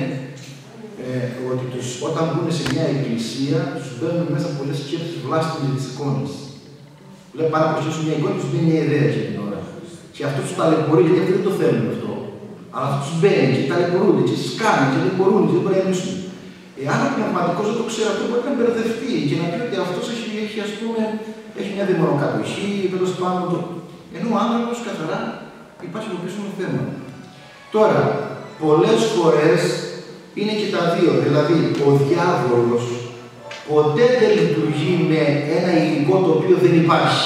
ε, ότι τους, όταν μπουν σε μια εκκλησία, τους μπαίνουν μέσα πολλές σκέψεις βλάστημες της εικόνας. Λέει πάρα να προσθέσουν μια εικόνα, τους μπαίνει μια ιδέα για την ώρα. Και αυτό τους ταλαιπωρεί, γιατί αυτοί δεν το θέλουν αυτό. Αλλά αυτό τους μπαίνει και ταλαιπωρούνται και σκάνε και δεν μπορούν, δεν μπορεί να εμίσουν. Εάν ο πνευματικός δεν το ξέρει αυτό, μπορεί να μπερδευτεί και να πει ότι αυτός έχει, έχει, ας πούμε, έχει μια δαιμονοκατοχή, τέλος πάντων. Το... Ενώ ο άνθρωπος καθαρά υπάρχει το πίσω θέμα. Τώρα, πολλές φορές είναι και τα δύο. Δηλαδή, ο διάβολος ποτέ δεν λειτουργεί με ένα υλικό το οποίο δεν υπάρχει.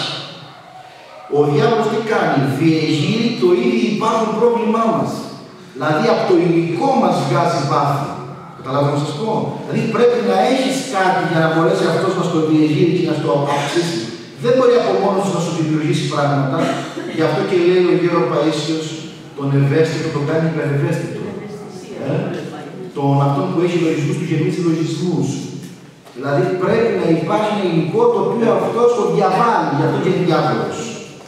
Ο διάβολος τι κάνει, διεγείρει το ήδη υπάρχον πρόβλημά μας. Δηλαδή, από το υλικό μας βγάζει πάθη. Καταλάβετε να σας πω. Δηλαδή, πρέπει να έχεις κάτι για να μπορέσει αυτός να το διεγείρει και να το αυξήσει. Δεν μπορεί από μόνος να σου δημιουργήσει πράγματα. Γι' αυτό και λέει ο Γέρο Παΐσιος, τον ευαίσθητο τον κάνει υπερευαίσθητο. Ε? Τον αυτόν που έχει λογισμούς του γεμίζει λογισμούς. Δηλαδή πρέπει να υπάρχει ένα υλικό το οποίο αυτός το διαβάλλει, γι' αυτό και είναι διάβολος.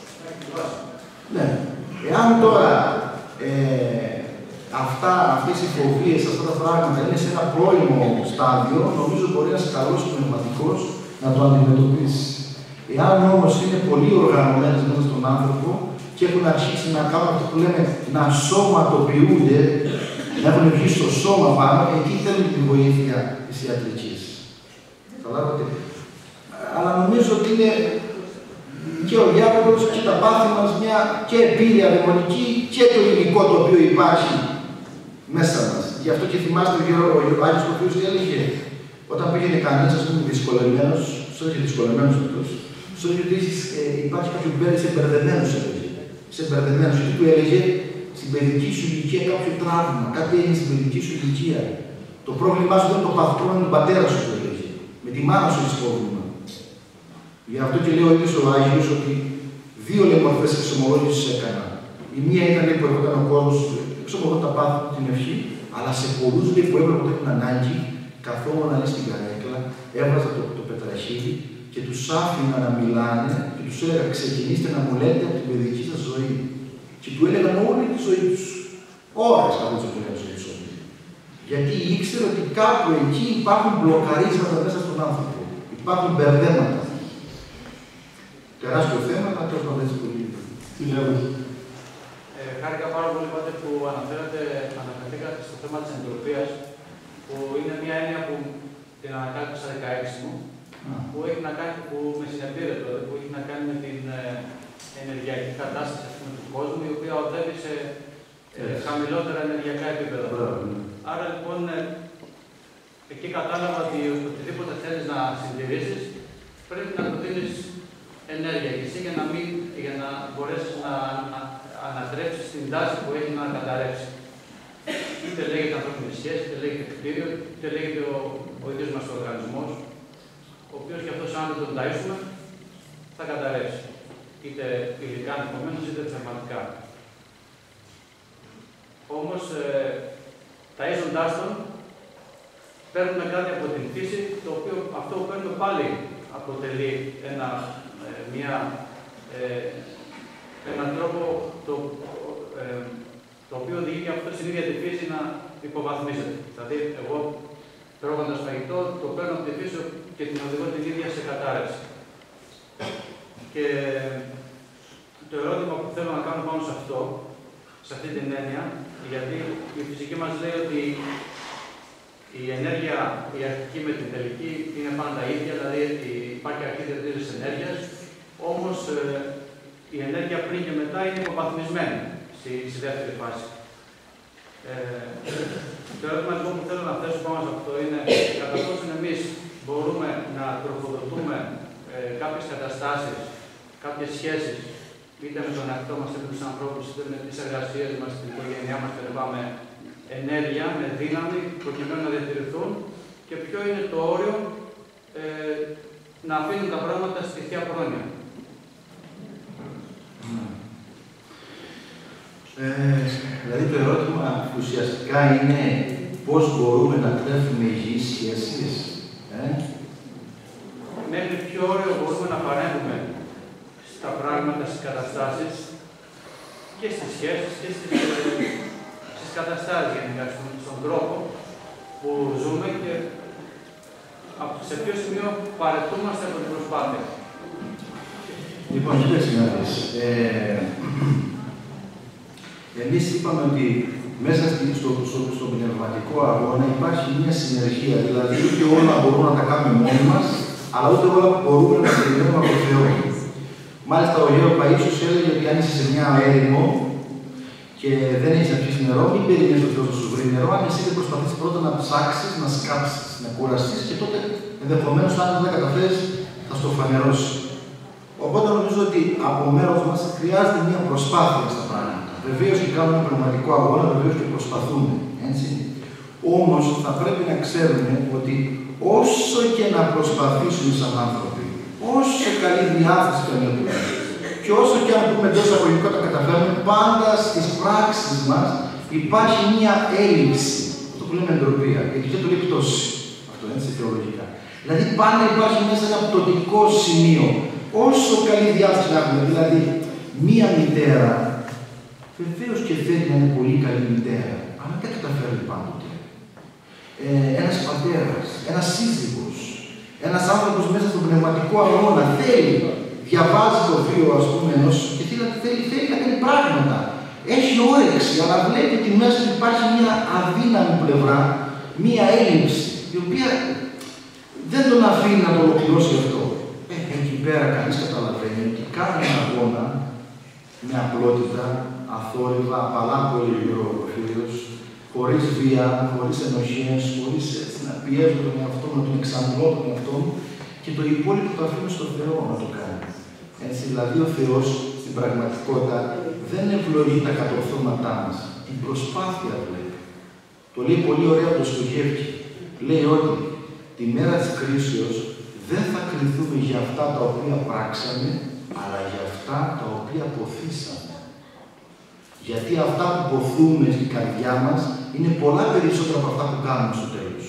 Ναι. Εάν τώρα ε, αυτά, αυτές οι φοβίες, αυτά τα πράγματα είναι σε ένα πρώιμο στάδιο, νομίζω μπορεί ένας καλός πνευματικός να το αντιμετωπίσει. Εάν όμως είναι πολύ οργανωμένες μέσα στον άνθρωπο και έχουν αρχίσει να κάνουν αυτό που λέμε να σωματοποιούνται, να έχουν βγει στο σώμα πάνω, εκεί θέλουν τη βοήθεια της ιατρικής. Καταλάβατε. Αλλά νομίζω ότι είναι και ο διάβολος και τα πάθη μας μια και εμπειρία δαιμονική και το υλικό το οποίο υπάρχει μέσα μας. Γι' αυτό και θυμάστε ο Άγιος Κοφίος τι έλεγε. Όταν πήγαινε κανείς, ας πούμε, δυσκολεμένος, σου έλεγε δυσκολεμένος αυτός, σου έλεγε ότι ε, υπάρχει κάποιο που μπαίνει σε μπερδεμένους, έλεγε. Σε μπερδεμένους, γιατί του έλεγε στην παιδική σου ηλικία κάποιο τραύμα, κάτι έγινε στην παιδική σου ηλικία. Το πρόβλημά σου δεν είναι το παθητό, είναι τον πατέρα σου, του έλεγε. Με τη μάνα σου έχει πρόβλημα. Γι' αυτό και λέει ο ίδιος ο Άγιος ότι δύο μορφές εξομολόγησης έκανα. Η μία ήταν που έρχονταν ο κόσμος, εξομολόγω τα πάθη την ευχή, αλλά σε πολλούς λέει που έπρεπε να έχουν ανάγκη, καθόμουν να στην καρέκλα, έβαζα το, το πετραχύλι και τους άφηνα να μιλάνε και τους έλεγα: ξεκινήστε να μου λέτε από την παιδική σας ζωή. Και του έλεγαν όλη τη ζωή τους. Ώρες καθόντουσαν να του τη ζωή. Γιατί ήξερε ότι κάπου εκεί υπάρχουν μπλοκαρίσματα μέσα στον άνθρωπο. Υπάρχουν μπερδέματα. Τεράστιο θέμα, αλλά τέλος πάντων έτσι πολύ. Τι λέμε. Ε, χάρηκα πάρα πολύ πάντε που αναφέρατε, αναφερθήκατε στο θέμα της εντροπίας, που είναι μια έννοια που την ανακάλυψα δεκαέξι μου, που έχει να κάνει, που με συνεπήρε τότε, που έχει να κάνει με την ε, ενεργειακή κατάσταση ας πούμε, του κόσμου, η οποία οδεύει σε ε, χαμηλότερα ενεργειακά επίπεδα. Άρα λοιπόν, ε, εκεί κατάλαβα ότι οτιδήποτε θέλεις να συντηρήσεις, πρέπει να προτείνεις ενέργεια και εσύ για να, μην, για να μπορέσεις να, να ανατρέψεις την τάση που έχει να καταρρεύσει. Είτε λέγεται ανθρώπινη σχέση, είτε λέγεται κτίριο, είτε λέγεται ο, ο ίδιος μας ο οργανισμός, ο οποίος και αυτός αν δεν τον ταΐσουμε, θα καταρρεύσει. Είτε υλικά ενδεχομένως, είτε πνευματικά. Όμως, ε, ταΐζοντάς τον, παίρνουμε κάτι από την φύση, το οποίο αυτό που παίρνουμε πάλι αποτελεί ένα, ε, μια, ε, έναν τρόπο το, ε, το οποίο οδηγεί και αυτό στην ίδια τη φύση να υποβαθμίζεται. Δηλαδή, εγώ τρώγοντας φαγητό, το παίρνω από τη φύση και την οδηγώ την ίδια σε κατάρρευση. Και το ερώτημα που θέλω να κάνω πάνω σε αυτό, σε αυτή την έννοια, γιατί η φυσική μας λέει ότι η ενέργεια, η αρχική με την τελική, είναι πάντα ίδια, δηλαδή υπάρχει αρχή διατήρησης ενέργειας, όμως ε, η ενέργεια πριν και μετά είναι υποβαθμισμένη στη, στη δεύτερη φάση. Ε, το ερώτημα λοιπόν που θέλω να θέσω πάνω σε αυτό είναι κατά πόσο εμείς μπορούμε να τροφοδοτούμε ε, κάποιες καταστάσεις, κάποιες σχέσεις, είτε με τον εαυτό μας, είτε με τους ανθρώπους, είτε με τις εργασίες μας, την οικογένειά μας κλπ. Με ενέργεια, με δύναμη, προκειμένου να διατηρηθούν και ποιο είναι το όριο ε, να αφήνουν τα πράγματα στη θεία πρόνοια. Ε, δηλαδή το ερώτημα ουσιαστικά είναι πώς μπορούμε να τρέφουμε υγιείς σχέσεις. Ε? Μέχρι ποιο όριο μπορούμε να παρέμβουμε στα πράγματα, στις καταστάσεις και στις σχέσεις και στις, στις καταστάσεις γενικά, στον τρόπο που ζούμε και σε ποιο σημείο παρετούμαστε από την προσπάθεια. Λοιπόν, κοίταξε να δεις. Ε, εμείς είπαμε ότι μέσα στο, στο, στο πνευματικό αγώνα υπάρχει μια συνεργεία, δηλαδή ούτε όλα μπορούμε να τα κάνουμε μόνοι μας, αλλά ούτε όλα μπορούμε να τα περιμένουμε από τον Θεό. Μάλιστα, ο Γέρο Παΐσιος έλεγε ότι αν είσαι σε μια έρημο και δεν έχεις να πιεις νερό, μην περιμένεις ο Θεός να σου βρει νερό, αν εσύ δεν προσπαθείς πρώτα να ψάξεις, να σκάψεις, να κουραστείς και τότε ενδεχομένως, αν δεν τα καταφέρεις, θα στο φανερώσει. Οπότε νομίζω ότι από μέρος μας χρειάζεται μια προσπάθεια στα πράγματα. Βεβαίως και κάνουμε πραγματικό αγώνα, βεβαίως και προσπαθούμε. Έτσι. Όμως θα πρέπει να ξέρουμε ότι όσο και να προσπαθήσουμε σαν άνθρωποι, όσο καλή διάθεση και αν έχουμε, και όσο και αν πούμε τόσο αγωγικά τα καταφέρουμε, πάντα στις πράξεις μας υπάρχει μια έλλειψη. Αυτό που λέμε εντροπία. Γιατί και το λέει πτώση. Αυτό έτσι θεολογικά. Δηλαδή πάντα υπάρχει μέσα ένα πτωτικό σημείο. Όσο καλή διάθεση να έχουμε, δηλαδή μία μητέρα, βεβαίως και θέλει να είναι πολύ καλή μητέρα, αλλά δεν καταφέρει πάντοτε. Ε, ένας πατέρας, ένας σύζυγος, ένας άνθρωπος μέσα στον πνευματικό αγώνα θέλει, διαβάζει το βίο, ας πούμε, ενός και θέλει, θέλει, θέλει να κάνει πράγματα. Έχει όρεξη, αλλά βλέπει ότι μέσα του υπάρχει μια αδύναμη πλευρά, μια έλλειψη, η οποία δεν τον αφήνει να το ολοκληρώσει αυτό. Ε, εκεί πέρα κανείς καταλαβαίνει ότι κάνει ένα αγώνα με απλότητα, αθόρυβα, απαλά πολύ γύρω-φίλος, χωρίς βία, χωρίς ενοχές, χωρίς έτσι, να πιέζω τον εαυτό μου, να τον εξαντλώ τον εαυτό μου και το υπόλοιπο το αφήνω στον Θεό να το κάνει. Έτσι, δηλαδή ο Θεός στην πραγματικότητα δεν ευλογεί τα κατορθώματά μας. Την προσπάθεια βλέπει. Το λέει πολύ ωραία το Στοχεύκη. Λέει ότι τη μέρα της κρίσεως δεν θα κριθούμε για αυτά τα οποία πράξαμε, αλλά για αυτά τα οποία ποθήσαμε. Γιατί αυτά που ποθούμε στην καρδιά μας είναι πολλά περισσότερα από αυτά που κάνουμε στο τέλος.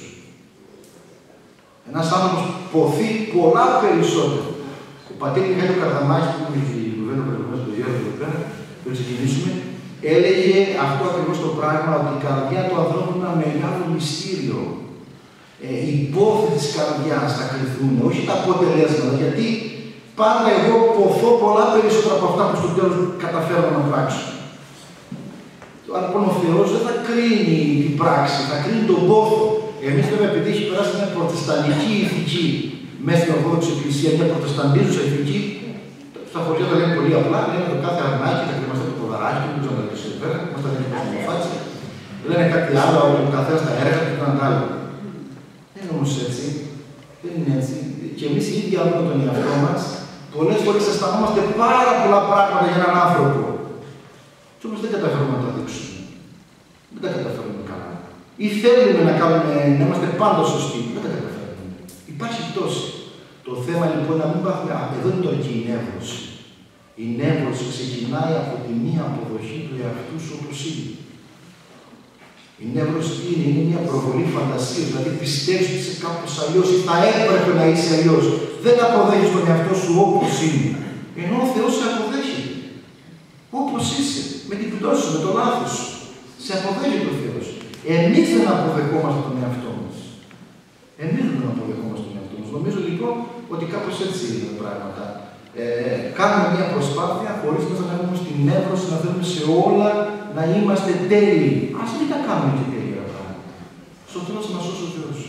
Ένας άνθρωπος ποθεί πολλά περισσότερα. Ο πατήρ Μιχάλης Καρδαμάκης, που είναι η κουβέντα προηγουμένως στο Γέρο εδώ πέρα, πριν ξεκινήσουμε, έλεγε αυτό ακριβώς το πράγμα, ότι η καρδιά του ανθρώπου είναι ένα μεγάλο μυστήριο. Ε, η υπόθεση της καρδιάς θα κρυθούν, όχι τα αποτελέσματα, γιατί πάντα εγώ ποθώ πολλά περισσότερα από αυτά που στο τέλος καταφέρω να πράξω. Αλλά λοιπόν ο Θεός δεν θα κρίνει την πράξη, θα κρίνει τον πόθο. Εμείς βέβαια, επειδή έχει περάσει μια προτεσταντική ηθική μέσα στην Ορθόδοξη Εκκλησία, μια προτεσταντίζουσα ηθική, στα χωριά τα λένε πολύ απλά, λένε το κάθε αρνάκι, θα κρεμαστεί το ποδαράκι, δεν ξέρω να το πει πέρα, μας τα λένε το φάτσι. Λένε κάτι άλλο, ότι ο καθένας τα έργα του και άλλο. Δεν είναι όμως έτσι. Δεν είναι έτσι. Και εμείς οι ίδιοι από τον εαυτό μας, πολλές φορές αισθανόμαστε πάρα πολλά πράγματα για έναν άνθρωπο. Και όμως δεν καταφέρουμε να τα δείξουμε. Δεν τα καταφέρουμε καλά. Ή θέλουμε να, κάνουμε, να είμαστε πάντα σωστοί. Δεν τα καταφέρουμε. Υπάρχει πτώση. Το θέμα λοιπόν να μην πάμε. Α, εδώ είναι τώρα και η νεύρωση. Η νεύρωση ξεκινάει από τη μία αποδοχή του εαυτού σου όπως είναι. Η νεύρωση είναι, είναι μια προβολή φαντασίας, δηλαδή πιστεύεις ότι είσαι κάπως αλλιώς ή θα έπρεπε να είσαι αλλιώς. Δεν αποδέχεις τον εαυτό σου όπως είναι. Ενώ ο Θεός σε αποδέχεται. Όπως είσαι, με την πτώση σου, με το λάθος σου. Σε αποδέχεται ο Θεός. Εμείς δεν αποδεχόμαστε τον εαυτό μας. Εμείς δεν αποδεχόμαστε τον εαυτό μας. Νομίζω λοιπόν ότι κάπως έτσι είναι τα πράγματα. Ε, κάνουμε μια προσπάθεια χωρίς να κάνουμε στην νεύρωση, να θέλουμε σε όλα να είμαστε τέλειοι. Ας μην τα κάνουμε και τέλεια πράγματα. Στο τέλος να μας σώσει ο Θεός.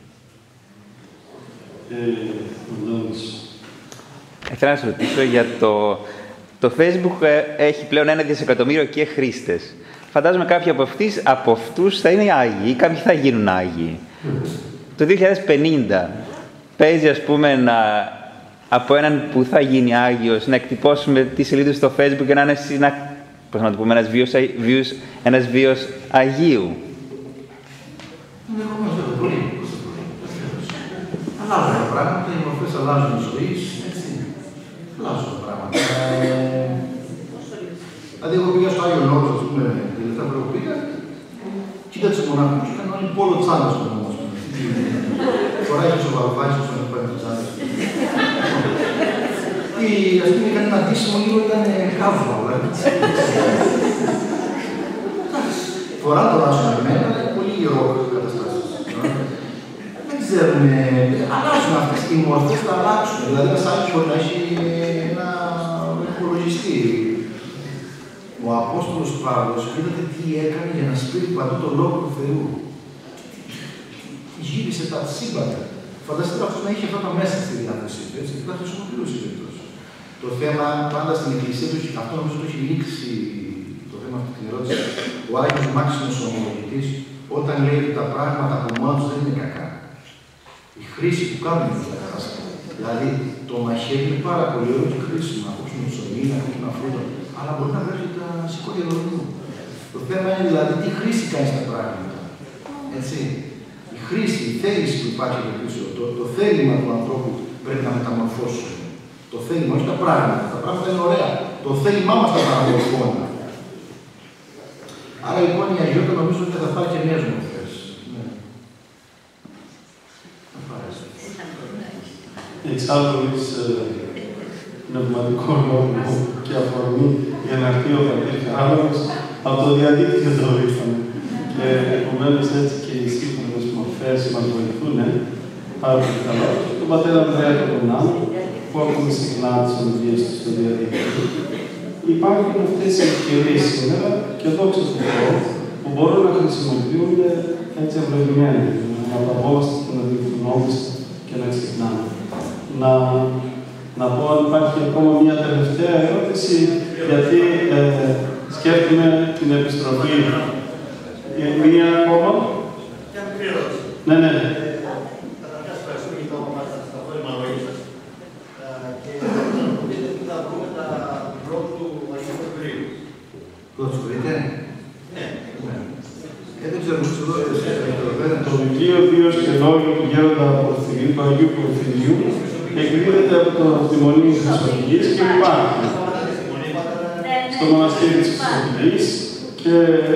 Ε, Θέλω να σας ρωτήσω για το... Το Facebook έχει πλέον ένα δισεκατομμύριο και χρήστες. Φαντάζομαι κάποιοι από, αυτής, από αυτούς θα είναι Άγιοι ή κάποιοι θα γίνουν Άγιοι. Mm. Το δύο χιλιάδες πενήντα παίζει, ας πούμε, να, από έναν που θα γίνει Άγιος, να εκτυπώσουμε τις σελίδες στο Facebook και να είναι να, πώς να το πούμε, ένας βίος, βίος, ένας βίος Αγίου. Αλλάζουν τα πράγματα, οι μορφές αλλάζουν η ζωή, έτσι. Αλλάζουν τα πράγματα. Δηλαδή, εγώ πήγα στο Άγιο Νόρος, ας πούμε, την τελευταία φορά που πήγα, κοίταξε μονάχος και έκανε όλοι πόλο τσάντας στον νόμο, ας πούμε. Φοράει και ο Βαρβάης, όσο να πάει το τσάντας. Ή, ας πούμε, έκανε ένα ντύσιμο λίγο, ήταν κάβουα, δηλαδή. Φορά το ράσο με μένα, αλλά είναι πολύ γερό καταστάσεις. Δεν ξέρουμε, αλλάζουν αυτές οι μορφές, θα αλλάξουν. Δηλαδή, ένας Άγιος μπορεί να έχει ένα υπολογιστή. Ο Απόστολος Παύλος, είδατε τι έκανε για να σπείρει παντού τον Λόγο του Θεού. Γύρισε τα σύμπαντα. Φανταστείτε αυτός να είχε αυτά τα μέσα στη διάθεσή του, έτσι, και τα χρησιμοποιούσε περιπτώσει. Το θέμα πάντα στην Εκκλησία του, αυτό νομίζω το έχει λήξει το θέμα αυτή την ερώτηση. Ο Άγιος Μάξιμος ο Ομολογητής, όταν λέει ότι τα πράγματα από μόνο τους δεν είναι κακά. Η χρήση που κάνουν είναι κακά. Δηλαδή, το μαχαίρι είναι πάρα πολύ ωραίο και χρήσιμο. Να κόψουμε ψωμί, να κόψουμε φρούτα, αλλά μπορεί να βρει τα σηκώτια δωρεού. Το θέμα είναι δηλαδή τι χρήση κάνει στα πράγματα. Έτσι. Η χρήση, η θέληση που υπάρχει από πίσω, το, το θέλημα του ανθρώπου πρέπει να μεταμορφώσουμε. Το θέλημα, όχι τα πράγματα. Τα πράγματα είναι ωραία. Το θέλημά μας τα παραμορφώνει. Άρα λοιπόν η αγιότητα νομίζω ότι θα πάρει και νέες μορφές. Ναι. Εξάλλου έχεις πνευματικό λόγο και αφορμή για να έρθει ο πατήρ Χαράλαμπος από το διαδίκτυο το ήρθαμε. Και επομένως έτσι και οι σύγχρονες μορφές μας βοηθούν πάρα πολύ καλά. Τον πατέρα Ανδρέα τον Κονάνο, που ακούμε συχνά τις ομιλίες του στο διαδίκτυο. Υπάρχουν αυτές οι ευκαιρίες σήμερα και δόξα τω Θεώ που μπορούν να χρησιμοποιούνται έτσι ευλογημένα, να παγόμαστε και να διευκρινόμαστε και να ξεχνάμε. Να, να πω αν υπάρχει ακόμα μια τελευταία ερώτηση, γιατί ε, σκέφτομαι την επιστροφή. Μία ακόμα. Μια μικρή ερώτηση. Ναι, ναι. Καταρχάς, ευχαριστούμε για το σταθόρυμα λόγια σας. Και να μου πείτε πού θα βρούμε τα blog του Αγίου Πορφυρίου. Πού θα τους βρείτε? Ναι. Ε, δεν ξέρω, πώς εδώ το βιβλίο «Βίος και Λόγιο του Γέροντα Πορφυρίου», του Αγίου Πορφυρίου, εκδίδεται από το Δημονίο της Χρυσοχυλής και υπάρχει στο μοναστήρι της Χρυσοχυλής και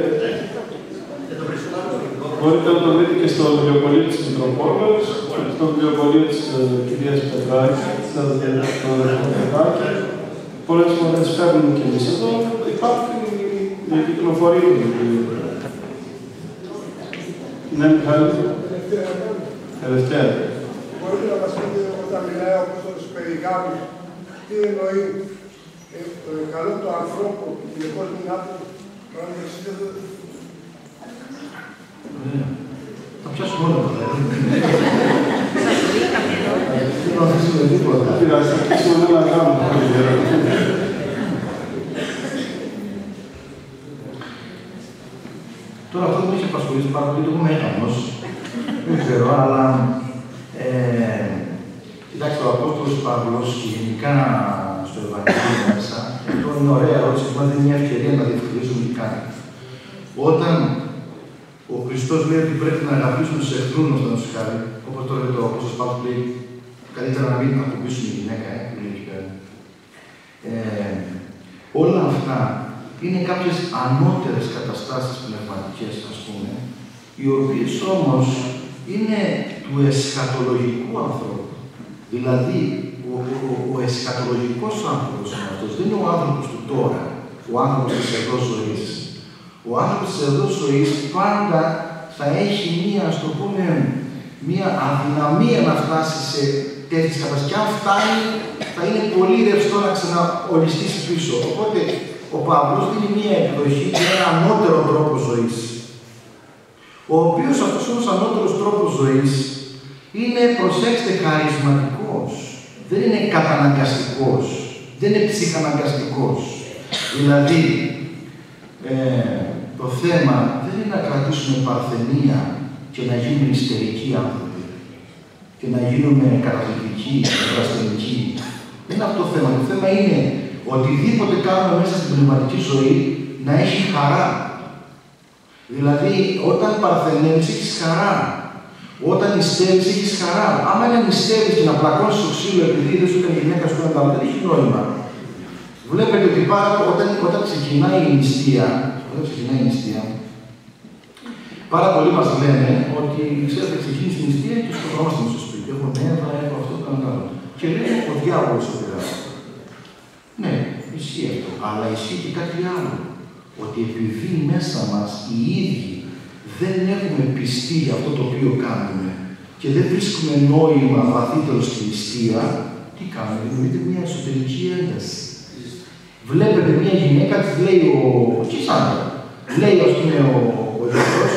μπορείτε να το δείτε και στο βιβλιοπωλείο της Μητροπόλεως, στο βιβλιοπωλείο της κυρίας Πετράκη, της αδερφού Πετράκη. Πολλές φορές φέρνουμε και εμείς εδώ, υπάρχει μια κυκλοφορία του βιβλίου. Ναι, Μιχάλη. Τελευταία. Μπορείτε να μας πείτε όταν μιλάει ο Απόστολος περί γάμου, τι εννοεί καλό του ανθρώπου, η κόσμη άτομο, πράγματι. Θα πιάσουμε όλα τα λέμε. Δεν θα αφήσουμε τίποτα. Πειράζει, θα κλείσουμε ένα γράμμα. Τώρα αυτό που με έχει απασχολήσει πάρα πολύ, το έχουμε έκανος. Δεν ξέρω, αλλά ε, κοιτάξτε, ο Απόστολος Παύλος και γενικά στο Ευαγγέλιο μέσα, αυτό είναι ωραία ερώτηση που μας δίνει μια ευκαιρία να διευκρινίσουμε τι κάνει. Όταν ο Χριστός λέει ότι πρέπει να αγαπήσουμε τους εχθρούς μας, να τους χάρει, όπως τώρα λέει το Απόστολος Παύλος λέει, καλύτερα να μην ακουμπήσουμε τη γυναίκα, ε, που λέει εκεί πέρα. Ε, όλα αυτά είναι κάποιες ανώτερες καταστάσεις πνευματικές, ας πούμε, οι οποίες όμως είναι του εσχατολογικού ανθρώπου. Δηλαδή, ο, ο, ο εσχατολογικός άνθρωπος αυτός δεν είναι ο άνθρωπος του τώρα, ο άνθρωπος της εδώ ζωής. Ο άνθρωπος της εδώ ζωής πάντα θα έχει μία, ας το πούμε, μία αδυναμία να φτάσει σε τέτοιες καταστάσεις. Και αν φτάνει, θα είναι πολύ ρευστό να ξαναολιστήσει πίσω. Οπότε, ο Παύλος δίνει μία εκδοχή και ένα ανώτερο τρόπο ζωής. Ο οποίος αυτός όμως ανώτερος τρόπος ζωής είναι, προσέξτε, χαρισματικός. Δεν είναι καταναγκαστικός. Δεν είναι ψυχαναγκαστικός. Δηλαδή, ε, το θέμα δεν είναι να κρατήσουμε παρθενία και να γίνουμε ιστερικοί άνθρωποι και να γίνουμε καταθλιπτικοί, ευρασθενικοί. Δεν είναι αυτό το θέμα. Το θέμα είναι οτιδήποτε κάνουμε μέσα στην πνευματική ζωή να έχει χαρά. Δηλαδή, όταν παρθενεύεις έχεις χαρά. Όταν νηστεύεις έχεις χαρά. Άμα είναι νηστεύεις και να πλακώνεις στο ξύλο επειδή δεν σου έκανε η γυναίκα σου ένα δεν έχει νόημα. Βλέπετε ότι πάρα, όταν, όταν ξεκινάει η νηστεία, όταν ξεκινάει η νηστεία, πάρα πολλοί μας λένε ότι ξέρετε, ξεκίνησε η νηστεία και σκοτώμαστε στο σπίτι. Έχω νεύρα, έχω αυτό, το άλλο. Και λένε ο διάβολος ο πειράζει. Ναι, ισχύει αυτό. Αλλά ισχύει και κάτι άλλο. Ότι επειδή μέσα μας οι ίδιοι δεν έχουμε πιστεί για αυτό το οποίο κάνουμε και δεν βρίσκουμε νόημα βαθύτερο στη νηστεία, τι κάνουμε, δημιουργείται μια εσωτερική ένταση. Βλέπετε μια γυναίκα, της λέει ο Κισάντα, λέει ας πούμε ο, ο γιατρός,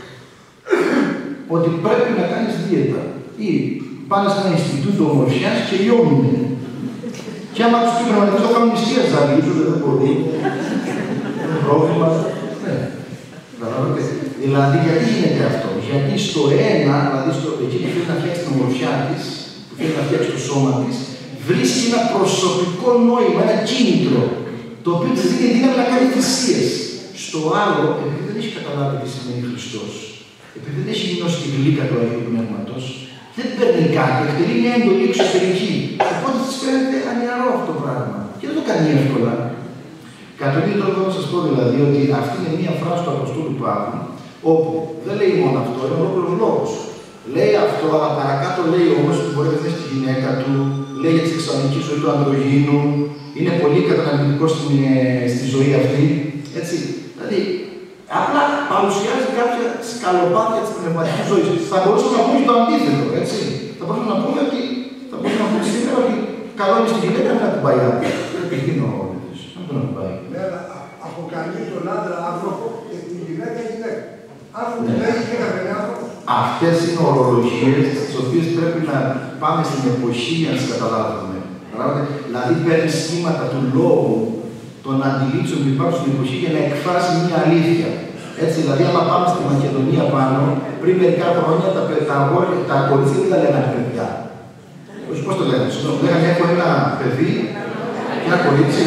ότι πρέπει να κάνεις δίαιτα. Ή πάνε σε ένα Ινστιτούτο Ομορφιάς και λιώμουνε. Και άμα τους πει πραγματικά το κάνουν νηστεία ζαλίζουν, δεν μπορεί. Είναι πρόβλημα. Ναι. Καταλάβατε. Δηλαδή, γιατί γίνεται αυτό. Γιατί στο ένα, δηλαδή στο, εκεί που θέλει να φτιάξει την ομορφιά της, που θέλει να φτιάξει το σώμα της, βρίσκει ένα προσωπικό νόημα, ένα κίνητρο, το οποίο της δίνει δύναμη να κάνει θυσίες. Στο άλλο, επειδή δεν έχει καταλάβει τι σημαίνει Χριστός, επειδή δεν έχει γνώσει τη γλύκα του Αγίου Πνεύματος, δεν παίρνει κάτι, εκτελεί μια εντολή εξωτερική. Οπότε της φαίνεται ανιαρό αυτό το πράγμα. Και δεν το κάνει εύκολα. Κατά το ίδιο τρόπο θα σας πω δηλαδή ότι αυτή είναι μια φράση του Αποστόλου Παύλου, όπου δεν λέει μόνο αυτό, είναι ολόκληρος λόγος. Λέει αυτό, αλλά παρακάτω λέει όμως ότι μπορεί να θέσει τη γυναίκα του, λέει για τη σεξουαλική ζωή του ανδρογίνου, είναι πολύ καταναλυτικό στη, στη ζωή αυτή. Έτσι. Δηλαδή, απλά παρουσιάζει κάποια σκαλοπάτια της πνευματικής ζωής. Θα μπορούσαμε να πούμε το αντίθετο, έτσι. Θα μπορούσαμε να πούμε ότι, θα μπορούσαμε να πούμε σήμερα ότι καλό είναι στη γυναίκα να την πάει άπλα. Δεν είναι ο όλος. Να τον πάει. Ναι, αλλά αποκαλεί τον άντρα άνθρωπο και τη γυναίκα γυναίκα. Άνθρωπο λέει γυναίκα δεν είναι άνθρωπο. Αυτές είναι ορολογίες τις οποίες πρέπει να πάμε στην εποχή να τις καταλάβουμε. Δηλαδή παίρνει σχήματα του λόγου των αντιλήψεων που υπάρχουν στην εποχή για να εκφράσει μια αλήθεια. Έτσι, δηλαδή, άμα πάμε στη Μακεδονία πάνω, πριν μερικά χρόνια τα, τα, τα κορίτσια δεν τα λέγανε παιδιά. Όχι, πώς το λένε, συγγνώμη, λέγανε έχω ένα παιδί και ένα κορίτσι.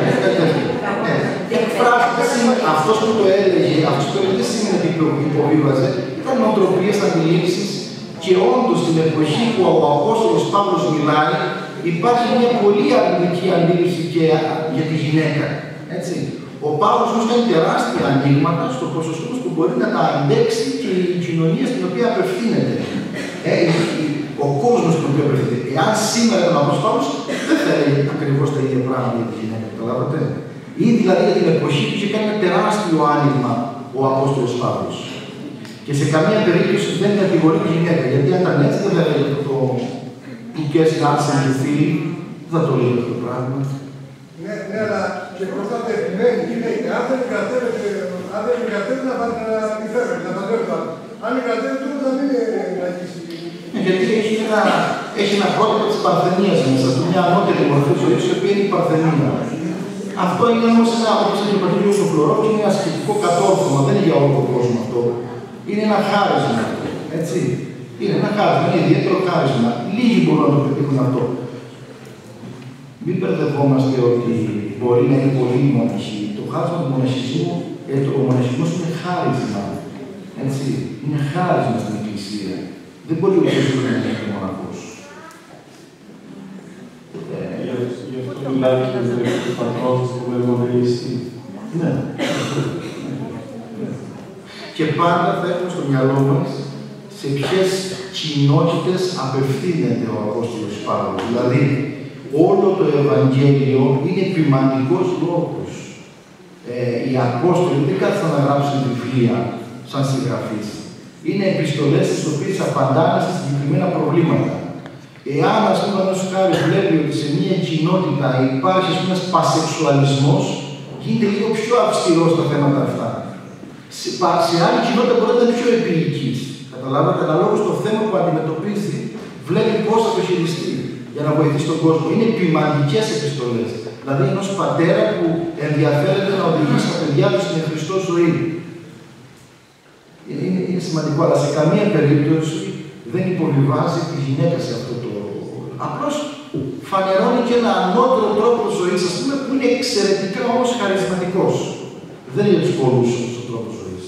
Εκφράζει αυτός που το έλεγε, αυτός που το έλεγε δεν σημαίνει ότι υποβίβαζε, ήταν νοοτροπίες, αντιλήψεις και όντως στην εποχή που ο Απόστολος Παύλος μιλάει, υπάρχει μια πολύ αρνητική αντίληψη και για τη γυναίκα. Έτσι. Ο Παύλος όμως κάνει τεράστια ανοίγματα στο ποσοστό που μπορεί να τα αντέξει και η κοινωνία στην οποία απευθύνεται. Ε, ο κόσμος στην οποία απευθύνεται. Εάν σήμερα ήταν ο Απόστολος Παύλος, δεν θα έλεγε ακριβώς τα ίδια πράγματα για τη γυναίκα. Καταλάβατε. Ή δηλαδή για την εποχή του είχε κάνει ένα τεράστιο άνοιγμα ο Απόστολος Παύλος. Και σε καμία περίπτωση δεν κατηγορεί τη γυναίκα. Γιατί αν ήταν έτσι, δεν θα έλεγε αυτό του και άσχαν και φίλοι, δεν θα το λέει αυτό το πράγμα. Ναι, ναι, αλλά και προστατευμένη και λέει, αν δεν κατέβεται, αν δεν κατέβεται να τη φέρει, να παντρεύει. Αν είναι κατέβει, θα μην είναι λαϊκή. Γιατί έχει ένα, έχει ένα πρότυπο της παρθενίας μέσα του, μια ανώτερη μορφή ζωής, η οποία είναι η παρθενία. Αυτό είναι όμως ένα, όπως έχει ο πατήριος ο Φλωρόπης, είναι ένα σχετικό κατόρθωμα, δεν είναι για όλο τον κόσμο αυτό. Είναι ένα χάρισμα, έτσι. Είναι ένα χάρισμα, είναι ιδιαίτερο χάρισμα. Λίγοι μπορούν να το πετύχουν αυτό. Μην μπερδευόμαστε ότι μπορεί να είναι πολύ μοναχή. Το χάρισμα του μοναχισμού, ε, το μοναχισμός είναι χάρισμα. Έτσι. Είναι χάρισμα στην Εκκλησία. Δεν μπορεί ο Ιησούς να είναι μοναχός. Γι' αυτό μιλάει και με τους πατρόφους που με μοναχιστεί. Ναι. Και πάντα θα έχουμε στο μυαλό μας σε ποιες κοινότητες απευθύνεται ο Απόστολος Παύλος. Δηλαδή, όλο το Ευαγγέλιο είναι ποιμαντικός λόγος. Ε, οι Απόστολοι δεν κάθισαν να γράψουν βιβλία σαν συγγραφείς. Είναι επιστολές στις οποίες απαντάνε σε συγκεκριμένα προβλήματα. Εάν, ας πούμε, ένας χάρη βλέπει ότι σε μια κοινότητα υπάρχει ένας πασεξουαλισμός, γίνεται λίγο πιο αυστηρό στα θέματα αυτά. Σε, σε άλλη κοινότητα μπορεί να είναι πιο επίοικης. Καταλάβατε, αναλόγως στο θέμα που αντιμετωπίζει, βλέπει πώς θα το χειριστεί για να βοηθήσει τον κόσμο. Είναι ποιμαντικές επιστολές. Δηλαδή ενός πατέρα που ενδιαφέρεται να οδηγήσει τα παιδιά του στην Χριστό ζωή. Είναι, είναι, είναι σημαντικό, αλλά σε καμία περίπτωση δεν υποβιβάζει τη γυναίκα σε αυτό το. Απλώς φανερώνει και ένα ανώτερο τρόπο ζωής, ας πούμε, που είναι εξαιρετικά όμως χαρισματικός. Δεν είναι για τους πολλούς όμως ο τρόπος ζωής.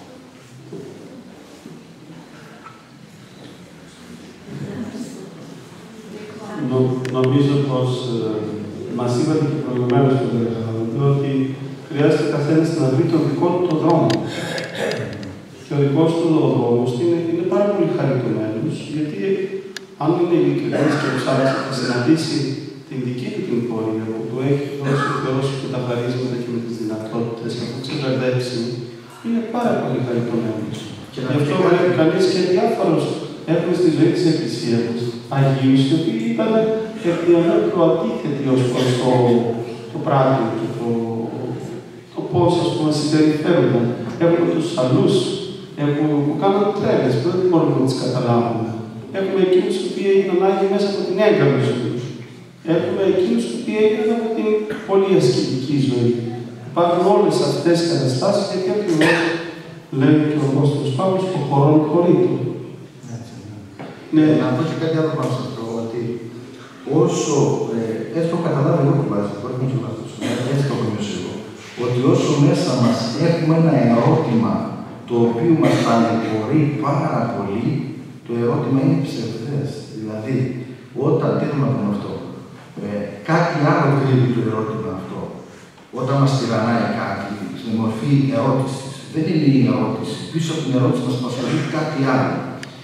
Νο, νομίζω πως ε, μας είπατε και προηγουμένως ότι χρειάζεται καθένας να βρει τον δικό του τον δρόμο. Και ο δικός του δρόμος είναι, είναι πάρα πολύ χαριτωμένος, γιατί αν είναι ειλικρινής και ψάξει θα συναντήσει την δική του την πορεία που του έχει δώσει ο Θεός με τα χαρίσματα και με τις δυνατότητες και αυτό ξεβερδέψει, είναι πάρα πολύ χαριτωμένος. Και γι' αυτό βλέπει κανείς και διάφορους έχουμε στη ζωή της Εκκλησίας μας Αγίους, οι οποίοι ήταν εκ διαμέτρου αντίθετοι ως προς το, το πράγμα και το, το πώς, ας πούμε, συμπεριφέρονταν. Έχουμε τους αλλούς που, που κάνουν τρέλες, που δεν μπορούμε να τις καταλάβουμε. Έχουμε εκείνους οι οποίοι έγιναν Άγιοι μέσα από την έγκαμη ζωή τους. Έχουμε εκείνους οι οποίοι έγιναν από την πολύ ασκητική ζωή. Υπάρχουν όλες αυτές τις καταστάσεις, γιατί ακριβώς λέει και ο Απόστολος Παύλος, το χωρών χωρίτου. Ναι, να πω και κάτι άλλο πάνω σε αυτό, ότι όσο, ε, έτσι το καταλάβει εγώ που βάζει, το έχουμε και βάζω, έτσι το έχω εγώ, ότι όσο μέσα μας έχουμε ένα ερώτημα το οποίο μας ταλαιπωρεί πάρα πολύ, το ερώτημα είναι ψευδές. Δηλαδή, όταν, τι θέλω να πούμε αυτό, ε, κάτι άλλο κρύβει το ερώτημα αυτό. Όταν μας τυραννάει κάτι, στην μορφή ερώτησης, δεν είναι η ερώτηση. Πίσω από την ερώτηση μας απασχολεί κάτι άλλο.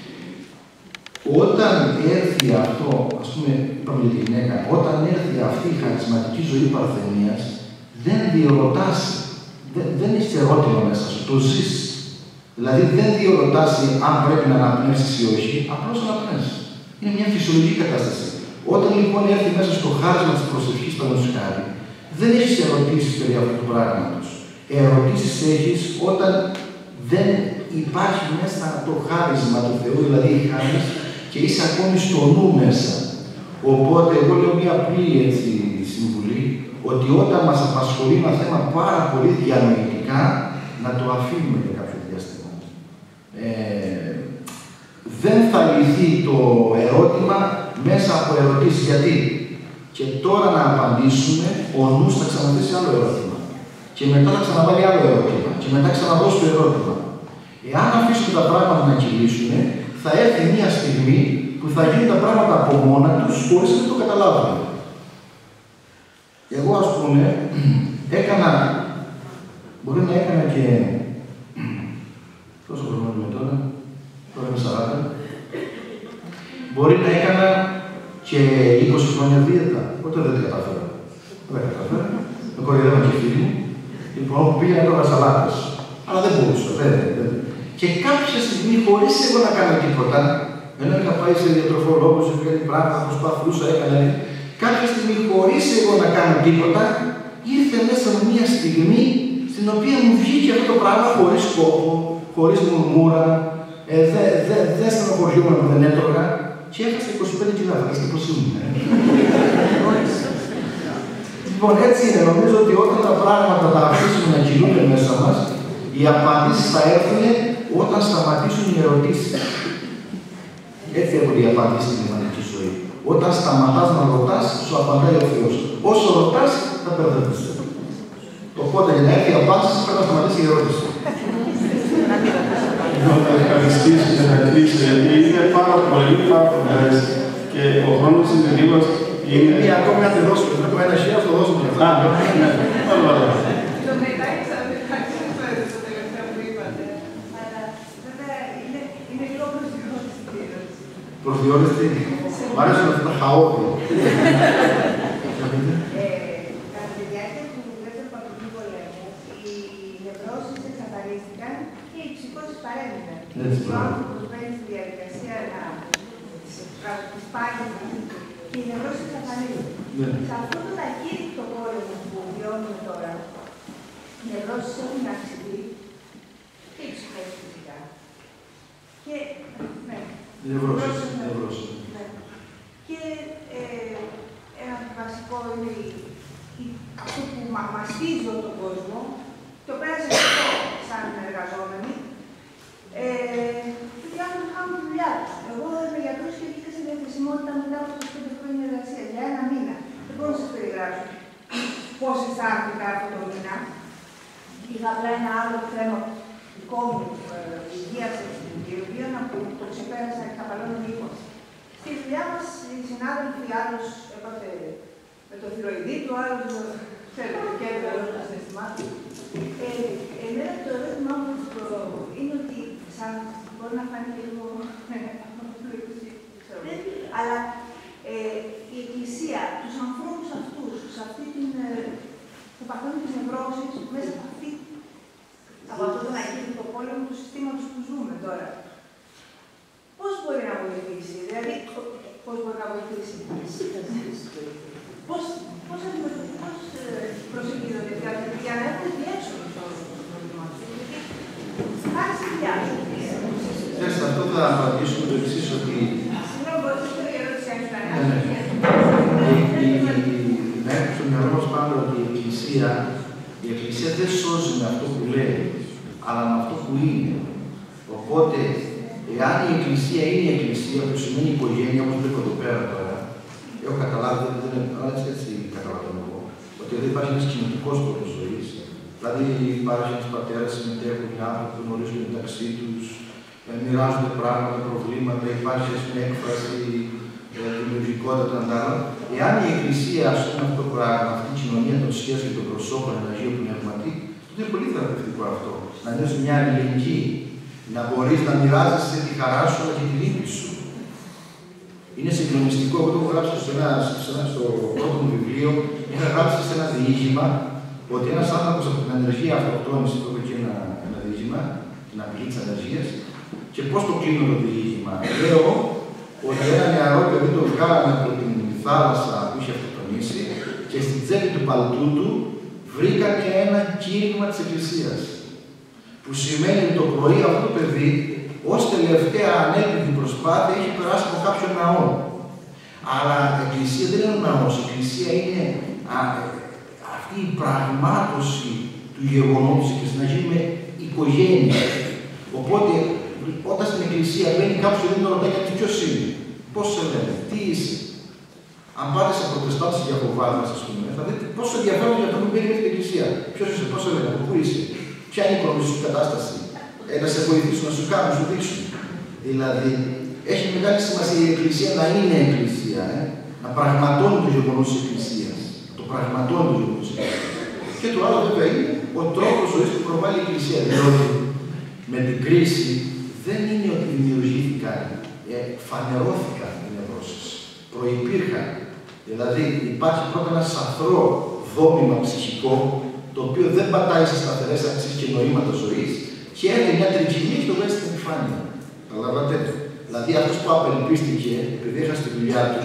Όταν έρθει αυτό, ας πούμε, είπαμε για τη γυναίκα, όταν έρθει αυτή η χαρισματική ζωή παρθενίας, δεν διερωτάς, δεν, δεν έχει ερώτημα μέσα σου, το ζεις. Δηλαδή δεν διερωτάς αν πρέπει να αναπνεύσεις ή όχι, απλώς αναπνεύσεις. Είναι μια φυσιολογική κατάσταση. Όταν λοιπόν έρθει μέσα στο χάρισμα της προσευχής παραδείγματος χάρη, δεν έχεις ερωτήσεις περί αυτού του πράγματος. Ερωτήσεις έχεις όταν δεν υπάρχει μέσα το χάρισμα του Θεού, δηλαδή η χάρις, και είσαι ακόμη στο νου μέσα. Οπότε, εγώ λέω μια απλή έτσι, συμβουλή, ότι όταν μας απασχολεί ένα θέμα πάρα πολύ διανοητικά, να το αφήνουμε για κάποιο διάστημα. Ε, δεν θα λυθεί το ερώτημα μέσα από ερωτήσεις. Γιατί? Και τώρα να απαντήσουμε, ο νους θα ξαναθέσει άλλο ερώτημα. Και μετά θα ξαναβάλει άλλο ερώτημα. Και μετά ξαναδώσει το ερώτημα. Εάν αφήσουμε τα πράγματα να κυλήσουν, θα έρθει μια στιγμή που θα γίνουν τα πράγματα από μόνα τους, χωρίς να το καταλάβουμε. Εγώ, ας πούμε, έκανα, μπορεί να έκανα και, πόσο χρόνο είμαι τώρα, τώρα είμαι σαράντα, μπορεί να έκανα και είκοσι χρόνια δίαιτα, οπότε δεν τα κατάφερα. Δεν τα κατάφερα, με κοροϊδεύαν και φίλοι μου, λοιπόν, πήγαινα τώρα σαλάτες, αλλά δεν μπορούσα, δεν, δεν. Και κάποια στιγμή, χωρίς εγώ να κάνω τίποτα, ενώ είχα πάει σε διατροφολόγους, σε κάτι πράγματα, προσπαθούσα, έκανα, κάποια στιγμή, χωρίς εγώ να κάνω τίποτα, ήρθε μέσα μου μια στιγμή στην οποία μου βγήκε αυτό το πράγμα χωρίς κόπο, χωρίς μουρμούρα, Ε, δεν δε, δε στενοχωριόμουν που δεν έτρωγα και έχασα είκοσι πέντε κιλά. Φανταστείτε πώς ήμουν. Λοιπόν, έτσι είναι. Νομίζω ότι όταν τα πράγματα τα αφήσουμε να κινούνται μέσα μας, οι απαντήσεις θα έρθουν όταν σταματήσουν οι ερωτήσεις. Έτσι έρχονται οι απαντήσεις στην κοινωνική ζωή. Όταν σταματάς να ρωτάς, σου απαντάει ο Θεός. Όσο ρωτάς, θα μπερδεύεσαι. Οπότε για να έρθει η απάντηση, πρέπει να σταματήσει η ερώτηση. Εγώ θα ευχαριστήσω και θα κλείσω, γιατί είναι πάρα πολύ, πάρα πολύ. Και ο χρόνος είναι λίγο. Είναι μία ακόμη να τη δώσουμε. Πρέπει ένα χιλιάδες να το δώσουμε. Α, ναι. Ωραία. Το μετά εξαρτάται το τελευταίο που είπατε. Αλλά βέβαια είναι λίγο προσδιορίστη. Προσδιορίστη. Μ' αρέσουν αυτά τα χαόδια. Κατά τη διάρκεια του Δεύτερου Παγκοσμίου Πολέμου, οι νευρώσεις εξαφανίστηκαν και οι ψυχώσεις παρέμειναν. Ο άνθρωπος μπαίνει στη διαδικασία να τις πάρει και οι νευρώσεις εξαφανίζονται. Σε αυτό το ταχύτητο πόλεμο που βιώνουμε τώρα, οι νευρώσεις έχουν αυξηθεί και οι ψυχώσεις φυσικά. Και, ναι, νευρώσεις, νευρώσεις. Ναι. Και ε, ένα βασικό είναι η, η, αυτό που μα, μαστίζει όλο τον κόσμο, το πέρασε αυτό σαν εργαζόμενοι, ε, ότι οι άνθρωποι χάνουν τη δουλειά τους. Εγώ είμαι γιατρός και βγήκα σε διαθεσιμότητα μετά από είκοσι πέντε χρόνια εργασία, για ένα μήνα. Δεν μπορώ να σας περιγράψω πώς αισθάνθηκα αυτό το μήνα. Είχα απλά ένα άλλο θέμα δικό μου υγείας στην Γεωργία που το ξεπέρασα και χαπαλώνει μήκος. Στη δουλειά μας οι συνάδελφοι, άλλος έπαθε με το θηροειδή του, άλλος ξέρετε, και έβγαλε όλο το συναισθημά του. Εμένα το ερώτημά μου είναι ότι, σαν μπορεί να φάνει και λίγο αλλά ε, η Εκκλησία, τους ανθρώπους αυτούς, σε αυτή την, που παθαίνουν τις νευρώσεις, μέσα από, αυτή, από αυτό τον ακίνητο πόλεμο του συστήματος που ζούμε τώρα, πώς μπορεί να βοηθήσει, δηλαδή, πώς μπορεί να βοηθήσει, πώς, πώς, πώς προσεγγίζονται για να έχουν διέξοδο στο πρόβλημα του, γιατί χάρη στη δουλειά σου. Σε αυτό θα απαντήσουμε το εξής, ότι συγγνώμη, μπορείτε να το ερώτηση αν να έχουμε στο μυαλό μας πάντα ότι η Εκκλησία, η Εκκλησία δεν σώζει με αυτό που λέει, αλλά με αυτό που είναι. Οπότε, εάν η Εκκλησία είναι η Εκκλησία, που σημαίνει οικογένεια, όπως βλέπω εδώ πέρα τώρα, έχω καταλάβει, δεν είναι, αλλά έτσι, έτσι καταλαβαίνω εγώ, ότι δεν υπάρχει ένας κοινωνικός τρόπος ζωής. Δηλαδή, υπάρχει ένας πατέρας, συμμετέχουν οι άνθρωποι που γνωρίζουν μεταξύ τους, μοιράζονται πράγματα, προβλήματα, υπάρχει μια έκφραση, δημιουργικότητα αντάλλα. Εάν η Εκκλησία, ας πούμε, αυτό το πράγμα, αυτή η κοινωνία των σχέσεων και των προσώπων, ένα Αγίου Πνευματί, τότε είναι πολύ θεραπευτικό αυτό. Να νιώσει μια αλληλεγγύη, να μπορεί να μοιράζεσαι τη χαρά σου αλλά και τη λύπη σου. Είναι συγκλονιστικό. Εγώ το έχω γράψει σε ένα, σε ένα, στο πρώτο μου βιβλίο, είχα γράψει σε ένα διήγημα ότι ένα άνθρωπο από την ανεργία αυτοκτόνηση, το έχω και ένα, ένα διήγημα, την απειλή τη ανεργία, και πώς το κλείνω το διήγημα. Λέω ότι ένα νεαρό παιδί το βγάλανε από την θάλασσα που είχε αυτοκτονήσει και στην τσέπη του παλτού του βρήκα και ένα κήρυγμα της Εκκλησίας. Που σημαίνει ότι το πρωί αυτό το παιδί, ως τελευταία ανέπιδη προσπάθεια, έχει περάσει από κάποιον ναό. Αλλά η Εκκλησία δεν είναι ο ναός, η Εκκλησία είναι α, αυτή η πραγμάτωση του γεγονότος και να γίνουμε οικογένεια. Οπότε, όταν στην Εκκλησία μπαίνει κάποιος και δεν το ρωτάει κάτι ποιος είναι, πώς σε λένε, τι είσαι. Αν πάτε σε προτεστάτες για Ιεχωβάδες, ας πούμε, θα δείτε πόσο ενδιαφέρον για αυτό που μπαίνει στην Εκκλησία. Ποιος είσαι, πώς σε λένε, από πού είσαι, ποια είναι η οικονομική σου κατάσταση, ε, να σε βοηθήσουν, να σου κάνουν, να σου δείξουν. Δηλαδή, έχει μεγάλη σημασία η Εκκλησία να είναι Εκκλησία, ε, να πραγματώνει το γεγονός της Εκκλησίας. Το πραγματώνει το γεγονός της Εκκλησίας. Και το άλλο, βέβαια, είναι ο τρόπος ζωής που προβάλλει η Εκκλησία. Δηλαδή, με την κρίση δεν είναι ότι δημιουργήθηκαν, ε, φανερώθηκαν οι νευρώσεις. Προϋπήρχαν. Δηλαδή υπάρχει πρώτα ένα σαθρό δόμημα ψυχικό, το οποίο δεν πατάει σε σταθερές αξίες και νοήματα ζωής, και έρχεται μια τρικυμία και το βγάζει στην επιφάνεια. Καταλάβατε. Δηλαδή αυτός που απελπίστηκε, επειδή έχασε τη δουλειά του,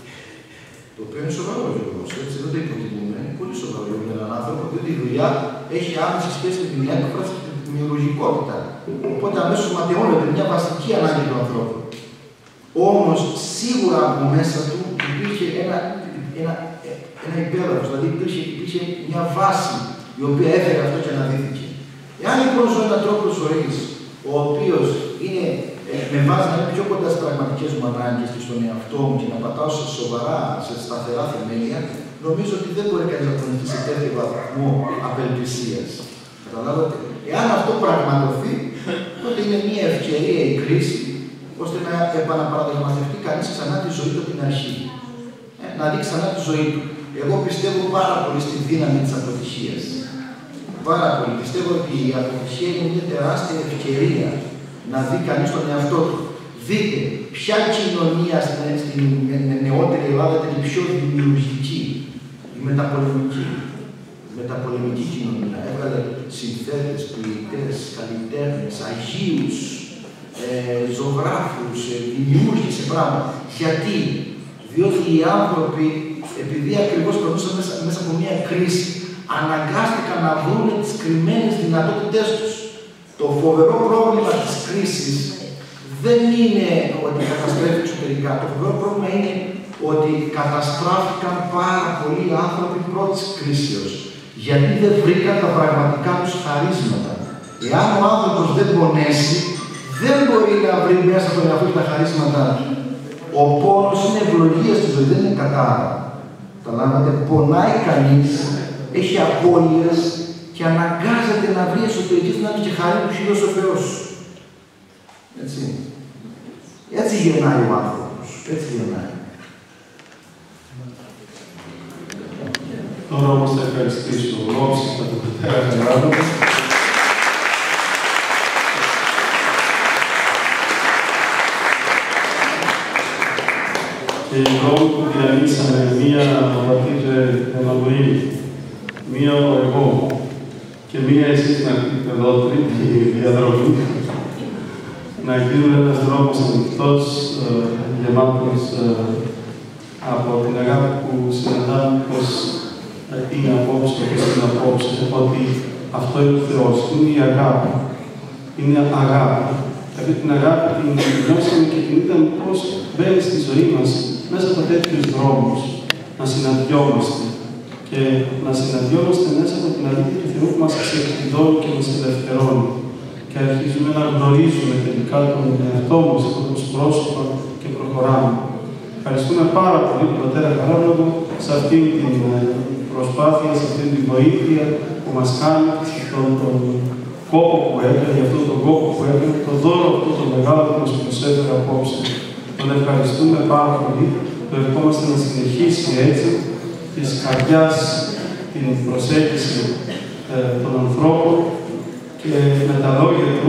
το οποίο είναι σοβαρό γεγονός, έτσι δεν το υποτιμούμε, είναι πολύ σοβαρό για έναν άνθρωπο, γιατί η δουλειά έχει άμεση σχέση με την έκφραση και την δημιουργικότητα. Οπότε αμέσως ματαιώνεται μια βασική ανάγκη του ανθρώπου. Όμως σίγουρα από μέσα του υπήρχε ένα, ένα, ένα υπέδαφος, δηλαδή υπήρχε, υπήρχε μια βάση η οποία έφερε αυτό και αναδύθηκε. Εάν λοιπόν ζω έναν τρόπο ζωής, ο οποίος είναι, ε, με βάζει να είναι πιο κοντά στις πραγματικές μου ανάγκες και στον εαυτό μου και να πατάω σε σοβαρά, σε σταθερά θεμέλια, νομίζω ότι δεν μπορεί κανείς να τονιστεί σε τέτοιο βαθμό απελπισίας. Καταλάβατε. Εάν αυτό πραγματοθεί, τότε είναι μια ευκαιρία η κρίση ώστε να επαναπαραδειγματευτεί κανείς ξανά τη ζωή του από την αρχή. Ε, να δει ξανά τη ζωή του. Εγώ πιστεύω πάρα πολύ στη δύναμη της αποτυχίας. Πάρα πολύ. Πιστεύω ότι η αποτυχία είναι μια τεράστια ευκαιρία να δει κανείς τον εαυτό του. Δείτε ποια κοινωνία στην, στην νεότερη Ελλάδα ήταν η πιο δημιουργική, η μεταπολεμική. Η μεταπολεμική κοινωνία. Έβγαλε συνθέτες, ποιητές, καλλιτέχνες, αγίους, ε, ζωγράφους, ε, δημιούργησε πράγματα. Γιατί? Διότι οι άνθρωποι, επειδή ακριβώς περνούσαν μέσα, μέσα από μια κρίση, αναγκάστηκαν να βρουν τις κρυμμένες δυνατότητές τους. Το φοβερό πρόβλημα της κρίσης δεν είναι ότι καταστρέφει εξωτερικά. Το φοβερό πρόβλημα είναι ότι καταστράφηκαν πάρα πολλοί άνθρωποι πρώτης κρίσεως. Γιατί δεν βρήκαν τα πραγματικά τους χαρίσματα. Εάν ο άνθρωπος δεν πονέσει, δεν μπορεί να βρει μέσα από τον εαυτό του τα χαρίσματά του. Ο πόνος είναι ευλογία στη ζωή, δεν είναι κατάρα. Καταλάβατε, πονάει κανείς, έχει απώλειες και αναγκάζεται να βρει εσωτερική δυνάμει και χαρή που έχει δώσει ο Θεός. Έτσι. Έτσι γεννάει ο άνθρωπος. Έτσι γεννάει. Τώρα όμως θα ευχαριστήσω ολόψυχα τον πατέρα Χαράλαμπο. Και οι δρόμοι που διανύσαμε, μία ο πατήρ Εμμανουήλ, μία ο εγώ και μία εσείς να έρθετε εδώ τρίτη διαδρομή, να γίνουν ένας δρόμος ανοιχτός, γεμάτος από την αγάπη που συναντάμε πως είναι απόψε και είναι απόψε, ότι αυτό είναι ο Θεός, είναι η αγάπη. Είναι αγάπη. Δηλαδή την αγάπη την νιώσαμε και την είδαμε πώς μπαίνει στη ζωή μας μέσα από τέτοιους δρόμους, να συναντιόμαστε και να συναντιόμαστε μέσα από την αλήθεια του Θεού που μας ξεκλειδώνει και μας ελευθερώνει. Και αρχίζουμε να γνωρίζουμε τελικά τον εαυτό μας από τους πρόσωπα και προχωράμε. Ευχαριστούμε πάρα πολύ τον πατέρα Χαράλαμπο σε αυτή την προσπάθεια, σε αυτή την βοήθεια που μας κάνει, σε αυτόν τον κόπο που έκανε, για αυτόν τον κόπο που έκανε, τον δώρο αυτό το μεγάλο που μας προσέφερε απόψε. Τον ευχαριστούμε πάρα πολύ. Το ευχόμαστε να συνεχίσει έτσι της καρδιάς την προσέγγιση ε, των ανθρώπων και με τα λόγια του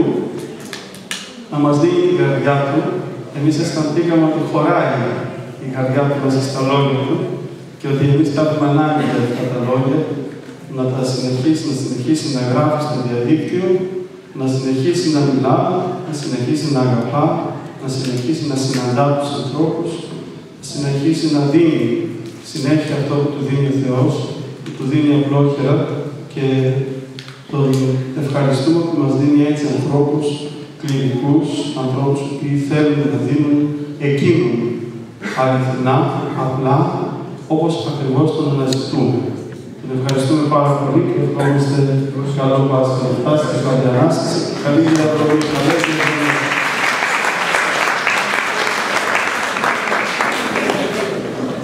να μας δίνει την καρδιά του. Εμείς αισθανθήκαμε ότι χωράει η καρδιά του μέσα στα λόγια του και ότι εμείς τα έχουμε ανάγκη για αυτά τα λόγια να τα συνεχίσει, να συνεχίσει να γράφει στο διαδίκτυο, να συνεχίσει να μιλά, να συνεχίσει να αγαπά, να συνεχίσει να συναντά τους ανθρώπους, να συνεχίσει να δίνει συνέχεια αυτό που του δίνει ο Θεός, που του δίνει απλόχερα και τον ευχαριστούμε που μας δίνει έτσι ανθρώπους κληρικούς, ανθρώπους που θέλουν να δίνουν εκείνον αληθινά, απλά, όπως ακριβώς τον αναζητούμε. Τον ευχαριστούμε πάρα πολύ και ευχόμαστε καλό Πάσχα. Φτάσει και καλή Ανάσταση. Καλή διαδρομή.